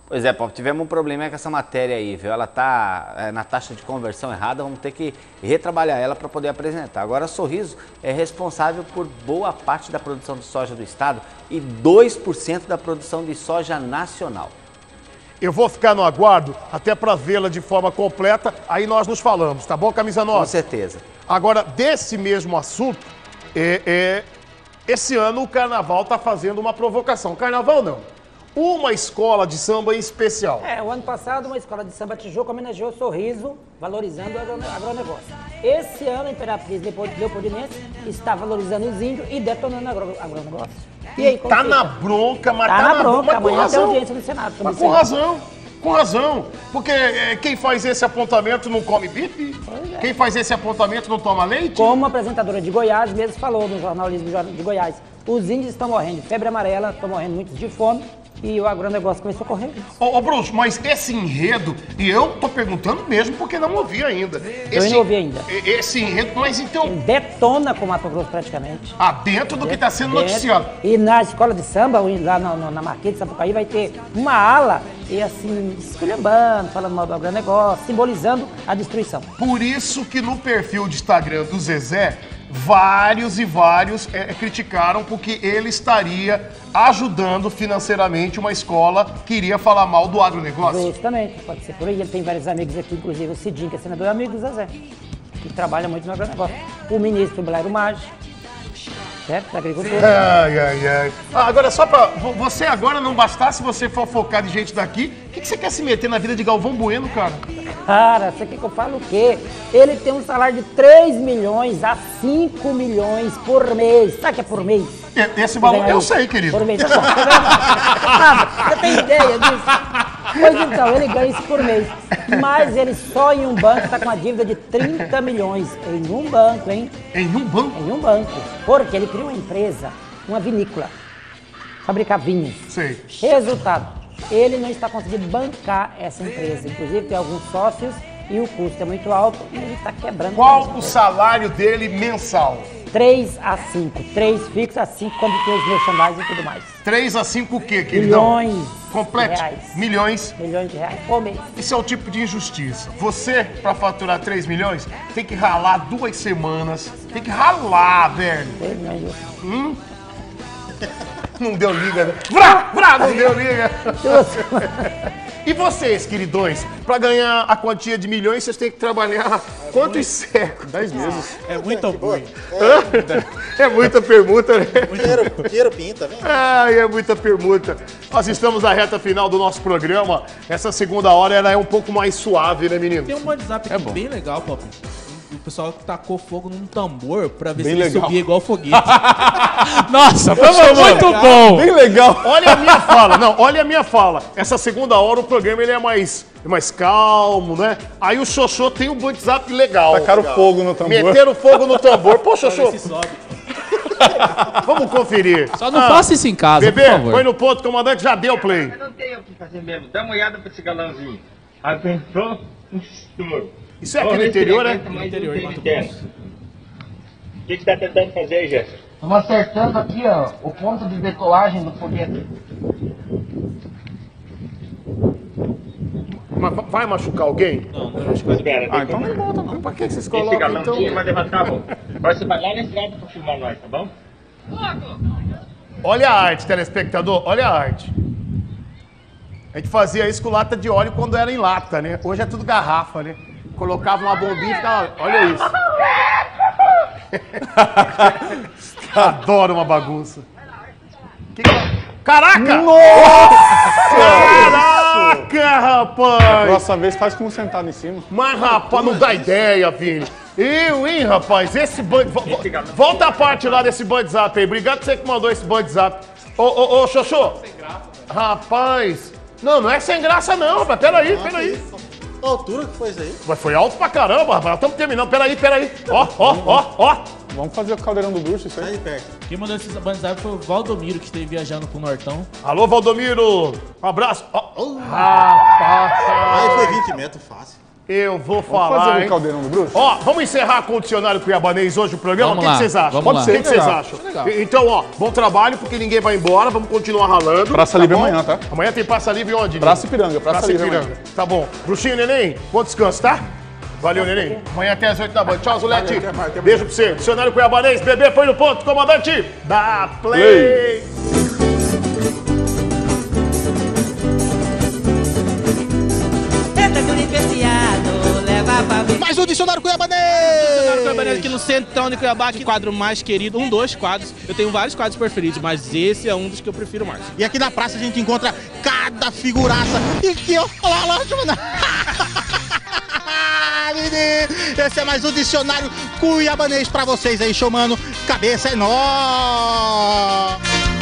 Pois é, Pop, tivemos um problema com essa matéria aí, viu? Ela tá é, na taxa de conversão errada, vamos ter que retrabalhar ela para poder apresentar. Agora, Sorriso é responsável por boa parte da produção de soja do estado e dois por cento da produção de soja nacional. Eu vou ficar no aguardo até para vê-la de forma completa, aí nós nos falamos, tá bom, Camisa nove? Com certeza. Agora, desse mesmo assunto, é, é, esse ano o Carnaval tá fazendo uma provocação. Carnaval não. Uma escola de samba em especial. É, o ano passado uma escola de samba Tijuca homenageou o Sorriso, valorizando o agronegócio. Esse ano a Imperatriz Leopoldinense está valorizando os índios e detonando o agro, agronegócio. E aí, tá na bronca, mas tá, tá na na bronca, bronca. amanhã tem audiência no Senado. Mas com razão, com razão. Porque é, quem faz esse apontamento não come bife? É. Quem faz esse apontamento não toma leite? Como a apresentadora de Goiás mesmo falou no jornalismo de Goiás, os índios estão morrendo de febre amarela, estão morrendo muitos de fome. E o agronegócio começou a correr. Ô, ô Bruxo, mas esse enredo, e eu tô perguntando mesmo porque não ouvi ainda. Eu esse, não ouvi ainda. Esse enredo, mas então... Ele detona com o Mato Grosso praticamente. Ah, dentro do dentro, que está sendo dentro. noticiado. E na escola de samba, lá no, no, na Marquês de Sapucaí, vai ter uma ala, e assim, esculhambando, falando mal do agronegócio, simbolizando a destruição. Por isso que no perfil de Instagram do Zezé, vários e vários é, criticaram porque ele estaria ajudando financeiramente uma escola que iria falar mal do agronegócio. Justamente, pode ser por aí. Ele tem vários amigos aqui, inclusive o Cidinho, que é senador, é amigo do Zezé, que trabalha muito no agronegócio. O ministro Blairo Maggi, certo? Da agricultura. Ai, ai, ai. Ah, agora, só pra... Você agora não bastasse você fofocar de gente daqui, o que, que você quer se meter na vida de Galvão Bueno, cara? Cara, você quer que eu fale o quê? Ele tem um salário de três milhões a cinco milhões por mês. Sabe o que é por mês? Esse valor eu sei, querido. Por mês, tá bom. Você tem ideia disso? Pois então, ele ganha isso por mês. Mas ele só em um banco está com uma dívida de trinta milhões. Em um banco, hein? Em um banco? Em um banco. Porque ele criou uma empresa, uma vinícola, fabricar vinhos. Sei. Resultado. Ele não está conseguindo bancar essa empresa. Inclusive, tem alguns sócios e o custo é muito alto e ele está quebrando. Qual o salário dele mensal? três a cinco. três fixo a cinco, quando tem os merchandising e tudo mais. três a cinco o quê, queridão? Milhões Completo. de reais. Milhões? Milhões de reais por mês. Isso é o tipo de injustiça. Você, para faturar três milhões, tem que ralar duas semanas. Tem que ralar, velho. três milhões. Hum? Não deu liga, né? Vrá, vrá, não deu liga. E vocês, queridões, para ganhar a quantia de milhões, vocês têm que trabalhar é quantos séculos? Dez meses. É muito ruim. É, é muita permuta, né? Dinheiro, dinheiro pinta, vem. Ai, é muita permuta. Nós estamos na reta final do nosso programa. Essa segunda hora ela é um pouco mais suave, né, menino? Tem um WhatsApp aqui é bem legal, Pop. O pessoal tacou fogo num tambor pra ver bem se ele legal. subia igual foguete. Nossa, foi muito bom. Bem legal. Olha a minha fala. Não, olha a minha fala. Essa segunda hora o programa ele é mais, mais calmo, né? Aí o Xoxô tem um WhatsApp legal. Tacaram fogo no tambor. Meteram fogo no tambor. Pô, Xoxô. Vamos conferir. Só não ah, faça isso em casa, bebê, por favor. Põe no ponto, comandante, já deu play. Eu não tenho o que fazer mesmo. Dá uma olhada pra esse galãozinho. Aguentou um estouro. Isso é aqui no interior, né? No interior, Mato Grosso. O que você tá tentando fazer aí, Jéssica? Estamos acertando aqui, ó, o ponto de decolagem do foguete. Mas vai machucar alguém? Não, não vai machucar. Espera, ah, então não volta não. Pra que vocês colocam, esse galãozinho então? vai levantar a mão. Agora você vai lá nesse lado pra filmar nós, tá bom? Olha a arte, telespectador, olha a arte. A gente fazia isso com lata de óleo quando era em lata, né? Hoje é tudo garrafa, né? Colocava uma bombinha e ficava... Olha isso. Adoro uma bagunça. Que que... Caraca! Nossa! Caraca, rapaz! Próxima vez faz como sentado em cima. Mas, rapaz, não dá ideia, Vini. Eu, hein, rapaz? Esse band... Volta a parte lá desse WhatsApp aí. Obrigado por você que mandou esse WhatsApp. Ô, ô, ô, Xoxô. Rapaz. Não, não é sem graça não, rapaz. Peraí, peraí. A altura que foi isso aí? Mas foi alto pra caramba, rapaz. Estamos terminando. Peraí, peraí. Ó, ó, ó, ó. Vamos fazer o caldeirão do bruxo, isso aí? Aí perto. Quem mandou esse WhatsApp foi o Valdomiro, que esteve viajando pro Nortão. Alô, Valdomiro. Um abraço. Oh, oh. Rapaz. Aí foi vinte metros, fácil. Eu vou Vamos falar, fazer um hein? caldeirão do bruxo? Ó, vamos encerrar com o dicionário cuiabanês hoje o programa? Vamos o que lá, que vocês acham? vamos Pode lá. ser. O que vocês Legal. acham? Legal. Então, ó, bom trabalho, porque ninguém vai embora, vamos continuar ralando. Praça tá Livre bom? amanhã, tá? Amanhã tem Praça Livre onde? Praça Ipiranga, Praça, Praça Livre Ipiranga. amanhã. Tá bom. Bruxinho, neném, bom descanso, tá? Valeu, neném. Amanhã até as oito da noite. Tchau, Zulete. Valeu, até mais, até Beijo pra você. Dicionário cuiabanês, bebê, põe no ponto, comandante. Dá play. Eita, guri preciado, leva pra mim. Mais um Dicionário Cuiabanês! Dicionário Cuiabanês aqui no centrão de Cuiabá, que quadro mais querido, um dos quadros. Eu tenho vários quadros preferidos, mas esse é um dos que eu prefiro mais. E aqui na praça a gente encontra cada figuraça. E aqui, ó, olha lá, olha lá. Esse é mais um Dicionário Cuiabanês pra vocês aí, chamando Cabeça é Nó.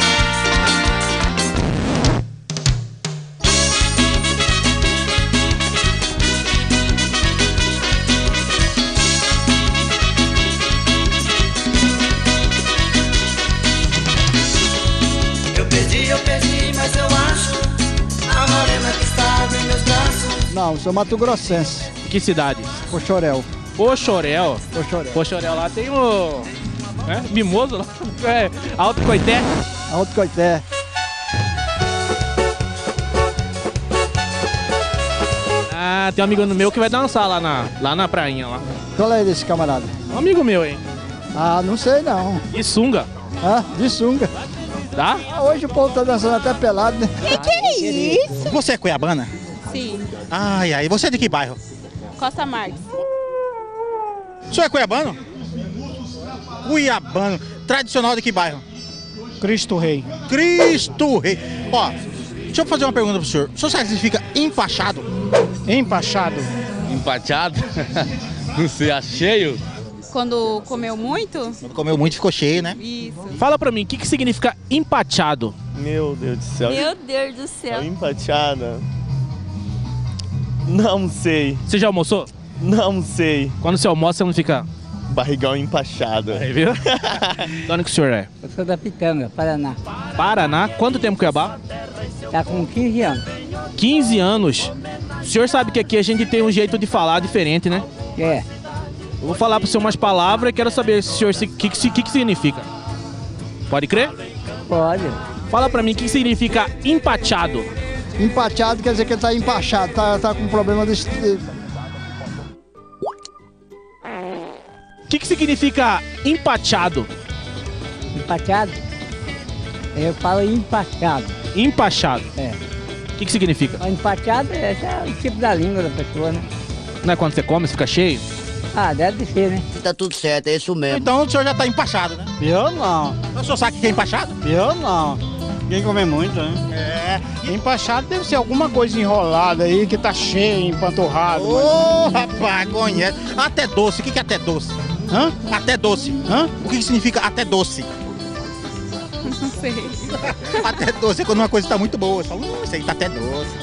Eu perdi, eu perdi, mas eu acho a morena que estava em meus braços. Não, sou mato-grossense. Que cidade? Pochorel. Pochorel. Pochorel. Pochorel lá tem o... É, Mimoso lá. É, Alto Coité. Alto Coité. Ah, tem um amigo meu que vai dançar lá na, lá na prainha lá. Qual é desse camarada? Um amigo meu, hein? Ah, não sei não. E sunga. Ah, de sunga. Tá? Ah, hoje o povo tá dançando até pelado, né? Que que é isso? Você é cuiabana? Sim. Ai, ai, você é de que bairro? Costa Marques. O senhor é cuiabano? Cuiabano. Tradicional de que bairro? Cristo Rei. Cristo Rei. Ó, deixa eu fazer uma pergunta pro senhor. O senhor sabe o que significa empachado? Empachado. Empachado? Não sei, é cheio? Quando comeu muito? Quando comeu muito ficou cheio, né? Isso. Fala pra mim, o que, que significa empachado? Meu Deus do céu. Meu Deus do céu. Empateada. Não sei. Você já almoçou? Não sei. Quando você almoça, você não fica... Barrigão empachado. Aí, viu? De onde que o senhor é? Eu sou da Pitanga, Paraná. Paraná? Quanto tempo Cuiabá? Tá com quinze anos. quinze anos? O senhor sabe que aqui a gente tem um jeito de falar diferente, né? É. Eu vou falar pro senhor umas palavras e quero saber, senhor, o que, que, que, que significa. Pode crer? Pode. Fala pra mim o que significa empachado. Empachado quer dizer que ele tá empachado, tá, tá com problema desse... O que, que significa empachado? Empachado? Eu falo empachado. Empachado? É. O que, que significa? O empachado é, é o tipo da língua da pessoa, né? Não é quando você come, você fica cheio? Ah, deve ser, né? Tá tudo certo, é isso mesmo. Então o senhor já tá empachado, né? Eu não. O senhor sabe o que é empachado? Eu não. Ninguém come muito, né? É. Empachado deve ser alguma coisa enrolada aí que tá cheio, empanturrado. Ô, mas... rapaz, conhece. Até doce. O que é até doce? Hã? Até doce. Hã? O que significa até doce? Não sei. Até doce é quando uma coisa tá muito boa. Você fala, hum, isso aí tá até doce.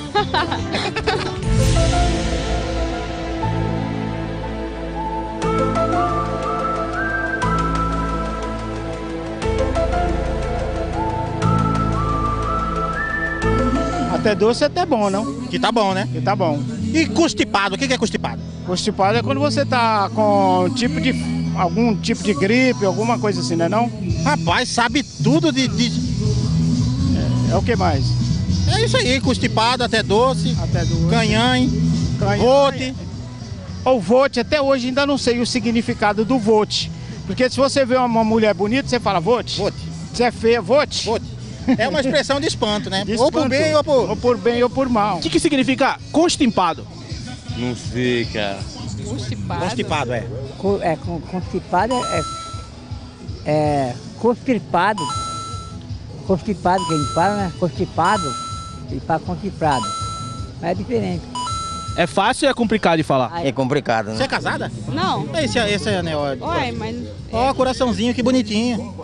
Até doce é até bom, não? Que tá bom, né? Que tá bom. E constipado, o que é constipado? Constipado é quando você tá com tipo de algum tipo de gripe, alguma coisa assim, não é não? Rapaz, sabe tudo de... de... É, é o que mais? É isso aí, constipado, até doce, até doce. Canhãe, vote. O vote, até hoje ainda não sei o significado do vote. Porque se você vê uma mulher bonita, você fala vote. Vote. Se é feia, vote. Vote. É uma expressão de espanto, né? De ou por espanto. bem ou por... Ou por bem ou por mal. O que, que significa constipado? Não sei, cara. Constipado? Constipado, é. Co- é con- constipado é, é, é constipado. Constipado que a gente fala, né? Constipado e fala constipado. Mas é diferente. É fácil ou é complicado de falar? É complicado, né? Você é casada? Não. Esse, esse é anel. Ué, mas... Ó, coraçãozinho, que bonitinho.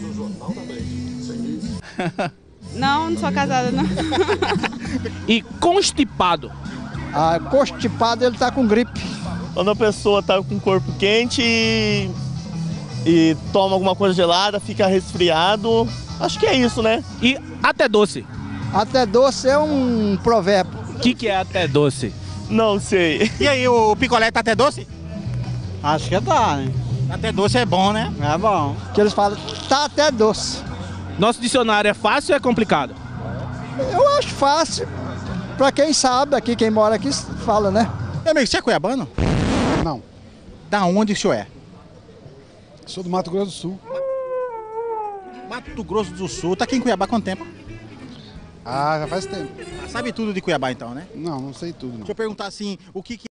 Não, não sou casada, não. E constipado? Ah, constipado ele tá com gripe. Quando a pessoa tá com o corpo quente e, e toma alguma coisa gelada, fica resfriado. Acho que é isso, né? E até doce? Até doce é um provérbio. O que, que é até doce? Não sei. E aí, o picolé tá até doce? Acho que tá, né? Até doce é bom, né? É bom. Que eles falam, tá até doce. Nosso dicionário é fácil ou é complicado? Eu acho fácil. Pra quem sabe aqui, quem mora aqui, fala, né? Meu amigo, você é cuiabano? Não. Da onde o senhor é? Sou do Mato Grosso do Sul. Mato Grosso do Sul. Tá aqui em Cuiabá há quanto tempo? Ah, já faz tempo. Sabe tudo de Cuiabá então, né? Não, não sei tudo. Não. Deixa eu perguntar assim, o que que